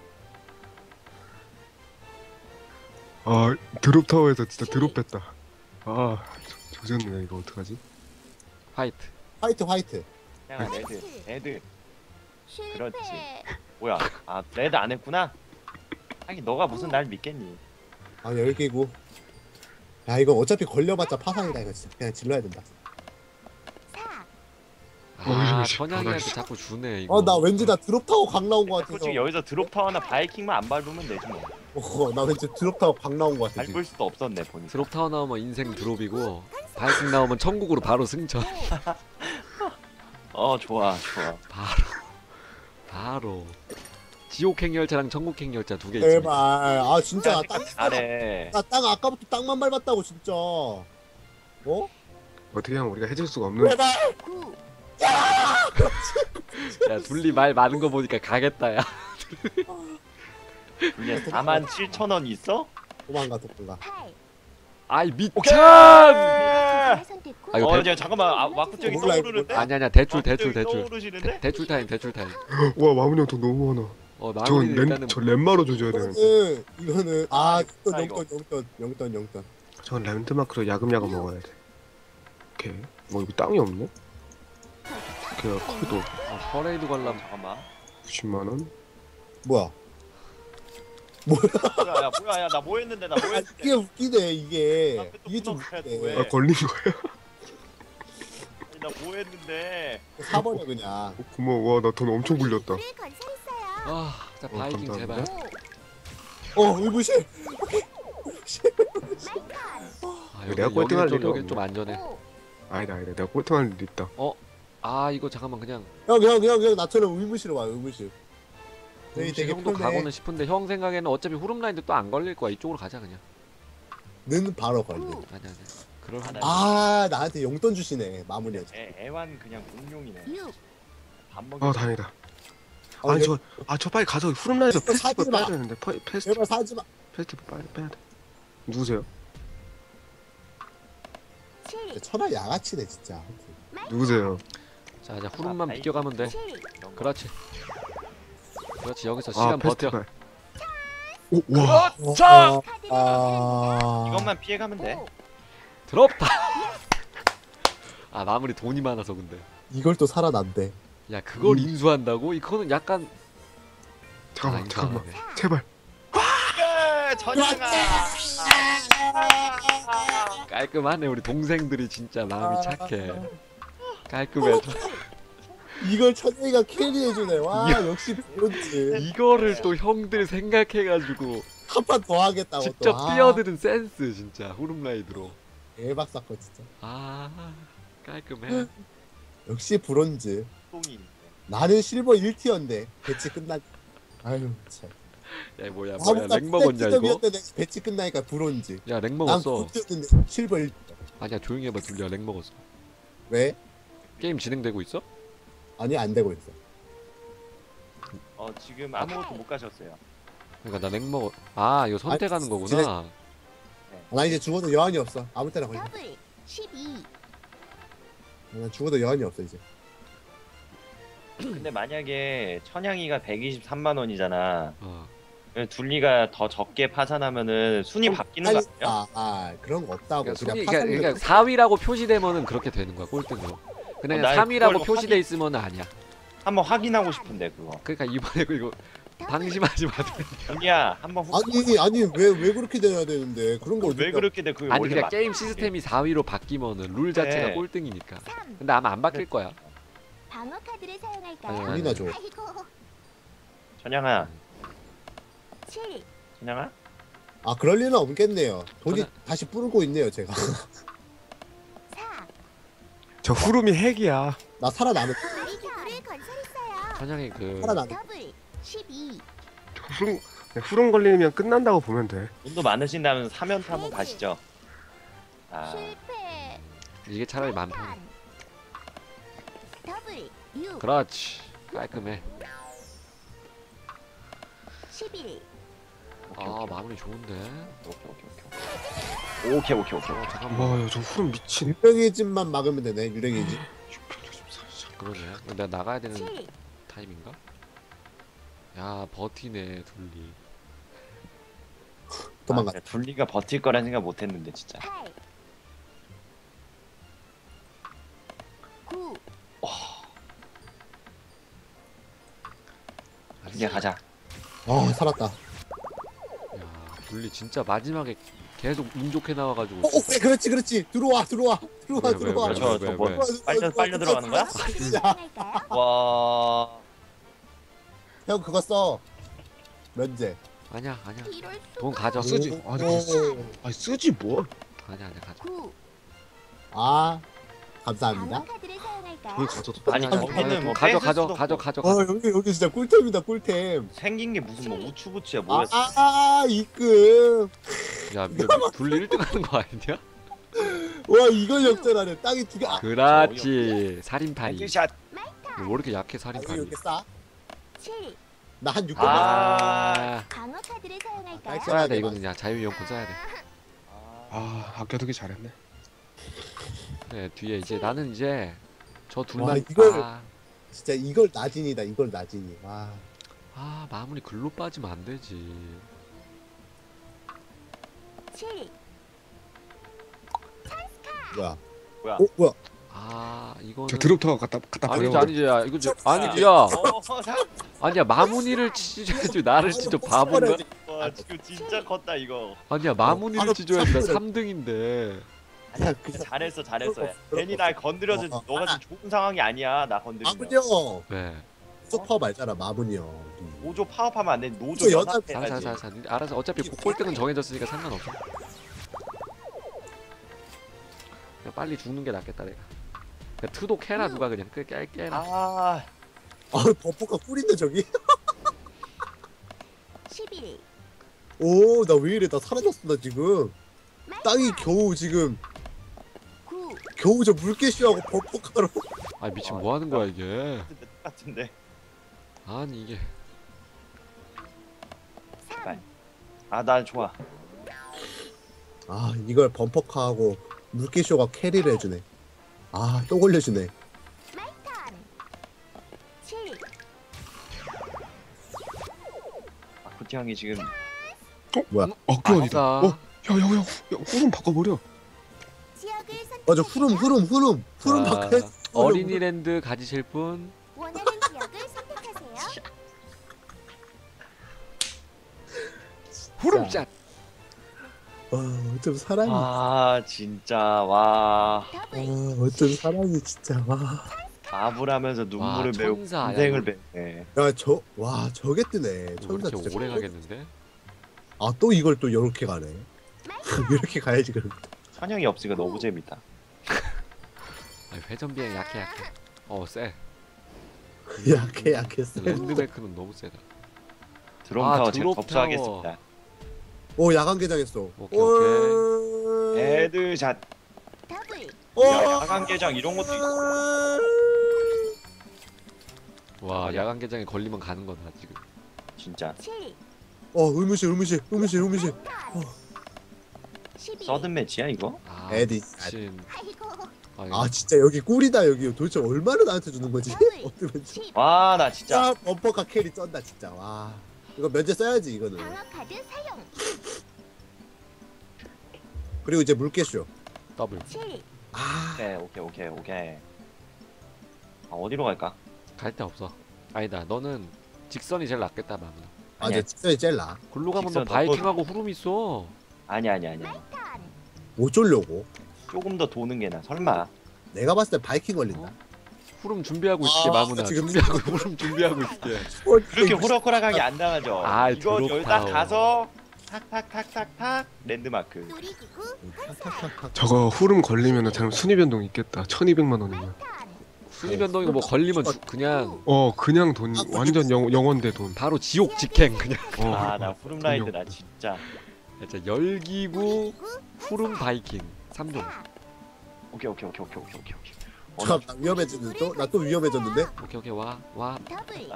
[SPEAKER 1] 아 드롭타워에서 진짜 드롭 뺐다. 아 조- 조졌네 이거 어떡하지?
[SPEAKER 2] 화이트.
[SPEAKER 3] 화이트 화이트.
[SPEAKER 4] 그냥 레드, 레드.
[SPEAKER 5] 실패.
[SPEAKER 4] 그렇지. 뭐야? 아 레드 안 했구나. 하긴 너가 무슨 날 믿겠니?
[SPEAKER 3] 아 열 개고. 야 이거 어차피 걸려봤자 파산이다 이거 진짜 그냥 질러야 된다.
[SPEAKER 5] 사.
[SPEAKER 2] 아
[SPEAKER 1] 어이씨,
[SPEAKER 2] 선양이한테
[SPEAKER 1] 아이씨.
[SPEAKER 2] 자꾸 주네 이거.
[SPEAKER 3] 어 나 왠지 나 드롭타워 강 나온 거 같아서.
[SPEAKER 4] 솔직히 여기서 드롭타워나 바이킹만 안 밟으면 되지 뭐.
[SPEAKER 3] 어, 나 왠지 드롭타워 강 나온 거 같아 지금.
[SPEAKER 4] 밟을 수도 없었네 보니까.
[SPEAKER 2] 드롭타워 나오면 인생 드롭이고 바이킹 나오면 천국으로 바로 승천.
[SPEAKER 4] 어 좋아 좋아.
[SPEAKER 2] 바로 바로 지옥행 열차랑 천국행 열차 두 개 있지.
[SPEAKER 3] 제발. 아 진짜 나 땅.
[SPEAKER 4] 잘해.
[SPEAKER 3] 나땅 아까부터 땅만 밟았다고 진짜. 어?
[SPEAKER 1] 어떻게 하면 우리가 해줄 수가 없는.
[SPEAKER 3] 제발.
[SPEAKER 5] 구.
[SPEAKER 2] 야 둘리 말 많은 거 보니까 가겠다 야.
[SPEAKER 4] 이게 사만 칠천 원 있어?
[SPEAKER 3] 도망가 도망가.
[SPEAKER 5] 팔.
[SPEAKER 2] 아이 미천.
[SPEAKER 5] 대상을 선택 후
[SPEAKER 2] 아, 이거
[SPEAKER 4] 어
[SPEAKER 2] 대-
[SPEAKER 4] 이제 잠깐만 아, 와꾸증이
[SPEAKER 3] 몰라, 이거
[SPEAKER 4] 떠오르는데?
[SPEAKER 2] 아니 아니야 대출
[SPEAKER 4] 와꾸증이
[SPEAKER 2] 대출 대출.
[SPEAKER 4] 떠오르시는데?
[SPEAKER 2] 대, 대출 타임 대출 타임.
[SPEAKER 1] 와 마무리 형돈 너무 많아.
[SPEAKER 2] 어
[SPEAKER 1] 저건
[SPEAKER 2] 마무리는 일단은
[SPEAKER 1] 램, 저 램마로 조져야 되는데.
[SPEAKER 3] 이거는 이거는 아 용돈
[SPEAKER 4] 아, 이거.
[SPEAKER 3] 용돈 용돈 용돈 용돈.
[SPEAKER 1] 저건 랜드마크로 야금야금 먹어야 돼. 오케이. 뭐 여기 땅이 없네? 오케이 커피도
[SPEAKER 2] 아, 퍼레이드 관람.
[SPEAKER 4] 잠깐만.
[SPEAKER 1] 구십만 원.
[SPEAKER 3] 뭐야?
[SPEAKER 4] 뭐야 야 뭐야 야 나 뭐 했는데 나 뭐
[SPEAKER 3] 아,
[SPEAKER 4] 했는데.
[SPEAKER 3] 이게 웃기네 이게.
[SPEAKER 4] 아, 또
[SPEAKER 3] 이게 좀
[SPEAKER 4] 끊어서
[SPEAKER 3] 웃기네.
[SPEAKER 4] 왜?
[SPEAKER 1] 아 걸린 거야?
[SPEAKER 4] 나 뭐 했는데.
[SPEAKER 3] 사버려 그냥.
[SPEAKER 1] 어, 고마워. 와 나 돈 엄청 굴렸다.
[SPEAKER 5] 불을 건설했어요.
[SPEAKER 2] 아, 자
[SPEAKER 1] 어,
[SPEAKER 2] 바이킹 제발.
[SPEAKER 1] 감사합니다.
[SPEAKER 5] 오.
[SPEAKER 3] 어 의무실.
[SPEAKER 2] 아,
[SPEAKER 1] 내가
[SPEAKER 2] 여기
[SPEAKER 1] 꼴등할
[SPEAKER 2] 여기 좀
[SPEAKER 1] 리가
[SPEAKER 2] 여기 좀
[SPEAKER 1] 없네.
[SPEAKER 2] 안전해.
[SPEAKER 5] 오.
[SPEAKER 1] 아니다 아니다. 내가 꼴등할 일 있다.
[SPEAKER 2] 아 이거 잠깐만 그냥
[SPEAKER 3] 형 형 형 형 나처럼 의무실 와 의무실. 여기
[SPEAKER 2] 혹시
[SPEAKER 3] 되게
[SPEAKER 2] 형도
[SPEAKER 3] 편해.
[SPEAKER 2] 가고는 싶은데 형 생각에는 어차피 후룸 라인도 또 안 걸릴 거야. 이쪽으로 가자 그냥.
[SPEAKER 3] 는 바로 걸려.
[SPEAKER 5] 구.
[SPEAKER 2] 아니 아니. 그럴
[SPEAKER 4] 아,
[SPEAKER 2] 한.
[SPEAKER 4] 나-
[SPEAKER 3] 아 나한테 용돈 주시네 마무리하자.
[SPEAKER 4] 애, 애완 그냥 공룡이네.
[SPEAKER 5] 육.
[SPEAKER 4] 밥 먹이.
[SPEAKER 1] 아 다행이다.
[SPEAKER 3] 어,
[SPEAKER 1] 아니
[SPEAKER 3] 얘-
[SPEAKER 1] 저 아 저 빨리 가서 후룸라인에서
[SPEAKER 3] 이거
[SPEAKER 1] 페스티벌
[SPEAKER 3] 사지 마.
[SPEAKER 1] 빼야 되는데. 퍼, 페스티
[SPEAKER 3] 제발 사지 마.
[SPEAKER 1] 페스티벌 빨리 빼야 돼. 누구세요?
[SPEAKER 5] 칠.
[SPEAKER 3] 천하 양아치네 진짜.
[SPEAKER 1] 누구세요?
[SPEAKER 2] 자 이제 후룸만
[SPEAKER 4] 아,
[SPEAKER 2] 비껴가면 돼.
[SPEAKER 5] 칠.
[SPEAKER 4] 이런 거.
[SPEAKER 2] 그렇지. 그렇지 여기서
[SPEAKER 1] 아
[SPEAKER 2] 시간 버텨.
[SPEAKER 1] 페스티벌. 오 와.
[SPEAKER 2] 자!
[SPEAKER 5] 카드
[SPEAKER 3] 아.
[SPEAKER 4] 이것만 피해가면 돼.
[SPEAKER 5] 오.
[SPEAKER 2] 더럽다. 아 마무리 돈이 많아서 근데.
[SPEAKER 3] 이걸 또 살아난대.
[SPEAKER 2] 야 그걸
[SPEAKER 3] 음.
[SPEAKER 2] 인수한다고? 이거는 약간
[SPEAKER 1] 잠깐만
[SPEAKER 2] 아,
[SPEAKER 1] 잠깐만.
[SPEAKER 2] 이상하네.
[SPEAKER 1] 제발.
[SPEAKER 4] 예, 전향아.
[SPEAKER 2] 깔끔하네. 우리 동생들이 진짜 마음이 착해. 깔끔해.
[SPEAKER 3] 이걸 천혜가 캐리해주네. 와 역시 그렇지.
[SPEAKER 2] 이거를 또 형들 생각해가지고
[SPEAKER 3] 한 판 더 하겠다고
[SPEAKER 2] 직접
[SPEAKER 3] 또. 아,
[SPEAKER 2] 뛰어드는 센스 진짜 후룸 라이드로.
[SPEAKER 3] 대박 사건 진짜.
[SPEAKER 2] 아 깔끔해.
[SPEAKER 3] 역시 브론즈.
[SPEAKER 4] 똥이.
[SPEAKER 3] 나는 실버 일 티어인데 배치 끝나. 아유 참.
[SPEAKER 2] 야 뭐야 뭐야
[SPEAKER 3] 아무나
[SPEAKER 2] 렉 먹었냐 이거?
[SPEAKER 3] 배치 끝나니까 브론즈.
[SPEAKER 2] 야 렉
[SPEAKER 3] 난
[SPEAKER 2] 먹었어.
[SPEAKER 3] 브론즈였는데 실버 일 티어.
[SPEAKER 2] 아니야 조용히 해봐 둘리야 렉 먹었어.
[SPEAKER 3] 왜?
[SPEAKER 2] 게임 진행되고 있어?
[SPEAKER 3] 아니 안 되고 있어.
[SPEAKER 4] 어 지금 아무것도 못 가셨어요.
[SPEAKER 2] 그러니까 나 냉 먹어. 아 이거 선택하는 거구나.
[SPEAKER 3] 나 이제 죽어도 여한이 없어. 아무 때나 걸려.
[SPEAKER 5] 더블 십이.
[SPEAKER 3] 난 죽어도 여한이 없어 이제.
[SPEAKER 4] 근데 만약에 천양이가 백이십삼만 원이잖아.
[SPEAKER 2] 어.
[SPEAKER 4] 둘리가 더 적게 파산하면은 순위 바뀌는 거
[SPEAKER 3] 아니,
[SPEAKER 4] 아니야?
[SPEAKER 3] 아, 아 그런 거 없다고.
[SPEAKER 2] 그러니까,
[SPEAKER 3] 그냥
[SPEAKER 2] 순위,
[SPEAKER 3] 파산.
[SPEAKER 2] 그러니까, 그러니까 사 위라고 표시되면은 그렇게 되는 거야 꼴등으로. 그냥
[SPEAKER 4] 어, 나
[SPEAKER 2] 삼 위라고
[SPEAKER 4] 그걸로
[SPEAKER 2] 표시돼
[SPEAKER 4] 확인-
[SPEAKER 2] 있으면은 아니야.
[SPEAKER 4] 한번 확인하고 싶은데 그거.
[SPEAKER 2] 그러니까 이번에 그리고 방심하지 마세요.
[SPEAKER 4] 둘리야 한번 후...
[SPEAKER 3] 아니 아니 왜 왜 그렇게 돼야 되는데 그런 걸
[SPEAKER 4] 왜 그렇게 돼? 그게
[SPEAKER 2] 아니
[SPEAKER 4] 원래
[SPEAKER 2] 그냥
[SPEAKER 4] 맞-
[SPEAKER 2] 게임 시스템이 사 위로 바뀌면은 룰 자체가
[SPEAKER 4] 네.
[SPEAKER 2] 꼴등이니까.
[SPEAKER 5] 삼.
[SPEAKER 2] 근데 아마 안 바뀔 거야.
[SPEAKER 5] 방어 카드를
[SPEAKER 2] 아니,
[SPEAKER 5] 사용할까요?
[SPEAKER 2] 아니.
[SPEAKER 3] 우리나 줘.
[SPEAKER 5] 아이고.
[SPEAKER 4] 천양아,
[SPEAKER 5] 칠.
[SPEAKER 4] 천양아?
[SPEAKER 3] 아 그럴 리는 없겠네요. 돈이
[SPEAKER 2] 저는-
[SPEAKER 3] 다시 불고 있네요 제가.
[SPEAKER 5] 사.
[SPEAKER 1] 저 후름이 핵이야.
[SPEAKER 3] 나 살아남을
[SPEAKER 5] 우리 기구를 건설했어요.
[SPEAKER 2] 천양이 그
[SPEAKER 3] 살아남.
[SPEAKER 5] 더블 십이.
[SPEAKER 1] 저 후름 후름 걸리면 끝난다고 보면 돼.
[SPEAKER 4] 돈도 많으신다면 사면타 한번 가시죠. 아,
[SPEAKER 5] 실패.
[SPEAKER 2] 이게 차라리 맘 편해.
[SPEAKER 5] 판. 더블 육.
[SPEAKER 2] 그렇지. 깔끔해.
[SPEAKER 5] 십일.
[SPEAKER 4] 오케이,
[SPEAKER 2] 아
[SPEAKER 4] 오케이.
[SPEAKER 2] 마무리 좋은데.
[SPEAKER 4] 오케이 오케이 오케이. 오케이 오케이 오케이.
[SPEAKER 2] 어
[SPEAKER 4] 오케이.
[SPEAKER 2] 잠깐만.
[SPEAKER 1] 와, 야, 저 후름 미친.
[SPEAKER 3] 유령의 집만 막으면 되네. 유령의 집.
[SPEAKER 2] 그러네. 내가 나가야 되는
[SPEAKER 5] 칠.
[SPEAKER 2] 타임인가? 야 버티네 둘리.
[SPEAKER 3] 도망가.
[SPEAKER 4] 아, 둘리가 버틸 거란 생각 못했는데 진짜.
[SPEAKER 5] 팔. 구.
[SPEAKER 4] 이제 가자.
[SPEAKER 3] 아 살았다. 어,
[SPEAKER 2] 야 둘리 진짜 마지막에 계속 운 좋게 나와가지고.
[SPEAKER 3] 어, 어, 그렇지 그렇지. 들어와 들어와 들어와
[SPEAKER 2] 왜, 왜,
[SPEAKER 3] 들어와.
[SPEAKER 2] 왜,
[SPEAKER 4] 저,
[SPEAKER 2] 왜,
[SPEAKER 4] 저
[SPEAKER 2] 왜,
[SPEAKER 4] 뭐-
[SPEAKER 2] 왜?
[SPEAKER 4] 빨려- 빨려 들어가는 거야?
[SPEAKER 5] 사용할까요?
[SPEAKER 4] 와.
[SPEAKER 3] 형 그거 써. 면제.
[SPEAKER 2] 아니야 아니야.
[SPEAKER 5] 이럴 수가.
[SPEAKER 2] 돈 가져.
[SPEAKER 1] 쓰지.
[SPEAKER 3] 오,
[SPEAKER 1] 아니,
[SPEAKER 3] 오.
[SPEAKER 1] 아니 쓰지 뭐.
[SPEAKER 2] 아니야 아니야 가져.
[SPEAKER 5] 구.
[SPEAKER 3] 아
[SPEAKER 5] 방어
[SPEAKER 3] 감사합니다.
[SPEAKER 5] 카드를
[SPEAKER 1] 왜
[SPEAKER 5] 사용할까요?
[SPEAKER 1] 가져도
[SPEAKER 4] 아니,
[SPEAKER 2] 아니야,
[SPEAKER 4] 거기는
[SPEAKER 2] 아니야,
[SPEAKER 4] 뭐
[SPEAKER 2] 가져
[SPEAKER 4] 뺏을
[SPEAKER 2] 가져
[SPEAKER 4] 수도
[SPEAKER 2] 가져
[SPEAKER 4] 없고.
[SPEAKER 2] 가져
[SPEAKER 3] 어
[SPEAKER 2] 가져.
[SPEAKER 3] 여기 여기 진짜 꿀템이다 꿀템.
[SPEAKER 4] 생긴 게 무슨 뭐 우추부추야 뭐야?
[SPEAKER 3] 아, 아 입금.
[SPEAKER 2] 야 이거 둘리 일 등 하는 거 아니냐?
[SPEAKER 3] 와 이걸 역전하네. 땅이 두 개. 아
[SPEAKER 2] 그렇지. 살인파이.
[SPEAKER 4] 헤드샷.
[SPEAKER 2] 왜 이렇게 약해
[SPEAKER 3] 아니,
[SPEAKER 2] 살인파이?
[SPEAKER 3] 이렇게 싸?
[SPEAKER 5] 칠.
[SPEAKER 3] 나 한 육 점.
[SPEAKER 4] 아.
[SPEAKER 2] 아
[SPEAKER 5] 방어 카드를 사용할까요?
[SPEAKER 3] 아,
[SPEAKER 2] 써야 돼 이거는 야 자유이용권 써야 돼.
[SPEAKER 1] 아, 아껴두기 잘했네.
[SPEAKER 2] 네 뒤에 이제 나는 이제 저
[SPEAKER 3] 와,
[SPEAKER 2] 둘만
[SPEAKER 3] 이걸-
[SPEAKER 2] 아,
[SPEAKER 3] 진짜 이걸 나진이다. 이걸 나진이. 와.
[SPEAKER 2] 아 마무리 글로 빠지면 안 되지.
[SPEAKER 5] 칠.
[SPEAKER 3] 뭐야?
[SPEAKER 4] 뭐야?
[SPEAKER 3] 어 뭐야?
[SPEAKER 2] 아 이거는
[SPEAKER 1] 저 드롭터가 갖다 갖다
[SPEAKER 2] 아니지
[SPEAKER 1] 버려.
[SPEAKER 2] 아니지 야 이거 저, 아니지 야
[SPEAKER 4] 어, 사-
[SPEAKER 2] 아니야 마무니를 치줘야지 나를 진짜 바본가?
[SPEAKER 4] 와 지금 진짜 컸다 이거.
[SPEAKER 2] 아니야 마무니를
[SPEAKER 3] 바로
[SPEAKER 2] 치줘야지 나
[SPEAKER 3] 쳤어요.
[SPEAKER 2] 삼 등인데.
[SPEAKER 4] 아니야,
[SPEAKER 3] 그냥-
[SPEAKER 4] 잘했어 잘했어. 야.
[SPEAKER 3] 그럴
[SPEAKER 4] 괜히
[SPEAKER 3] 거
[SPEAKER 4] 날
[SPEAKER 3] 없어.
[SPEAKER 4] 건드려서
[SPEAKER 3] 어, 어.
[SPEAKER 4] 너가 지금 좋은 상황이 아니야. 나 건드리면.
[SPEAKER 3] 마문이 형.
[SPEAKER 2] 왜?
[SPEAKER 3] 소파 말잖아 마문이 형.
[SPEAKER 4] 노조 파업하면 안 돼. 노조
[SPEAKER 3] 저 여자-
[SPEAKER 4] 연합해야지.
[SPEAKER 2] 살살살살 알아서 어차피 꼴등은 정해졌으니까 상관없어. 그냥 빨리 죽는 게 낫겠다 내가. 그냥 투독 해라 누가 그냥 그 깨, 깨라.
[SPEAKER 4] 아,
[SPEAKER 3] 아 버퍼가 꿀인데 저기.
[SPEAKER 5] 십일.
[SPEAKER 3] 오 나 왜 이래? 나 사라졌어 나 지금. 땅이 겨우 지금
[SPEAKER 5] 구.
[SPEAKER 3] 겨우 저 물개쇼하고 버퍼가로.
[SPEAKER 2] 아 미친 뭐 하는 거야 이게?
[SPEAKER 4] 똑같은데.
[SPEAKER 2] 아니 이게
[SPEAKER 5] 삼.
[SPEAKER 4] 아, 난 좋아.
[SPEAKER 3] 아 이걸 범퍼카하고 물개쇼가 캐리를 해주네. 아 또 걸려주네.
[SPEAKER 5] 말탄. 칠.
[SPEAKER 4] 아쿠티 형이 지금
[SPEAKER 3] 뭐야?
[SPEAKER 1] 어, 그 아니다.
[SPEAKER 2] 아싸.
[SPEAKER 1] 어, 야, 야, 야, 야, 후름 바꿔버려.
[SPEAKER 5] 지역을 선택.
[SPEAKER 3] 맞아 후름 후름 후름 후름
[SPEAKER 2] 자,
[SPEAKER 3] 바꿔.
[SPEAKER 2] 어린이랜드 가지실 분
[SPEAKER 5] 원하는 지역을 선택하세요.
[SPEAKER 2] 후름샷.
[SPEAKER 3] 와 어쩜 사람이.
[SPEAKER 4] 아 진짜 와
[SPEAKER 5] 더블.
[SPEAKER 3] 와 어쩜 사람이 진짜 와.
[SPEAKER 4] 아부라면서 눈물을
[SPEAKER 2] 와,
[SPEAKER 4] 메우고
[SPEAKER 2] 천사. 야,
[SPEAKER 4] 인생을
[SPEAKER 2] 이거-
[SPEAKER 4] 배네.
[SPEAKER 3] 야 저 와 저게 뜨네.
[SPEAKER 2] 왜
[SPEAKER 3] 천사
[SPEAKER 2] 이렇게
[SPEAKER 3] 진짜.
[SPEAKER 2] 오래 가겠는데?
[SPEAKER 3] 아 또 이걸 또 이렇게 가네. 이렇게 가야지 그럼.
[SPEAKER 4] 선영이 없으니까 너무 재밌다.
[SPEAKER 2] 아니, 회전 비행 약해 약해. 어 쎄.
[SPEAKER 3] 약해 약했어.
[SPEAKER 2] 랜드메크는 너무 세다.
[SPEAKER 4] 드론
[SPEAKER 2] 아,
[SPEAKER 4] 타워 제가
[SPEAKER 2] 드롭
[SPEAKER 4] 접수하겠습니다.
[SPEAKER 3] 오 야간 개장했어.
[SPEAKER 2] 오케이,
[SPEAKER 3] 오케이.
[SPEAKER 2] 와
[SPEAKER 4] 맞아.
[SPEAKER 2] 야간 개장에 걸리면 가는 거다 지금.
[SPEAKER 4] 진짜.
[SPEAKER 5] 칠.
[SPEAKER 3] 어 의무실 의무실 의무실 의무실.
[SPEAKER 5] 마이턴. 십이.
[SPEAKER 4] 서든 매치야 이거?
[SPEAKER 2] 아
[SPEAKER 3] 에디.
[SPEAKER 2] 미친.
[SPEAKER 5] 아이고.
[SPEAKER 2] 아,
[SPEAKER 3] 아 진짜 여기 꿀이다 여기. 도대체 얼마를 나한테 주는 거지?
[SPEAKER 5] 더블.
[SPEAKER 3] 어떻게
[SPEAKER 5] 십.
[SPEAKER 4] 와 나 진짜.
[SPEAKER 3] 자 범퍼카 캐리 쩐다 진짜. 와 이거 면제 써야지 이거는.
[SPEAKER 5] 방어 카드 사용.
[SPEAKER 3] 그리고 이제 물개쇼.
[SPEAKER 2] 더블.
[SPEAKER 5] 칠.
[SPEAKER 3] 아
[SPEAKER 4] 오케이 오케이 오케이 오케이. 아 어디로 갈까?
[SPEAKER 2] 갈 데 없어. 아니다. 너는 직선이 제일 낫겠다 마무나.
[SPEAKER 3] 맞아
[SPEAKER 4] 아니야.
[SPEAKER 3] 직선이 제일 나.
[SPEAKER 2] 글로 가면 너
[SPEAKER 4] 직선, 너
[SPEAKER 2] 바이킹하고 후룸 있어.
[SPEAKER 4] 아니 아니 아니.
[SPEAKER 5] 마이턴.
[SPEAKER 3] 뭐 쫄려고?
[SPEAKER 4] 조금 더 도는 게 나. 설마.
[SPEAKER 3] 내가 봤을 때 바이킹 걸린다.
[SPEAKER 2] 어? 후룸 준비하고 있을게
[SPEAKER 3] 아,
[SPEAKER 2] 마무나.
[SPEAKER 3] 지금
[SPEAKER 2] 준비하고 후룸 준비하고 있을게.
[SPEAKER 4] 그렇게 호락호락하게 안 당하죠.
[SPEAKER 2] 아이,
[SPEAKER 4] 이거
[SPEAKER 2] 더럽다.
[SPEAKER 4] 여기 딱 가서 탁탁탁탁탁 랜드마크.
[SPEAKER 5] 놀이기구 건설.
[SPEAKER 1] 저거 후름 걸리면은 잘못 순위 변동 있겠다. 천이백만 원이면.
[SPEAKER 5] 마이턴.
[SPEAKER 2] 순위 변동이고 뭐 걸리면 주, 그냥
[SPEAKER 1] 어 그냥 돈 완전 영, 영원대 돈.
[SPEAKER 2] 바로 지옥 직행 그냥.
[SPEAKER 1] 어.
[SPEAKER 4] 아 나 후룸라이드 나 진짜.
[SPEAKER 2] 진짜 열기구
[SPEAKER 5] 놀이기구
[SPEAKER 2] 후룸 바이킹 삼 종.
[SPEAKER 5] 사.
[SPEAKER 4] 오케이 오케이 오케이 오케이 오케이 오케이 오케이. 어,
[SPEAKER 3] 잠깐 나 위험해졌는데 또? 나 또 위험해졌는데?
[SPEAKER 2] 오케이 오케이 와 와 와
[SPEAKER 5] 더블.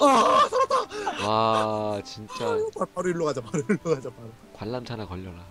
[SPEAKER 3] 아
[SPEAKER 2] 진짜
[SPEAKER 3] 바로, 바로 일로 가자 바로 일로 가자 바로.
[SPEAKER 2] 관람차나 걸려라.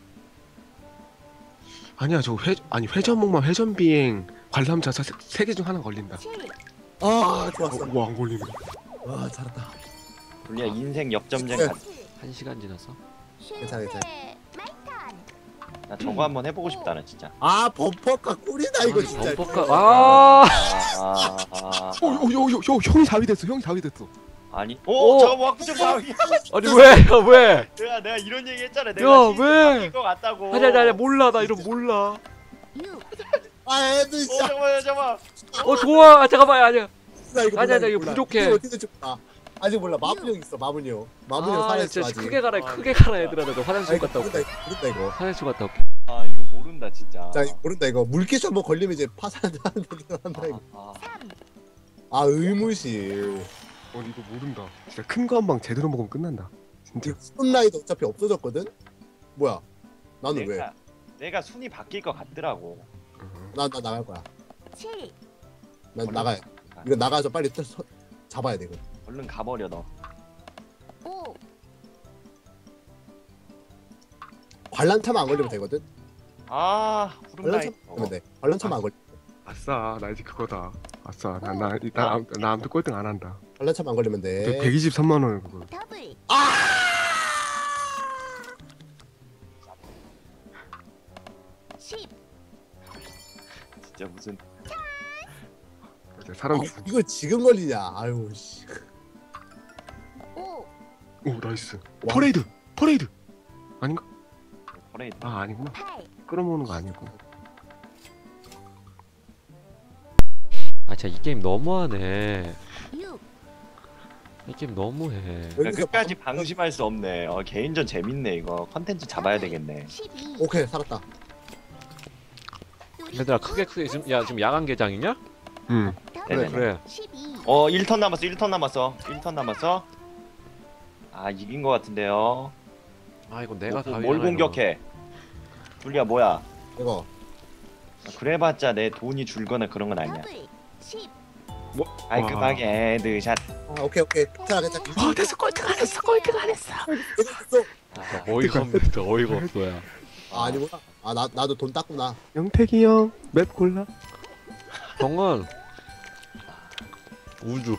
[SPEAKER 1] 아니야 저 회 아니 회전목마 회전 비행 관람차 세 개 중 하나 걸린다.
[SPEAKER 5] 칠.
[SPEAKER 3] 아 좋았어.
[SPEAKER 1] 와안 걸리네.
[SPEAKER 3] 와 잘했다.
[SPEAKER 4] 둘리야 인생 역점쟁
[SPEAKER 3] 네.
[SPEAKER 4] 같.
[SPEAKER 2] 한 시간 지났어?
[SPEAKER 3] 괜찮아, 괜찮아.
[SPEAKER 5] 실패. 마이턴.
[SPEAKER 4] 나 저거 한번 해보고 싶다 나 진짜.
[SPEAKER 3] 아 범퍼카 꿀이다 이거 진짜.
[SPEAKER 2] 범퍼카 아
[SPEAKER 4] 아, 아,
[SPEAKER 1] 어여여여 형이 답이 됐어. 형이 답이 됐어.
[SPEAKER 4] 아니.
[SPEAKER 2] 오!
[SPEAKER 4] 오 저거 와 그쪽 봐.
[SPEAKER 2] 아니 왜 왜?
[SPEAKER 4] 내가 내가 이런 얘기 했잖아.
[SPEAKER 2] 야,
[SPEAKER 4] 내가
[SPEAKER 2] 왜?
[SPEAKER 4] 바뀔 것 같다고.
[SPEAKER 2] 아니 아니 아니 몰라 나 이런 몰라.
[SPEAKER 5] 육.
[SPEAKER 3] 아 애들
[SPEAKER 4] 어
[SPEAKER 3] 진짜.
[SPEAKER 4] 잠깐만 잠깐만.
[SPEAKER 2] 어 좋아 아, 잠깐만 아니야.
[SPEAKER 3] 나 이거
[SPEAKER 2] 아니야,
[SPEAKER 3] 몰라,
[SPEAKER 2] 이거
[SPEAKER 3] 몰라.
[SPEAKER 2] 부족해.
[SPEAKER 3] 이거 어떻게 될지 몰라. 아직 몰라. 마문이 형 있어 마문이 형. 마문이 형
[SPEAKER 2] 아
[SPEAKER 3] 살아있어
[SPEAKER 2] 진짜
[SPEAKER 3] 아직.
[SPEAKER 2] 크게 가라
[SPEAKER 4] 아,
[SPEAKER 2] 크게 가라 얘들아 너 화장실
[SPEAKER 3] 이거
[SPEAKER 2] 갔다 올게.
[SPEAKER 3] 모른다 이거 모른다 이거.
[SPEAKER 2] 화장실 갔다 올게.
[SPEAKER 4] 아 이거 모른다 진짜.
[SPEAKER 3] 자 이거 모른다 이거. 물개쇼 한번 걸리면 이제 파산한다 한다 이거.
[SPEAKER 4] 아, 아.
[SPEAKER 5] 삼.
[SPEAKER 3] 아 의무실.
[SPEAKER 1] 어 이거 모른다. 진짜 큰 거 한 방 제대로 먹으면 끝난다. 진짜.
[SPEAKER 3] 스폰라이드 어차피 없어졌거든. 뭐야? 나는 왜?
[SPEAKER 4] 내가, 내가 순위 바뀔 것 같더라고.
[SPEAKER 3] 나 나 나갈 거야.
[SPEAKER 5] 칠.
[SPEAKER 3] 난 나가야. 이거 나가서 빨리 또 서, 잡아야 돼 이거.
[SPEAKER 4] 얼른 가버려 너.
[SPEAKER 5] 오.
[SPEAKER 3] 관람차만 안 걸리면 되거든.
[SPEAKER 4] 아 후룸라이드.
[SPEAKER 3] 관람차 걸리면 돼. 관람차만 안 걸리.
[SPEAKER 1] 아싸 나 이제 그거다. 아싸 나나 나 나 아무튼 꼴등 안 한다.
[SPEAKER 3] 관람차만 안 걸리면 돼.
[SPEAKER 1] 백이십삼만 원을 그거.
[SPEAKER 5] 더블. 십.
[SPEAKER 4] 진짜 무슨.
[SPEAKER 1] 이제 사람
[SPEAKER 3] 아, 이걸 지금 걸리냐? 아유 씨.
[SPEAKER 5] 오.
[SPEAKER 1] 오 나이스.
[SPEAKER 3] 와.
[SPEAKER 1] 퍼레이드 퍼레이드 아닌가?
[SPEAKER 4] 퍼레이드.
[SPEAKER 1] 아 아니구나.
[SPEAKER 5] 팔.
[SPEAKER 1] 끌어모으는 거 아니고.
[SPEAKER 2] 아 진짜 이 게임 너무하네.
[SPEAKER 5] 육.
[SPEAKER 2] 이 게임 너무해.
[SPEAKER 4] 그러니까
[SPEAKER 3] 여기서
[SPEAKER 4] 끝까지 방심할 수 없네. 어, 개인전 재밌네 이거. 컨텐츠 잡아야 되겠네.
[SPEAKER 5] 십이.
[SPEAKER 3] 오케이 살았다.
[SPEAKER 2] 얘들아 크게 크게 지금 야 지금 야간 개장이냐?
[SPEAKER 1] 응.
[SPEAKER 2] 그래
[SPEAKER 4] 네네네.
[SPEAKER 2] 그래.
[SPEAKER 5] 십이.
[SPEAKER 4] 어 일 턴 남았어. 일 턴 남았어. 일 턴 남았어. 아 이긴 것 같은데요.
[SPEAKER 2] 아 이거 내가
[SPEAKER 4] 뭐,
[SPEAKER 2] 다
[SPEAKER 4] 뭘 공격해? 둘리야 뭐야?
[SPEAKER 3] 이거
[SPEAKER 4] 아, 그래봤자 내 돈이 줄거나 그런 건 아니야.
[SPEAKER 5] 더블. 십.
[SPEAKER 4] 깔끔하게 헤드샷.
[SPEAKER 3] 아 오케이 오케이 괜찮아 괜찮아.
[SPEAKER 1] 아 됐어 꼴등 안 했어 꼴등 안 했어.
[SPEAKER 3] 됐어.
[SPEAKER 4] 아,
[SPEAKER 2] 어이가 없네 진짜 어이가 없어야.
[SPEAKER 3] 아 아니구나. 아 나 나도 돈 땄구나.
[SPEAKER 1] 영택이 형맵 골라.
[SPEAKER 2] 형은 우주.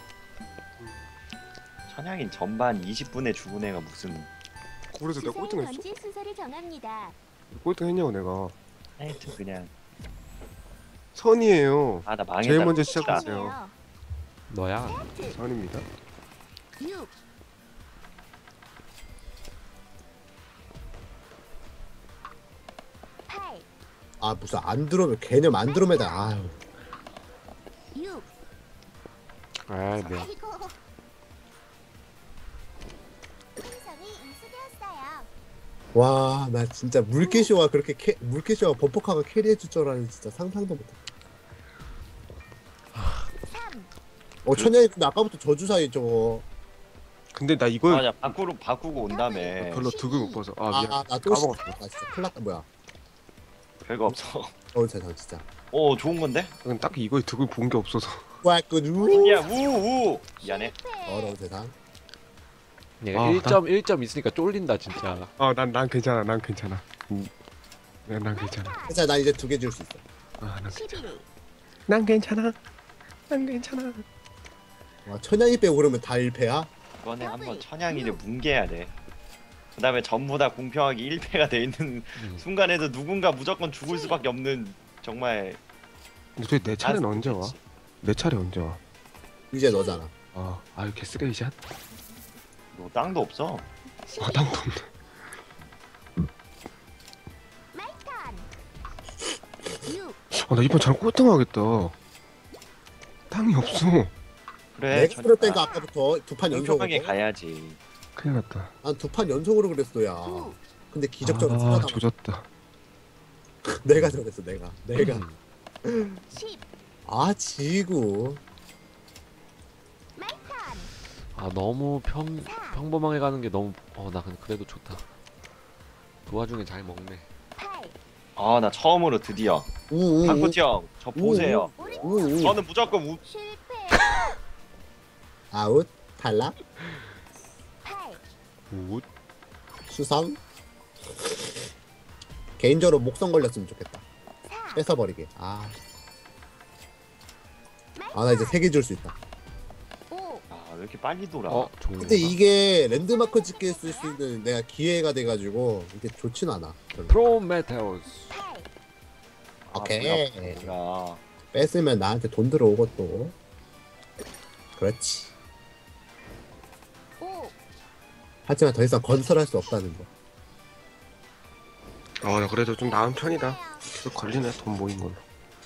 [SPEAKER 4] 천양인 전반 이십 분에 죽은 애가 무슨.
[SPEAKER 1] 그래서 내가
[SPEAKER 5] 주사위
[SPEAKER 1] 꼴등했어?
[SPEAKER 5] 던질 순서를 정합니다.
[SPEAKER 1] 꼴등 했냐고 내가.
[SPEAKER 4] 하여튼 그냥.
[SPEAKER 1] 선이에요.
[SPEAKER 4] 아 나 망했다.
[SPEAKER 1] 제일 먼저
[SPEAKER 4] 진짜.
[SPEAKER 1] 시작하세요.
[SPEAKER 5] 아니에요.
[SPEAKER 2] 너야.
[SPEAKER 5] 하트.
[SPEAKER 1] 선입니다.
[SPEAKER 5] 육. 팔.
[SPEAKER 3] 아 무슨 안드로메 개념 안드로메다. 아유.
[SPEAKER 5] 육.
[SPEAKER 2] 아 네.
[SPEAKER 5] 아이고. 생성이 인수되었어요.
[SPEAKER 3] 와 나 진짜 물개쇼가 그렇게 캐, 물개쇼가 범퍼카가 캐리해줄 줄 알았는데 진짜 상상도 못했다.
[SPEAKER 5] 삼.
[SPEAKER 3] 어 천연이 근데 아까부터 저주사위 저거.
[SPEAKER 1] 근데 나 이걸
[SPEAKER 4] 맞아 바꾸고 바꾸고 온 다음에
[SPEAKER 1] 별로 득을 못 봐서 아 미안.
[SPEAKER 3] 아나또
[SPEAKER 1] 까먹었어.
[SPEAKER 3] 나 진짜 큰일 났다 뭐야.
[SPEAKER 4] 별거 없어.
[SPEAKER 3] 어 세상 진짜.
[SPEAKER 4] 오 좋은 건데?
[SPEAKER 1] 그건 딱히 이거에 득을 본 게 없어서.
[SPEAKER 3] 왔군.
[SPEAKER 4] 야 우우 미안해.
[SPEAKER 3] 더러운 세상.
[SPEAKER 2] 내가
[SPEAKER 1] 아,
[SPEAKER 2] 일 점 일 점 있으니까 쫄린다 진짜.
[SPEAKER 1] 어난 난 괜찮아 난 괜찮아. 음. 난, 난 괜찮아.
[SPEAKER 3] 자, 나 이제 두 개 줄 수 있어.
[SPEAKER 1] 아난
[SPEAKER 5] 십일.
[SPEAKER 1] 난 괜찮아. 난 괜찮아.
[SPEAKER 3] 와, 천양이 빼고 그러면 다 일 패야?
[SPEAKER 4] 이번에 한번 천양이를 뭉개야 돼. 그 다음에 전부 다 공평하게 일 패가 돼 있는
[SPEAKER 2] 음.
[SPEAKER 4] 순간에도 누군가 무조건 죽을 수밖에 없는 정말.
[SPEAKER 1] 근데 도대체 내 차례는
[SPEAKER 4] 아,
[SPEAKER 1] 언제 와?
[SPEAKER 4] 그치.
[SPEAKER 1] 내 차례 언제 와?
[SPEAKER 3] 이제 너잖아.
[SPEAKER 1] 아 아유 개쓰레기샷.
[SPEAKER 4] 너 땅도 없어.
[SPEAKER 1] 아 땅도 없네.
[SPEAKER 5] 마이턴. 육.
[SPEAKER 1] 아나 이번 잘 꼴등하겠다. 땅이 없어.
[SPEAKER 4] 그래.
[SPEAKER 3] 내가 그랬다니까 아까부터 두 판
[SPEAKER 4] 공평하게
[SPEAKER 3] 연속으로.
[SPEAKER 4] 가야지.
[SPEAKER 1] 큰일 났다.
[SPEAKER 3] 난 두 판 연속으로 그랬어, 야.
[SPEAKER 5] 구.
[SPEAKER 3] 근데 기적적으로
[SPEAKER 1] 아
[SPEAKER 3] 살아남아.
[SPEAKER 1] 조졌다.
[SPEAKER 3] 내가 저랬어, 내가. 내가.
[SPEAKER 2] 음.
[SPEAKER 5] 십.
[SPEAKER 3] 아, 지구.
[SPEAKER 5] 마이턴.
[SPEAKER 2] 아 너무 평 평범하게 가는 게 너무 어 나 그래도 좋다. 그 와중에 잘 먹네.
[SPEAKER 5] 팔.
[SPEAKER 4] 아 나 처음으로 드디어.
[SPEAKER 3] 우우우.
[SPEAKER 4] 한쿠티 형, 저 보세요.
[SPEAKER 5] 오리.
[SPEAKER 3] 우우.
[SPEAKER 4] 저는 무조건 우.
[SPEAKER 5] 실패.
[SPEAKER 3] 아웃. 탈락.
[SPEAKER 5] 팔.
[SPEAKER 2] 굿.
[SPEAKER 3] 수상. 개인적으로 목성 걸렸으면 좋겠다.
[SPEAKER 5] 사.
[SPEAKER 3] 뺏어버리게. 아. 아, 나 이제 세 개 줄 수 있다.
[SPEAKER 5] 오.
[SPEAKER 4] 아 왜 이렇게 빨리 돌아?
[SPEAKER 2] 어 좋은.
[SPEAKER 3] 근데 이게 랜드마크 찍게 쓸 수 있는 내가 기회가 돼가지고 이게 좋진 않아. 별로.
[SPEAKER 2] 프로메테우스.
[SPEAKER 5] 팔.
[SPEAKER 4] 아,
[SPEAKER 3] 오케이.
[SPEAKER 4] 뭐야, 뭐야.
[SPEAKER 3] 뺏으면 나한테 돈 들어오고 또. 그렇지.
[SPEAKER 5] 오.
[SPEAKER 3] 하지만 더 이상 건설할 수 없다는 거.
[SPEAKER 1] 아나 그래도 좀 나은 편이다. 계속 걸리네 돈 모인 걸로.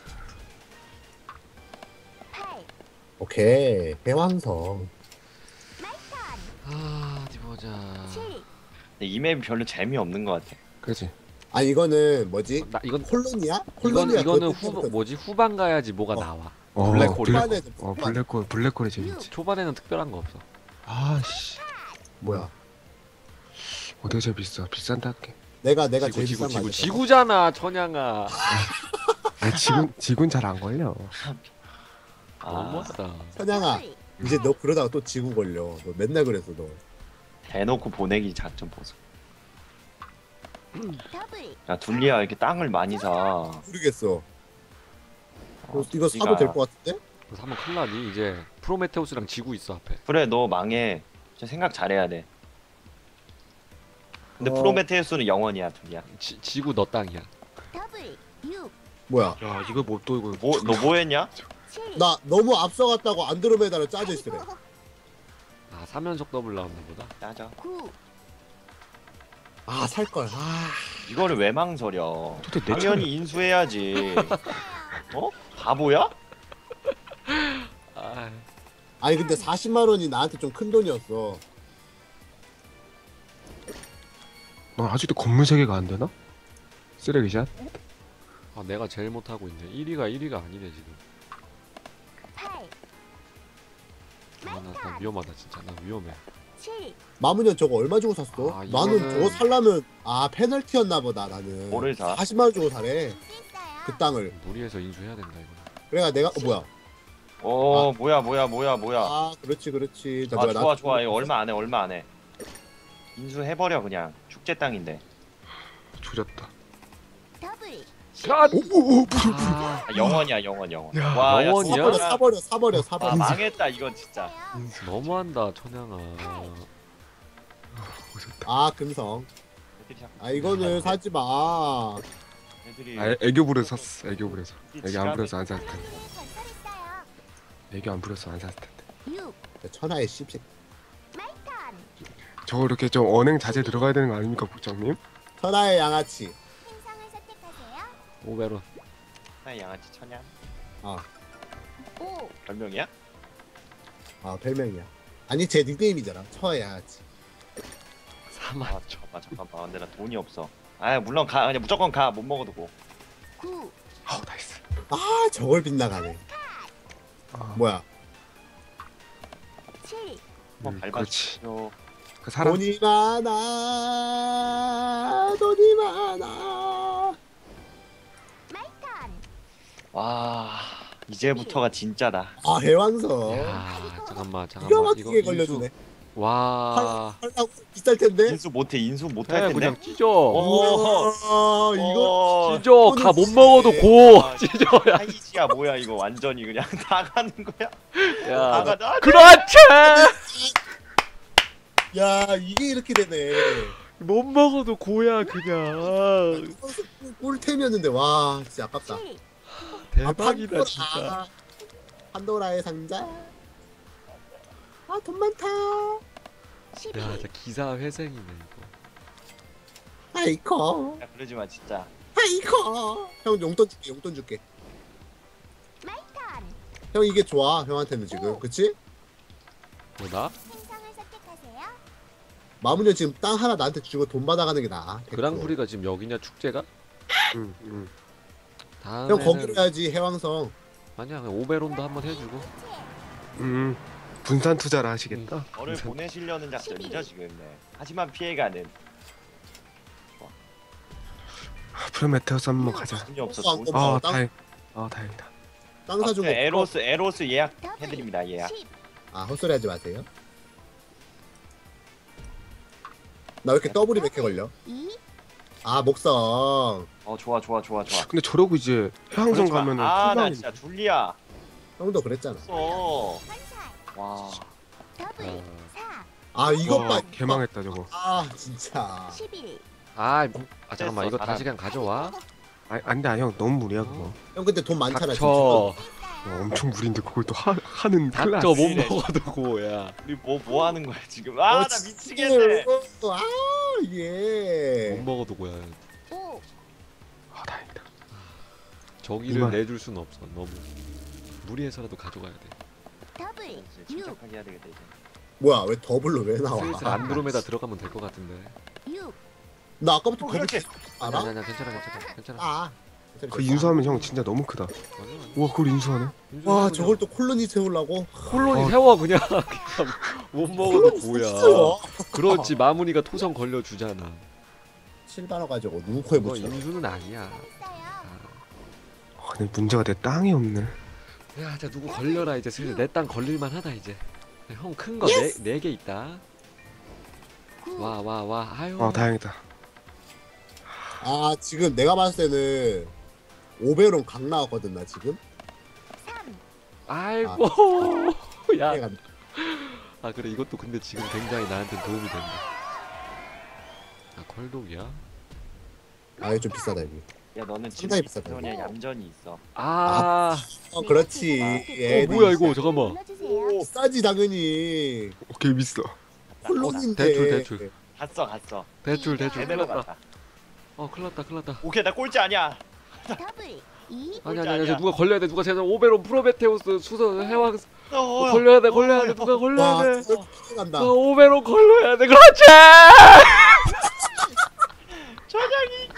[SPEAKER 5] 팔.
[SPEAKER 3] 오케이. 해왕성.
[SPEAKER 5] 마이턴.
[SPEAKER 2] 아 어디 보자.
[SPEAKER 5] 칠.
[SPEAKER 4] 근데 이 맵이 별로 재미없는 것 같아.
[SPEAKER 1] 그지?
[SPEAKER 3] 아, 이거는 뭐지?
[SPEAKER 2] 나 이건
[SPEAKER 3] 콜로니아?
[SPEAKER 2] 이건
[SPEAKER 3] 콜로니아
[SPEAKER 2] 이거는
[SPEAKER 3] 그거
[SPEAKER 2] 후
[SPEAKER 3] 때부터
[SPEAKER 2] 뭐지 후반 가야지 뭐가
[SPEAKER 3] 어.
[SPEAKER 2] 나와.
[SPEAKER 1] 어
[SPEAKER 2] 블랙홀이야.
[SPEAKER 3] 초반에
[SPEAKER 1] 블랙 어 블랙홀 블랙홀이 재밌지.
[SPEAKER 2] 초반에는 특별한 거 없어.
[SPEAKER 1] 아씨
[SPEAKER 3] 뭐야?
[SPEAKER 1] 어디가 제일 비싸? 비싼다 할게.
[SPEAKER 3] 내가 내가
[SPEAKER 2] 지구
[SPEAKER 3] 제일
[SPEAKER 2] 지구
[SPEAKER 3] 비싼 거
[SPEAKER 2] 지구
[SPEAKER 3] 아닐까?
[SPEAKER 2] 지구잖아 천양아.
[SPEAKER 1] 아 지금 지군 잘 안 걸려.
[SPEAKER 4] 아,
[SPEAKER 2] 너무하다.
[SPEAKER 3] 선양아,
[SPEAKER 5] 더블.
[SPEAKER 3] 이제 너 그러다가 또 지구 걸려. 너 맨날 그랬어 너.
[SPEAKER 4] 대놓고 보내기 작전 보소.
[SPEAKER 5] 더블.
[SPEAKER 4] 야 둘리야 이렇게 땅을 많이 사.
[SPEAKER 3] 모르겠어.
[SPEAKER 4] 어,
[SPEAKER 3] 이거 사도
[SPEAKER 4] 둘리가-
[SPEAKER 3] 될 것 같은데?
[SPEAKER 2] 그래서 한번 큰일 나니 이제 프로메테우스랑 지구 있어 앞에.
[SPEAKER 4] 그래 너 망해. 진짜 생각 잘해야 돼. 근데
[SPEAKER 3] 어.
[SPEAKER 4] 프로메테우스는 영원이야 둘리야.
[SPEAKER 2] 지, 지구 너 땅이야.
[SPEAKER 5] 더블. 육.
[SPEAKER 3] 뭐야?
[SPEAKER 1] 야 이거 못 돌고.
[SPEAKER 4] 뭐 너 뭐했냐?
[SPEAKER 5] 칠.
[SPEAKER 3] 나 너무 앞서갔다고 안드로메다를 짜져 있으래.
[SPEAKER 2] 아 삼 연속 더블 나왔나 보다.
[SPEAKER 4] 짜자.
[SPEAKER 5] 구.
[SPEAKER 3] 아, 살 걸. 아,
[SPEAKER 4] 이거를 왜 망설여?
[SPEAKER 1] 도대체 내 차례.
[SPEAKER 4] 당연히 인수해야지. 어? 바보야?
[SPEAKER 2] 아
[SPEAKER 3] 아니 근데 사십만 원이 나한테 좀 큰 돈이었어.
[SPEAKER 1] 너 아직도 건물 세 개가 안 되나? 쓰레기샷?
[SPEAKER 2] 아, 내가 제일 못하고 있네. 일 위가 일 위가 아니네 지금.
[SPEAKER 5] 팔.
[SPEAKER 2] 아, 나, 나 위험하다 진짜. 나 위험해.
[SPEAKER 5] 칠.
[SPEAKER 3] 마무년 저거 얼마 주고 샀어?
[SPEAKER 2] 아,
[SPEAKER 3] 나는
[SPEAKER 2] 이거는-
[SPEAKER 3] 저거 살라면 아 페널티였나 보다 나는.
[SPEAKER 4] 뭐를 사?
[SPEAKER 3] 사십만 원 주고 사래.
[SPEAKER 5] 수 있어요.
[SPEAKER 3] 그 땅을.
[SPEAKER 2] 무리해서 인수해야 된다 이거.
[SPEAKER 3] 그래가 내가 어 뭐야?
[SPEAKER 4] 어 뭐야 뭐야 뭐야 뭐야.
[SPEAKER 3] 아 그렇지 그렇지. 나
[SPEAKER 4] 아
[SPEAKER 3] 뭐야,
[SPEAKER 4] 좋아
[SPEAKER 3] 나-
[SPEAKER 4] 좋아 이거 얼마 안 해 얼마 안 해. 인수해버려 그냥. 축제 땅인데.
[SPEAKER 1] 조졌다.
[SPEAKER 5] 더블.
[SPEAKER 2] 아,
[SPEAKER 1] 오오오
[SPEAKER 2] 아,
[SPEAKER 4] 아, 영원이야 영원 영원.
[SPEAKER 1] 야,
[SPEAKER 4] 와, 야,
[SPEAKER 2] 영원이야?
[SPEAKER 3] 사버려
[SPEAKER 4] 진짜.
[SPEAKER 3] 사버려 사버려
[SPEAKER 4] 아
[SPEAKER 3] 사버려.
[SPEAKER 4] 망했다 이건 진짜.
[SPEAKER 2] 너무한다 천양아.
[SPEAKER 1] 조졌다.
[SPEAKER 3] 아 금성.
[SPEAKER 4] 애들이 자꾸-
[SPEAKER 3] 아 이거는 사지 마.
[SPEAKER 4] 애들이
[SPEAKER 1] 아 애- 애교 부려서 샀어. 애교 부려서.
[SPEAKER 4] 애들이
[SPEAKER 1] 애교 안
[SPEAKER 4] 지랄을-
[SPEAKER 1] 부려서 안 샀을 텐데.
[SPEAKER 5] 건설했어요.
[SPEAKER 1] 애교 안 부려서 안 샀을 텐데.
[SPEAKER 5] 육.
[SPEAKER 3] 천하의 씹식.
[SPEAKER 5] 마이턴.
[SPEAKER 1] 저거 이렇게 좀 언행 자제 들어가야 되는 거 아닙니까 국장님?
[SPEAKER 3] 천하의 양아치.
[SPEAKER 5] 행성을 선택하세요.
[SPEAKER 2] 오베론.
[SPEAKER 4] 하나의 양아치 천양.
[SPEAKER 3] 아,
[SPEAKER 5] 오.
[SPEAKER 4] 별명이야?
[SPEAKER 3] 아 별명이야. 아니 제 닉네임이잖아. 천하의 양아치.
[SPEAKER 2] 사만.
[SPEAKER 4] 아 잠깐만 잠깐만. 근데 나 돈이 없어. 아 물론 가 그냥 무조건 가. 못 먹어도 고.
[SPEAKER 5] 구.
[SPEAKER 1] 아우 나이스.
[SPEAKER 3] 아 저걸 빗나가네.
[SPEAKER 1] 아,
[SPEAKER 3] 뭐야?
[SPEAKER 5] 칠.
[SPEAKER 4] 한번
[SPEAKER 1] 음, 그렇지.
[SPEAKER 4] 밟아주십시오.
[SPEAKER 1] 그 사람
[SPEAKER 3] 돈이 많아. 돈이 많아.
[SPEAKER 5] 마이턴.
[SPEAKER 4] 와 이제부터가 진짜다.
[SPEAKER 3] 아 해왕성.
[SPEAKER 2] 야 잠깐만
[SPEAKER 3] 기가
[SPEAKER 2] 잠깐만
[SPEAKER 3] 막히게 걸려주네.
[SPEAKER 2] 와
[SPEAKER 3] 하려고 비쌀 텐데.
[SPEAKER 4] 인수 못해 인수 못할
[SPEAKER 2] 그냥
[SPEAKER 4] 텐데.
[SPEAKER 2] 그냥 찢어
[SPEAKER 4] 어.
[SPEAKER 3] 아 이거
[SPEAKER 4] 어,
[SPEAKER 2] 찢어 가 못 먹어도 고
[SPEAKER 4] 아,
[SPEAKER 2] 찢어
[SPEAKER 4] 하이지야 뭐야 이거 완전히 그냥 다 가는 거야. 다
[SPEAKER 2] 야
[SPEAKER 4] 가자.
[SPEAKER 2] 그렇지
[SPEAKER 3] 야 이게 이렇게 되네.
[SPEAKER 2] 못 먹어도 고야 그냥
[SPEAKER 3] 꿀템이었는데 와 진짜 아깝다.
[SPEAKER 5] 칠,
[SPEAKER 2] 대박이다
[SPEAKER 3] 판도라.
[SPEAKER 2] 진짜
[SPEAKER 3] 판도라의 상자. 아 돈 많다.
[SPEAKER 5] 십일,
[SPEAKER 2] 야 진짜 기사 회생이네 이거
[SPEAKER 3] 아이커.
[SPEAKER 4] 야, 그러지 마 진짜.
[SPEAKER 3] 아이커. 형 용돈 줄게 용돈 줄게.
[SPEAKER 5] 마이턴.
[SPEAKER 3] 형 이게 좋아 형한테는 지금 그치?
[SPEAKER 2] 뭐다?
[SPEAKER 5] 행성을 선택하세요.
[SPEAKER 3] 마무리 지금 땅 하나 나한테 주고 돈 받아가는 게 나아.
[SPEAKER 2] 그랑프리가 지금 여기냐 축제가?
[SPEAKER 1] 응, 응.
[SPEAKER 2] 다음에는
[SPEAKER 3] 형 거기로 해야지 해왕성.
[SPEAKER 2] 아니야 그냥 오베론도 한번 해주고
[SPEAKER 1] 음, 분산 투자를 하시겠다.
[SPEAKER 4] 너를 보내시려는 작전이죠 지금. 네. 하지만 피해가는.
[SPEAKER 1] 프로메테우스 한번 가자.
[SPEAKER 4] 돈이 없어.
[SPEAKER 3] 어,
[SPEAKER 4] 돈.
[SPEAKER 3] 어,
[SPEAKER 1] 아,
[SPEAKER 3] 땅-
[SPEAKER 1] 다행. 아, 다행이다.
[SPEAKER 3] 땅 사주고.
[SPEAKER 4] 아, 에로스 에로스
[SPEAKER 5] 더블,
[SPEAKER 4] 예약해드립니다 예약.
[SPEAKER 5] 십,
[SPEAKER 3] 아 헛소리 하지 마세요. 나 왜 이렇게 더블이 몇 개 걸려?
[SPEAKER 5] 이,
[SPEAKER 3] 아 목성.
[SPEAKER 4] 어 좋아 좋아 좋아 좋아.
[SPEAKER 1] 근데 저러고 이제 해왕성
[SPEAKER 4] 그러지 마.
[SPEAKER 1] 가면은
[SPEAKER 4] 아, 나
[SPEAKER 1] 후방이-
[SPEAKER 4] 진짜 줄리아.
[SPEAKER 3] 형도 그랬잖아.
[SPEAKER 4] 없어.
[SPEAKER 5] 환살.
[SPEAKER 4] 와.
[SPEAKER 5] 더블,
[SPEAKER 2] 어.
[SPEAKER 5] 사,
[SPEAKER 3] 아 이것
[SPEAKER 1] 와,
[SPEAKER 3] 봐.
[SPEAKER 1] 개망했다 저거.
[SPEAKER 3] 아 진짜.
[SPEAKER 5] 십일,
[SPEAKER 2] 아, 뭐- 아 잠깐만
[SPEAKER 4] 됐어,
[SPEAKER 2] 이거
[SPEAKER 4] 잘하네.
[SPEAKER 2] 다시 그냥 가져와
[SPEAKER 1] 아, 안돼, 형 너무 무리야 그거.
[SPEAKER 3] 형 근데 돈 많잖아.
[SPEAKER 2] 닥쳐
[SPEAKER 1] 어, 엄청 무리인데 그걸 또 하, 하는 클라스.
[SPEAKER 2] 닥쳐 못
[SPEAKER 4] 이래.
[SPEAKER 2] 먹어도 고야
[SPEAKER 4] 우리 뭐 뭐 하는 거야 지금? 아 나
[SPEAKER 3] 진짜.
[SPEAKER 4] 미치겠네.
[SPEAKER 3] 아 예.
[SPEAKER 2] 못 먹어도 고야
[SPEAKER 5] 오,
[SPEAKER 1] 아, 다행이다.
[SPEAKER 2] 저기를
[SPEAKER 1] 이만.
[SPEAKER 2] 내줄 순 없어 너무 무리해서라도 가져가야 돼
[SPEAKER 5] 더블,
[SPEAKER 4] 이제
[SPEAKER 5] 육,
[SPEAKER 4] 침착하게 해야 되겠다 이제.
[SPEAKER 3] 뭐야 왜 더블로 왜 나와?
[SPEAKER 2] 슬슬 안드로메다 들어가면 될 것 같은데
[SPEAKER 5] 육,
[SPEAKER 3] 나 아까부터
[SPEAKER 4] 어,
[SPEAKER 3] 더블
[SPEAKER 4] 그렇지.
[SPEAKER 3] 알아?
[SPEAKER 2] 아니 아니 괜찮아 괜찮아 괜찮아
[SPEAKER 3] 아.
[SPEAKER 1] 그 인수하면 형 진짜 너무 크다.
[SPEAKER 2] 맞아, 맞아.
[SPEAKER 1] 우와, 그걸 인수하네.
[SPEAKER 3] 와
[SPEAKER 2] 그냥
[SPEAKER 3] 저걸 또 콜로니 세우려고?
[SPEAKER 2] 콜로니
[SPEAKER 1] 어.
[SPEAKER 2] 세워 그냥 그냥 못 먹어도 고야
[SPEAKER 3] 세워.
[SPEAKER 2] 그렇지 마무니가 토성 걸려주잖아
[SPEAKER 3] 칠바로 가지고 누구 코에
[SPEAKER 2] 그거
[SPEAKER 3] 붙여?
[SPEAKER 2] 인수는 아니야
[SPEAKER 5] 했어요.
[SPEAKER 1] 아, 근데 문제가 내 땅이 없네.
[SPEAKER 2] 야 진짜 누구 걸려라 이제 슬슬 내 땅 걸릴만 하다 이제 형 큰 거 네 네 개 있다
[SPEAKER 5] 구,
[SPEAKER 2] 와 와 와 아유
[SPEAKER 1] 아, 다행이다.
[SPEAKER 3] 아 지금 내가 봤을 때는 오베론 강 나왔거든 나 지금.
[SPEAKER 5] 삼,
[SPEAKER 2] 아이고 야
[SPEAKER 3] 내가
[SPEAKER 2] 아 그래 이것도 근데 지금 굉장히 나한테 도움이 된다 아 컬독이야?
[SPEAKER 3] 아 이거 좀 비싸다 여기.
[SPEAKER 4] 야 너는 지금
[SPEAKER 3] 상당히 비싸다.
[SPEAKER 4] 그냥 얌전히 있어.
[SPEAKER 2] 아,
[SPEAKER 3] 어 그렇지.
[SPEAKER 2] 어 뭐야 이거 잠깐만
[SPEAKER 5] 눌러주세요.
[SPEAKER 3] 싸지 당연히.
[SPEAKER 1] 오케이, 비싸.
[SPEAKER 3] 콜론인데.
[SPEAKER 2] 대출, 대출.
[SPEAKER 4] 갔어 갔어.
[SPEAKER 2] 대출 대출
[SPEAKER 4] 제대로
[SPEAKER 2] 큰일났다
[SPEAKER 4] 갔다.
[SPEAKER 2] 어 큰일났다 큰일났다
[SPEAKER 4] 오케이 나 꼴찌 아니야.
[SPEAKER 5] 더블, 이,
[SPEAKER 2] 아니 아니
[SPEAKER 4] 아니야.
[SPEAKER 2] 아니 누가 걸려야 돼 누가 제가 오베론 프로메테우스 수서 해왕
[SPEAKER 4] 어, 어,
[SPEAKER 2] 걸려야 돼 걸려야 돼 누가 걸려야
[SPEAKER 3] 와
[SPEAKER 2] 돼
[SPEAKER 3] 진짜 큰일 난다.
[SPEAKER 2] 아, 오베론 걸려야 돼 그렇지
[SPEAKER 4] 저장이.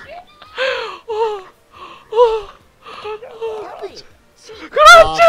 [SPEAKER 5] 더블,
[SPEAKER 3] 그렇죠.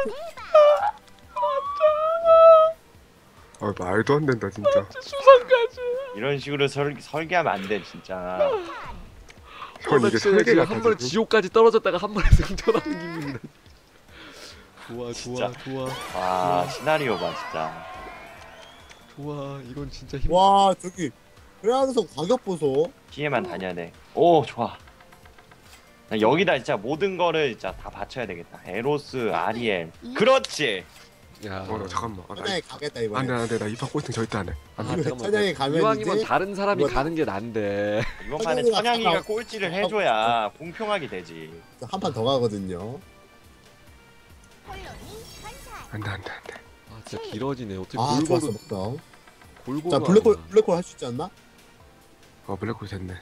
[SPEAKER 1] 아, 말도 안 된다 진짜.
[SPEAKER 2] 수성까지
[SPEAKER 4] 이런 식으로 설 설계하면 안 돼 진짜.
[SPEAKER 1] 형 이게 설계가
[SPEAKER 2] 한 번에
[SPEAKER 1] 가지고.
[SPEAKER 2] 지옥까지 떨어졌다가 한 번에 승천하는 기분이네 좋아 좋아
[SPEAKER 4] 진짜.
[SPEAKER 2] 좋아
[SPEAKER 4] 와 시나리오 봐 진짜.
[SPEAKER 2] 좋아 이건 진짜 힘
[SPEAKER 3] 와 저기 해왕성 가격 보소.
[SPEAKER 4] 피해만 다녀야 돼. 오 좋아. 나 여기다 진짜 모든 거를 진짜 다 바쳐야 되겠다. 에로스, 아리엘. 그렇지.
[SPEAKER 2] 야
[SPEAKER 1] 어, 나 잠깐만. 아, 나
[SPEAKER 3] 천양에 가겠다
[SPEAKER 1] 안
[SPEAKER 3] 이번에.
[SPEAKER 1] 돼, 안 돼. 나 입학 꼴등 절대 안 해. 안 돼.
[SPEAKER 2] 아,
[SPEAKER 3] 이거
[SPEAKER 2] 잠깐만.
[SPEAKER 3] 천양에 가면
[SPEAKER 2] 이왕이면
[SPEAKER 3] 이제
[SPEAKER 2] 다른 사람이
[SPEAKER 3] 이거-
[SPEAKER 2] 가는 게 난데
[SPEAKER 4] 이번 판에
[SPEAKER 3] 천양이가
[SPEAKER 4] 천양이가
[SPEAKER 3] 가까워.
[SPEAKER 4] 꼴찌를 해줘야 공평하게 되지.
[SPEAKER 3] 한 판 더 가거든요.
[SPEAKER 5] 콜로니, 환살.
[SPEAKER 1] 안 돼, 안 돼, 안 돼.
[SPEAKER 2] 아 진짜 길어지네 어떻게
[SPEAKER 3] 아 좋았어
[SPEAKER 2] 골고루
[SPEAKER 3] 목성.
[SPEAKER 2] 골고루
[SPEAKER 3] 자 블랙홀
[SPEAKER 2] 하냐.
[SPEAKER 3] 블랙홀 할 수 있지 않나?
[SPEAKER 1] 어, 블랙홀 됐네.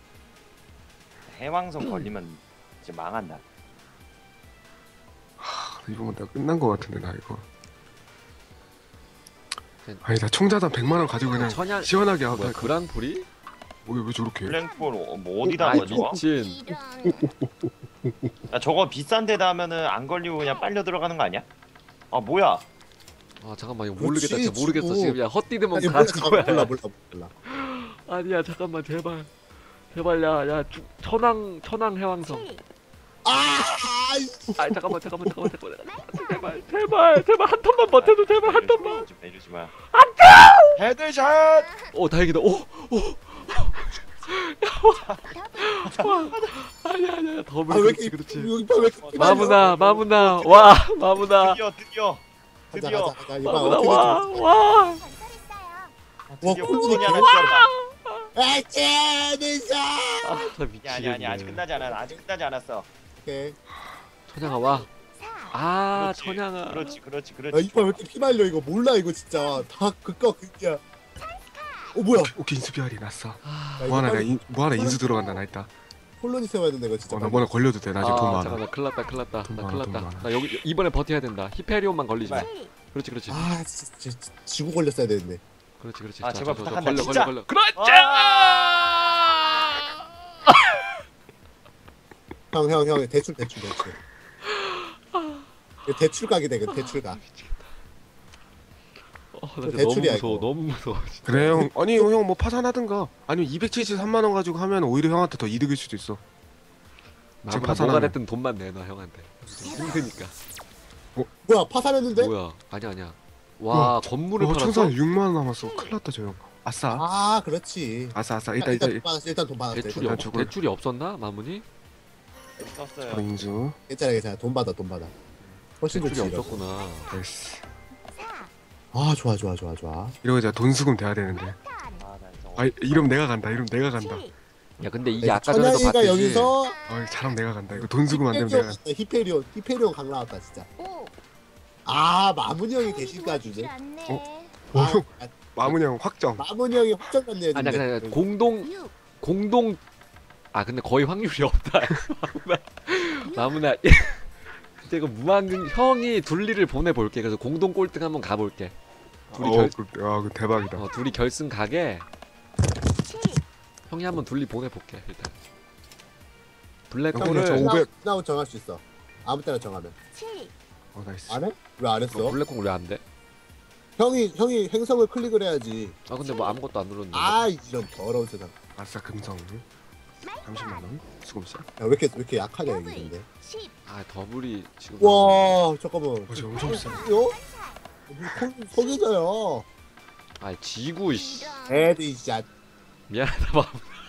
[SPEAKER 4] 해왕성 걸리면 이제 망한다.
[SPEAKER 1] 아, 이번 나 끝난 거 같은데 나 이거.
[SPEAKER 2] 네.
[SPEAKER 1] 아니 나 총자단 백만 원 가지고 그냥
[SPEAKER 2] 천양
[SPEAKER 1] 시원하게 하고
[SPEAKER 2] 뭐야
[SPEAKER 1] 갈 거.
[SPEAKER 2] 그랑프리?
[SPEAKER 1] 왜, 왜 저렇게?
[SPEAKER 4] 블랙폴 뭐 어디다
[SPEAKER 2] 아이
[SPEAKER 4] 한 거죠?
[SPEAKER 2] 미친
[SPEAKER 5] 이런.
[SPEAKER 4] 야 저거 비싼 데다 하면은 안 걸리고 그냥 빨려 들어가는 거 아니야? 아 뭐야?
[SPEAKER 2] 아 잠깐만 이거
[SPEAKER 3] 그렇지,
[SPEAKER 2] 모르겠다 진짜 모르겠어
[SPEAKER 3] 지금.
[SPEAKER 2] 지금 야 헛디드면
[SPEAKER 3] 아니
[SPEAKER 2] 가는
[SPEAKER 3] 몰라
[SPEAKER 2] 거야
[SPEAKER 3] 몰라 몰라 몰라.
[SPEAKER 2] 아니야 잠깐만 제발 제발 야야 천왕 천왕 해왕성
[SPEAKER 5] 칠,
[SPEAKER 3] 아,
[SPEAKER 2] 아 잠깐만 잠깐만 잠깐만 잠깐만 제발 제발 제발 한 턴만 버텨줘 제발 한 턴만.
[SPEAKER 4] 좀 내주지 마. 안돼. 헤드샷.
[SPEAKER 2] 오 다행이다. 오오 아니야 아니야 더블
[SPEAKER 3] 아, 왜
[SPEAKER 2] 그렇지
[SPEAKER 3] 이렇게
[SPEAKER 2] 그렇지.
[SPEAKER 3] 여기 봐, 왜 이렇게
[SPEAKER 2] 마무나 마무나 와 마무나
[SPEAKER 4] 드디어 드디어
[SPEAKER 3] 가자,
[SPEAKER 4] 드디어
[SPEAKER 3] 가자, 가자. 이거
[SPEAKER 2] 마무나
[SPEAKER 3] 어떻게
[SPEAKER 2] 와와 와.
[SPEAKER 5] 건설했어요.
[SPEAKER 3] 와,
[SPEAKER 4] 드디어
[SPEAKER 3] 콜론이
[SPEAKER 4] 콜론이 하나
[SPEAKER 3] 개와.
[SPEAKER 4] 튀었다.
[SPEAKER 3] 아찌, 니샤.
[SPEAKER 2] 아, 나
[SPEAKER 4] 아니 아니 아니 아직
[SPEAKER 2] 미치겠네.
[SPEAKER 4] 끝나지 않아. 아직 끝나지 않았어.
[SPEAKER 3] 오케이.
[SPEAKER 2] 천양아 와.
[SPEAKER 5] 사.
[SPEAKER 2] 아
[SPEAKER 4] 그렇지.
[SPEAKER 2] 천양아.
[SPEAKER 4] 그렇지 그렇지
[SPEAKER 3] 아,
[SPEAKER 4] 그렇지.
[SPEAKER 3] 이빨 왜 이렇게 피말려 이거 몰라 이거 진짜 다 극과 극이야. 어 뭐야?
[SPEAKER 1] 오케이 인수비알이 났어.
[SPEAKER 2] 아,
[SPEAKER 3] 야,
[SPEAKER 1] 뭐 하나
[SPEAKER 3] 이거
[SPEAKER 1] 내가 인, 뭐 하나 인수 들어간다 나 있다.
[SPEAKER 3] 콜론이 세워야 된다 이거 진짜.
[SPEAKER 1] 어나 뭐나 걸려도 돼. 나 지금 돈
[SPEAKER 2] 아,
[SPEAKER 1] 많아.
[SPEAKER 2] 잠깐 나 큰일 났다 큰일 났다
[SPEAKER 1] 돈
[SPEAKER 2] 나
[SPEAKER 1] 많아,
[SPEAKER 2] 큰일
[SPEAKER 1] 돈
[SPEAKER 2] 났다
[SPEAKER 1] 많아.
[SPEAKER 2] 나 여기 이번에 버텨야 된다. 히페리온만 걸리지 마.
[SPEAKER 4] 제발.
[SPEAKER 5] 칠.
[SPEAKER 2] 그렇지 그렇지
[SPEAKER 3] 아 진짜, 진짜 지구 걸렸어야 되는데.
[SPEAKER 2] 그렇지 그렇지.
[SPEAKER 4] 아,
[SPEAKER 2] 자,
[SPEAKER 4] 제발
[SPEAKER 2] 저, 저, 저,
[SPEAKER 4] 부탁한다,
[SPEAKER 2] 걸려
[SPEAKER 4] 진짜.
[SPEAKER 2] 걸려 걸려. 그렇지.
[SPEAKER 3] 형 형 형 대출 대출 대출. 이거 대출각이 돼, 그 대출각.
[SPEAKER 2] 어, 나 진짜 너무
[SPEAKER 3] 대출이야,
[SPEAKER 2] 무서워
[SPEAKER 3] 이거.
[SPEAKER 2] 너무 무서워. 진짜.
[SPEAKER 1] 그래 형. 아니 형 뭐 파산하든가. 아니면 이백칠십삼만 원 가지고 하면 오히려 형한테 더 이득일 수도 있어.
[SPEAKER 2] 나보다 뭐가
[SPEAKER 1] 파산하면.
[SPEAKER 2] 됐든 돈만 내놔 형한테. 힘드니까.
[SPEAKER 3] 뭐야 파산했는데?
[SPEAKER 2] 뭐야? 아니야 아니야. 와 건물을
[SPEAKER 1] 와
[SPEAKER 2] 팔았어?
[SPEAKER 1] 천사 육만 원 남았어. 큰일 났다 저 형. 아싸.
[SPEAKER 3] 아 그렇지.
[SPEAKER 1] 아싸 아싸.
[SPEAKER 3] 일단
[SPEAKER 1] 일단
[SPEAKER 3] 일단
[SPEAKER 1] 일단
[SPEAKER 3] 돈 받았어. 일단 돈 받았어.
[SPEAKER 2] 대출이
[SPEAKER 1] 일단
[SPEAKER 2] 없
[SPEAKER 1] 죽을.
[SPEAKER 2] 대출이 없었나 마무니?
[SPEAKER 4] 썼어요.
[SPEAKER 1] 바로 인수.
[SPEAKER 3] 괜찮아 괜찮아 돈 받아 돈 받아. 훨씬 좋지.
[SPEAKER 2] 대출이
[SPEAKER 3] 이거.
[SPEAKER 2] 없었구나.
[SPEAKER 1] 됐어.
[SPEAKER 5] 사.
[SPEAKER 3] 아 좋아 좋아 좋아 좋아.
[SPEAKER 1] 이러고 이제 돈 수금 돼야 되는데.
[SPEAKER 5] 칸.
[SPEAKER 4] 아, 나 진짜
[SPEAKER 1] 아 이러면 내가 간다. 이러면 내가 간다.
[SPEAKER 5] 칠.
[SPEAKER 2] 야 근데 이게
[SPEAKER 3] 네,
[SPEAKER 2] 아까 전에도
[SPEAKER 3] 천양이가
[SPEAKER 2] 봤듯이
[SPEAKER 3] 여기서
[SPEAKER 1] 아 잘하면 내가 간다. 이거 돈 수금 안 되면 내가.
[SPEAKER 3] 히페리온 히페리온 히페리온 강 나왔다 진짜.
[SPEAKER 5] 오.
[SPEAKER 3] 아 마문이 형이 대신가
[SPEAKER 5] 도와주질
[SPEAKER 3] 주네.
[SPEAKER 5] 않네.
[SPEAKER 1] 어?
[SPEAKER 3] 아,
[SPEAKER 1] 형
[SPEAKER 3] 아,
[SPEAKER 1] 마문이 형 확정.
[SPEAKER 3] 마문이 형이 확정 났네.
[SPEAKER 2] 아니야 그냥 공동
[SPEAKER 5] 육.
[SPEAKER 2] 공동 아 근데 거의 확률이 없다. 마무나 마무나 제가 무한경 형이 둘리를 보내볼게. 그래서 공동 꼴등 한번 가볼게. 둘이
[SPEAKER 1] 어,
[SPEAKER 2] 결
[SPEAKER 1] 그, 아, 그 대박이다.
[SPEAKER 2] 어, 둘이 결승 가게
[SPEAKER 5] 칠.
[SPEAKER 2] 형이 한번 둘리 보내볼게 일단.
[SPEAKER 1] 형, 근데 저
[SPEAKER 2] 블랙홀을
[SPEAKER 1] 오백.
[SPEAKER 3] 나우 정할 수 있어. 아무 때나 정하면.
[SPEAKER 5] 칠.
[SPEAKER 1] 어 나이스.
[SPEAKER 3] 안 해? 왜 안 했어?
[SPEAKER 2] 어, 블랙홀 왜 안 돼?
[SPEAKER 3] 형이 형이 행성을 클릭을 해야지.
[SPEAKER 2] 아 근데 뭐 아무것도 안 눌렀는데.
[SPEAKER 3] 아 이런 더러운 세상.
[SPEAKER 1] 아싸 금성. 삼십만 원. 수금세.
[SPEAKER 3] 야왜 이렇게 왜 이렇게 약하냐 여기 근데.
[SPEAKER 5] 십.
[SPEAKER 2] 아 더블이 지금.
[SPEAKER 3] 와 잠깐만.
[SPEAKER 1] 어, 저 엄청 비싸.
[SPEAKER 3] 요? 소개자야.
[SPEAKER 2] 아 지구 씨.
[SPEAKER 3] 헤드샷.
[SPEAKER 2] 미안하다 마무.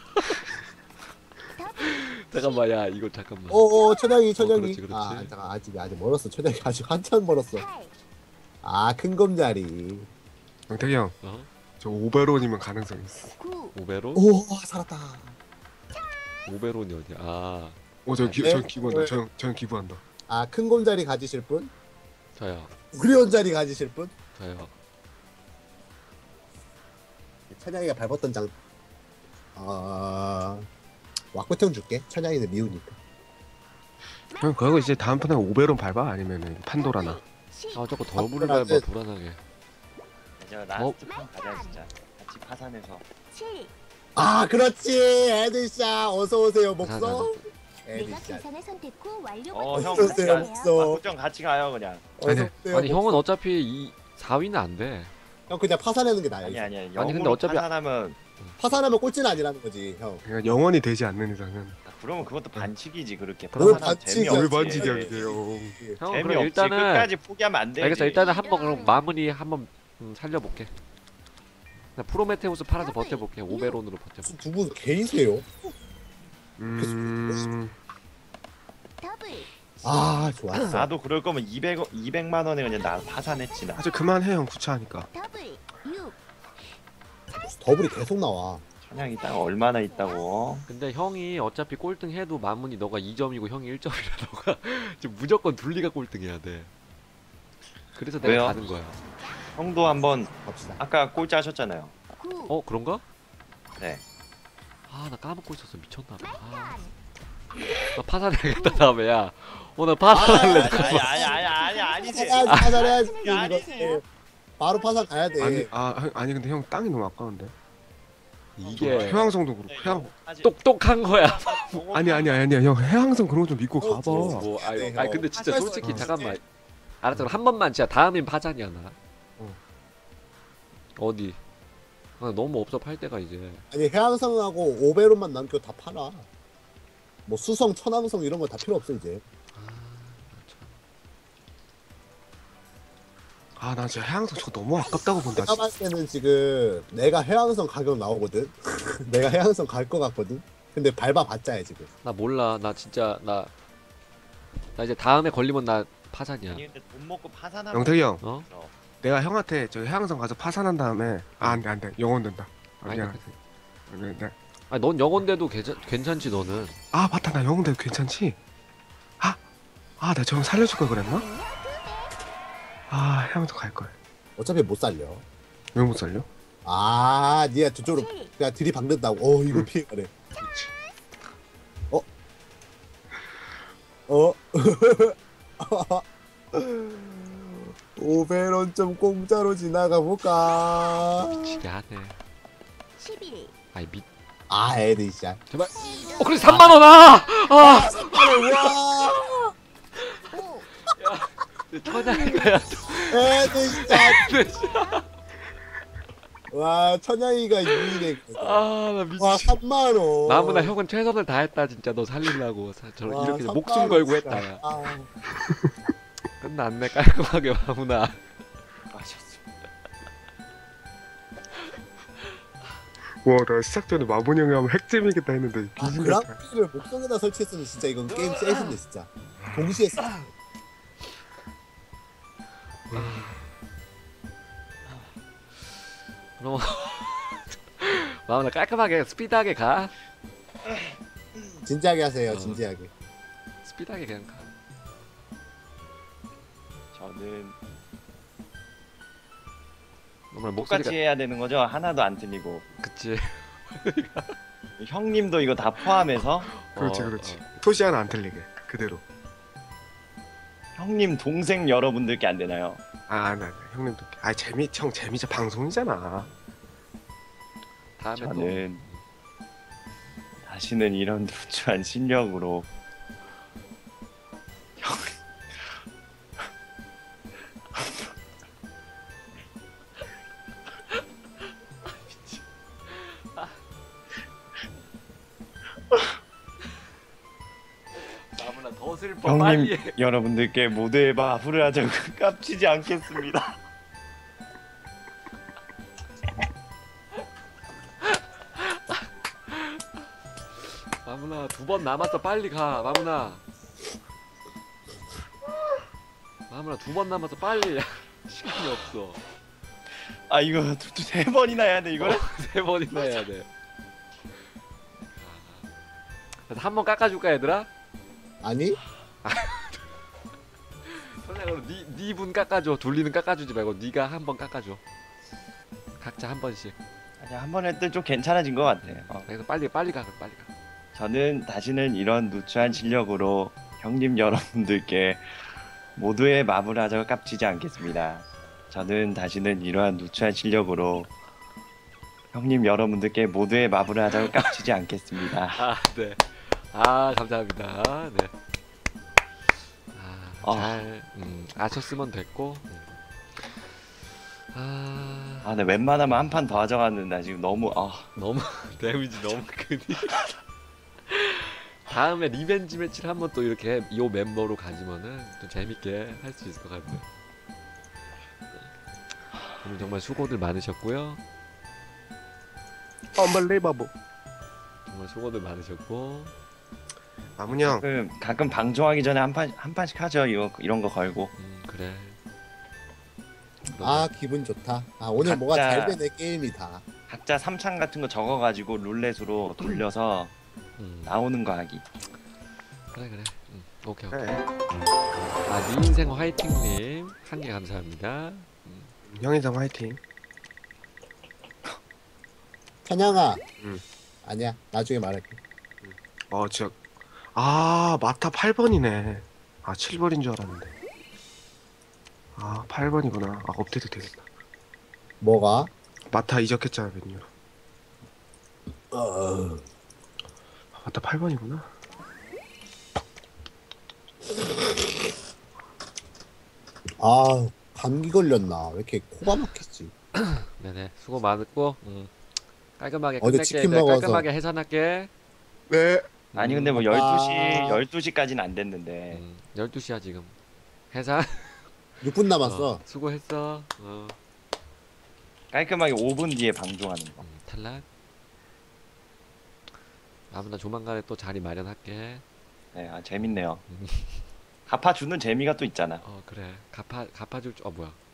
[SPEAKER 2] 잠깐만 야 이거 잠깐만.
[SPEAKER 3] 어어 천양이 천양이.
[SPEAKER 2] 그렇지, 그렇지.
[SPEAKER 3] 아 잠깐 아직 아직 멀었어. 천양이 아직 한참 멀었어.
[SPEAKER 5] 팔.
[SPEAKER 3] 아큰 검자리.
[SPEAKER 1] 영택이 형.
[SPEAKER 2] 어?
[SPEAKER 1] 저 오베론이면 가능성 있어.
[SPEAKER 5] 구.
[SPEAKER 2] 오베로?
[SPEAKER 3] 오 살았다.
[SPEAKER 2] 오베론이 어디야? 아
[SPEAKER 1] 어저 기,
[SPEAKER 3] 네?
[SPEAKER 1] 저 기부한다.
[SPEAKER 3] 네.
[SPEAKER 1] 저, 저 기부한다.
[SPEAKER 3] 아큰 검자리 가지실 분?
[SPEAKER 2] 저요
[SPEAKER 3] 그리온 자리 가지실 분?
[SPEAKER 2] 저요.
[SPEAKER 3] 천양이가 밟았던 장. 아 왁구형 줄게. 천양이는 미우니까.
[SPEAKER 1] 형 그거 이제 다음 판에 오베론 밟아 아니면은 판도라나.
[SPEAKER 5] 십.
[SPEAKER 2] 아 자꾸 더블을
[SPEAKER 3] 아,
[SPEAKER 2] 밟아
[SPEAKER 3] 네.
[SPEAKER 2] 불안하게.
[SPEAKER 4] 제가 라스트 판 가자 진짜. 같이 파산해서.
[SPEAKER 5] 칠.
[SPEAKER 3] 아 그렇지 에드샷 어서 오세요
[SPEAKER 2] 자, 자,
[SPEAKER 3] 목성.
[SPEAKER 5] 내가
[SPEAKER 3] 에드샷
[SPEAKER 5] 계산을 선택 후 완료
[SPEAKER 4] 어, 형
[SPEAKER 3] 어서
[SPEAKER 4] 같이
[SPEAKER 3] 오세요
[SPEAKER 4] 가.
[SPEAKER 3] 목성.
[SPEAKER 4] 아, 국정 같이 가요 그냥.
[SPEAKER 3] 어서
[SPEAKER 1] 아니,
[SPEAKER 3] 오세요
[SPEAKER 2] 아니
[SPEAKER 3] 목성.
[SPEAKER 2] 형은 어차피 이 사 위는 안 돼.
[SPEAKER 3] 형 그냥 파산하는 게 나아요.
[SPEAKER 4] 아니 아니 아니.
[SPEAKER 2] 근데
[SPEAKER 4] 영으로
[SPEAKER 2] 어차피-
[SPEAKER 4] 파산하면
[SPEAKER 3] 파산하면 꼴찌는 아니라는 거지 형.
[SPEAKER 1] 그러니까 영원히 되지 않는 이상은.
[SPEAKER 4] 그러면 그것도 반칙이지 그렇게.
[SPEAKER 3] 뭘
[SPEAKER 4] 파산하면
[SPEAKER 3] 반칙이야.
[SPEAKER 4] 재미없지.
[SPEAKER 1] 뭘 반칙이야 그게 형.
[SPEAKER 2] 형은 그럼
[SPEAKER 4] 재미없지.
[SPEAKER 2] 일단은
[SPEAKER 4] 끝까지 포기하면 안 되지.
[SPEAKER 2] 알겠어 일단은 한번 그럼 마무리 한번 음, 살려볼게. 나 프로메테우스 팔아서 버텨볼게. 오베론으로 버텨볼게.
[SPEAKER 3] 두 분 개이세요?
[SPEAKER 1] 음.
[SPEAKER 5] 더블.
[SPEAKER 3] 아 좋았어.
[SPEAKER 4] 나도 그럴 거면 이백 이백만 원에 그냥 나 파산했지 나.
[SPEAKER 1] 아주 그만해 형 구차하니까.
[SPEAKER 5] 더블. 육.
[SPEAKER 3] 더블이 계속 나와.
[SPEAKER 4] 천양이 딱 얼마나 있다고.
[SPEAKER 2] 근데 형이 어차피 꼴등 해도 마문이 너가 이 점이고 형이 일 점이라 너가 지금 무조건 둘리가 꼴등해야 돼. 그래서 내가
[SPEAKER 4] 왜요?
[SPEAKER 2] 가는 거야.
[SPEAKER 4] 형도 한번
[SPEAKER 3] 갑시다.
[SPEAKER 4] 아까 꼴찌 하셨잖아요.
[SPEAKER 5] 구.
[SPEAKER 2] 어 그런가?
[SPEAKER 4] 네.
[SPEAKER 2] 아 나 까먹고 있었어 미쳤나봐. 아,
[SPEAKER 5] 칸.
[SPEAKER 2] 나 파산해야겠다 다음에 야. 어나 파산할래.
[SPEAKER 4] 아니 아니 아니 아니 아니 아니지.
[SPEAKER 3] 파산 파산해야지.
[SPEAKER 4] 야, 아니.
[SPEAKER 3] 이거. 바로 파산 가야 돼.
[SPEAKER 1] 아니 아 형, 아니 근데 형 땅이 너무 아까운데.
[SPEAKER 2] 이게
[SPEAKER 1] 해왕성도 그렇고 해왕.
[SPEAKER 2] 똑똑한 거야.
[SPEAKER 1] 아니 아니 아니 아니 형 해왕성 그런 거 좀 믿고
[SPEAKER 3] 어,
[SPEAKER 1] 가봐.
[SPEAKER 3] 저-
[SPEAKER 2] 뭐 아니,
[SPEAKER 3] 네,
[SPEAKER 2] 아니
[SPEAKER 3] 어.
[SPEAKER 2] 근데 진짜
[SPEAKER 3] 파산
[SPEAKER 2] 솔직히
[SPEAKER 3] 있어요.
[SPEAKER 2] 잠깐만. 알았어 그럼 한 번만 진짜 다음엔 파산이야 나.
[SPEAKER 1] 어.
[SPEAKER 2] 어디? 아, 너무 없어 팔 때가 이제.
[SPEAKER 3] 아니 해양성하고 오베론만 남겨 다 팔아. 뭐 수성, 천왕성 이런 거 다 필요 없어 이제.
[SPEAKER 1] 아, 나 진짜 해양성 저거 너무 아깝다고 본다.
[SPEAKER 3] 내가 봤을 때는 지금 내가 해양성 가격 나오거든. 내가 해양성 갈 것 같거든. 근데 밟아봤자 해 지금.
[SPEAKER 2] 나 몰라. 나 진짜 나 나 이제 다음에 걸리면 나 파산이야.
[SPEAKER 4] 아니 근데 돈 먹고 파산하면
[SPEAKER 1] 영택이 형,
[SPEAKER 2] 어?
[SPEAKER 4] 어.
[SPEAKER 1] 내가 형한테 저 해양성 가서 파산한 다음에 아, 안 돼, 안 돼. 영혼 된다. 아,
[SPEAKER 2] 아니,
[SPEAKER 1] 미안. 네, 네.
[SPEAKER 2] 아니 넌 영혼대도 괜찮 괜찮지 너는.
[SPEAKER 1] 아, 맞다. 나 영혼 돼도 괜찮지? 아, 아, 내가 저형 살려줄 걸 그랬나? 아, 해양성 갈 걸.
[SPEAKER 3] 어차피 못 살려.
[SPEAKER 1] 왜 못 살려?
[SPEAKER 3] 아, 니가 저쪽으로 그냥 들이박는다고. 어, 이거 피해가네.
[SPEAKER 1] 그렇지.
[SPEAKER 3] 어? 오백 원 좀 공짜로 지나가 볼까?
[SPEAKER 2] 미치게 하네.
[SPEAKER 5] 십일,
[SPEAKER 2] 아이 미.
[SPEAKER 3] 아, 애들 진짜.
[SPEAKER 2] 제발. 어 그래 삼만 원 아. 아.
[SPEAKER 3] 와!
[SPEAKER 5] 오,
[SPEAKER 2] 천양이가야.
[SPEAKER 3] 애들 진짜. 와, 천양이가 유일해.
[SPEAKER 2] 아나
[SPEAKER 3] 와,
[SPEAKER 2] 미치.
[SPEAKER 3] 삼만 원.
[SPEAKER 2] 나무나 형은 최선을 다했다 진짜 너 살리려고 사- 저
[SPEAKER 3] 와,
[SPEAKER 2] 이렇게
[SPEAKER 3] 삼만
[SPEAKER 2] 목숨
[SPEAKER 3] 원
[SPEAKER 2] 걸고
[SPEAKER 3] 진짜.
[SPEAKER 2] 했다 야.
[SPEAKER 3] 아,
[SPEAKER 2] 끝났네 깔끔하게 마무나.
[SPEAKER 4] 아셨어.
[SPEAKER 1] 와, 나 시작 전에 마본 형이 하면 핵잼이겠다 했는데
[SPEAKER 3] 아,
[SPEAKER 1] 비신다.
[SPEAKER 3] 그랑피를 목성에다 설치했으면 진짜 이건 게임 셋인데 진짜. 동시에 쓰-
[SPEAKER 2] 그럼 마무나 깔끔하게 스피드하게 가.
[SPEAKER 3] 진지하게 하세요.
[SPEAKER 2] 어.
[SPEAKER 3] 진지하게.
[SPEAKER 2] 스피드하게 그냥 가.
[SPEAKER 4] 저는
[SPEAKER 2] 정말
[SPEAKER 4] 똑같이
[SPEAKER 2] 목소리가
[SPEAKER 4] 해야 되는 거죠. 하나도 안 틀리고.
[SPEAKER 2] 그치.
[SPEAKER 4] 형님도 이거 다 포함해서
[SPEAKER 1] 그렇지,
[SPEAKER 2] 어,
[SPEAKER 1] 그렇지.
[SPEAKER 2] 어.
[SPEAKER 1] 토시 하나 안 틀리게 그대로.
[SPEAKER 4] 형님 동생 여러분들께 안 되나요?
[SPEAKER 1] 아, 안 돼, 안 돼. 형님도. 아, 재미, 형 재미자 방송이잖아.
[SPEAKER 2] 다음에 또
[SPEAKER 4] 저는 다시는 이런 누추한 실력으로 형
[SPEAKER 2] 마무나 더 슬퍼
[SPEAKER 4] 형님
[SPEAKER 2] 빨리 해.
[SPEAKER 4] 여러분들께 모두의 마블을 하자고 깝치지 않겠습니다.
[SPEAKER 2] 마무나 두 번 남았어 빨리 가 마무나. 마무나 두 번 남았어 빨리. 시간이 없어.
[SPEAKER 4] 아 이거 두- 두- 세 번이나 해야 돼 이거를?
[SPEAKER 2] 세 번이나 해야 돼. 한 번 깎아줄까 얘들아?
[SPEAKER 3] 아니?
[SPEAKER 2] 선생님 니니분 깎아줘. 둘리는 깎아주지 말고 니가 한 번 깎아줘. 각자 한 번씩.
[SPEAKER 4] 아니 한 번 했더니 좀 괜찮아진 것 같아. 어.
[SPEAKER 2] 그래서 빨리 빨리 가 빨리 가.
[SPEAKER 4] 저는 다시는 이런 누추한 실력으로 형님 여러분들께 모두의 마블을 하자고 깝치지 않겠습니다. 저는 다시는 이러한 누추한 실력으로 형님 여러분들께 모두의 마블을 하자고 깝치지 않겠습니다.
[SPEAKER 2] 아 네. 아 감사합니다. 네.
[SPEAKER 4] 어.
[SPEAKER 2] 아잘 음, 아셨으면 됐고. 음. 아
[SPEAKER 4] 아, 네 웬만하면 한 판 더 하자갔는데 지금 너무 아
[SPEAKER 2] 너무 데미지 너무 크니. 다음에 리벤지 매치를 한번 또 이렇게 이 멤버로 가지면은 또 재밌게 할 수 있을 것 같네. 오늘 정말 수고들 많으셨고요.
[SPEAKER 1] Unbelievable.
[SPEAKER 2] 정말 수고들 많으셨고.
[SPEAKER 1] 마문 형,
[SPEAKER 4] 가끔 가끔 방송하기 전에 한 판 한 판씩 하죠. 이거 이런 거 걸고.
[SPEAKER 2] 음 그래.
[SPEAKER 3] 아, 기분 좋다. 아, 오늘
[SPEAKER 4] 각자-
[SPEAKER 3] 뭐가 잘 되네 게임이다.
[SPEAKER 4] 각자 삼창 같은 거 적어가지고 룰렛으로 돌려서
[SPEAKER 2] 음,
[SPEAKER 4] 나오는 거 하기.
[SPEAKER 2] 그래 그래. 음, 오케이 오케이.
[SPEAKER 1] 그래.
[SPEAKER 2] 아, 니 인생 화이팅님 한 개 감사합니다. 음,
[SPEAKER 1] 형인상 화이팅.
[SPEAKER 3] 천양아.
[SPEAKER 1] 응.
[SPEAKER 3] 아니야. 나중에 말할게.
[SPEAKER 1] 어, 진짜. 아, 마타 팔 번이네. 아, 칠 번인 줄 알았는데. 아, 팔 번이구나. 아, 업데이트 되겠다.
[SPEAKER 3] 뭐가?
[SPEAKER 1] 마타 이적했잖아, 메뉴로.
[SPEAKER 3] 어.
[SPEAKER 1] 아, 마타 팔 번이구나.
[SPEAKER 3] 아, 감기 걸렸나? 왜 이렇게 코가 막혔지?
[SPEAKER 2] 네네 수고 많았고 음, 깔끔하게
[SPEAKER 3] 어제
[SPEAKER 2] 끝낼게.
[SPEAKER 3] 치킨
[SPEAKER 2] 얘들아.
[SPEAKER 3] 먹어서.
[SPEAKER 2] 깔끔하게 해산할게.
[SPEAKER 1] 네.
[SPEAKER 4] 아니 근데 뭐
[SPEAKER 3] 아.
[SPEAKER 4] 열두 시 열두 시까지는 안 됐는데
[SPEAKER 2] 음, 열두 시야 지금. 해산.
[SPEAKER 3] 육 분 남았어.
[SPEAKER 2] 어, 수고했어. 어,
[SPEAKER 4] 깔끔하게 오 분 뒤에 방종하는 거.
[SPEAKER 2] 음, 탈락. 아무나 조만간에 또 자리 마련할게.
[SPEAKER 4] 네, 아 재밌네요.
[SPEAKER 2] 음.
[SPEAKER 4] 갚아주는 재미가 또 있잖아.
[SPEAKER 2] 어 그래. 갚아 갚아줄 줄. 어 뭐야.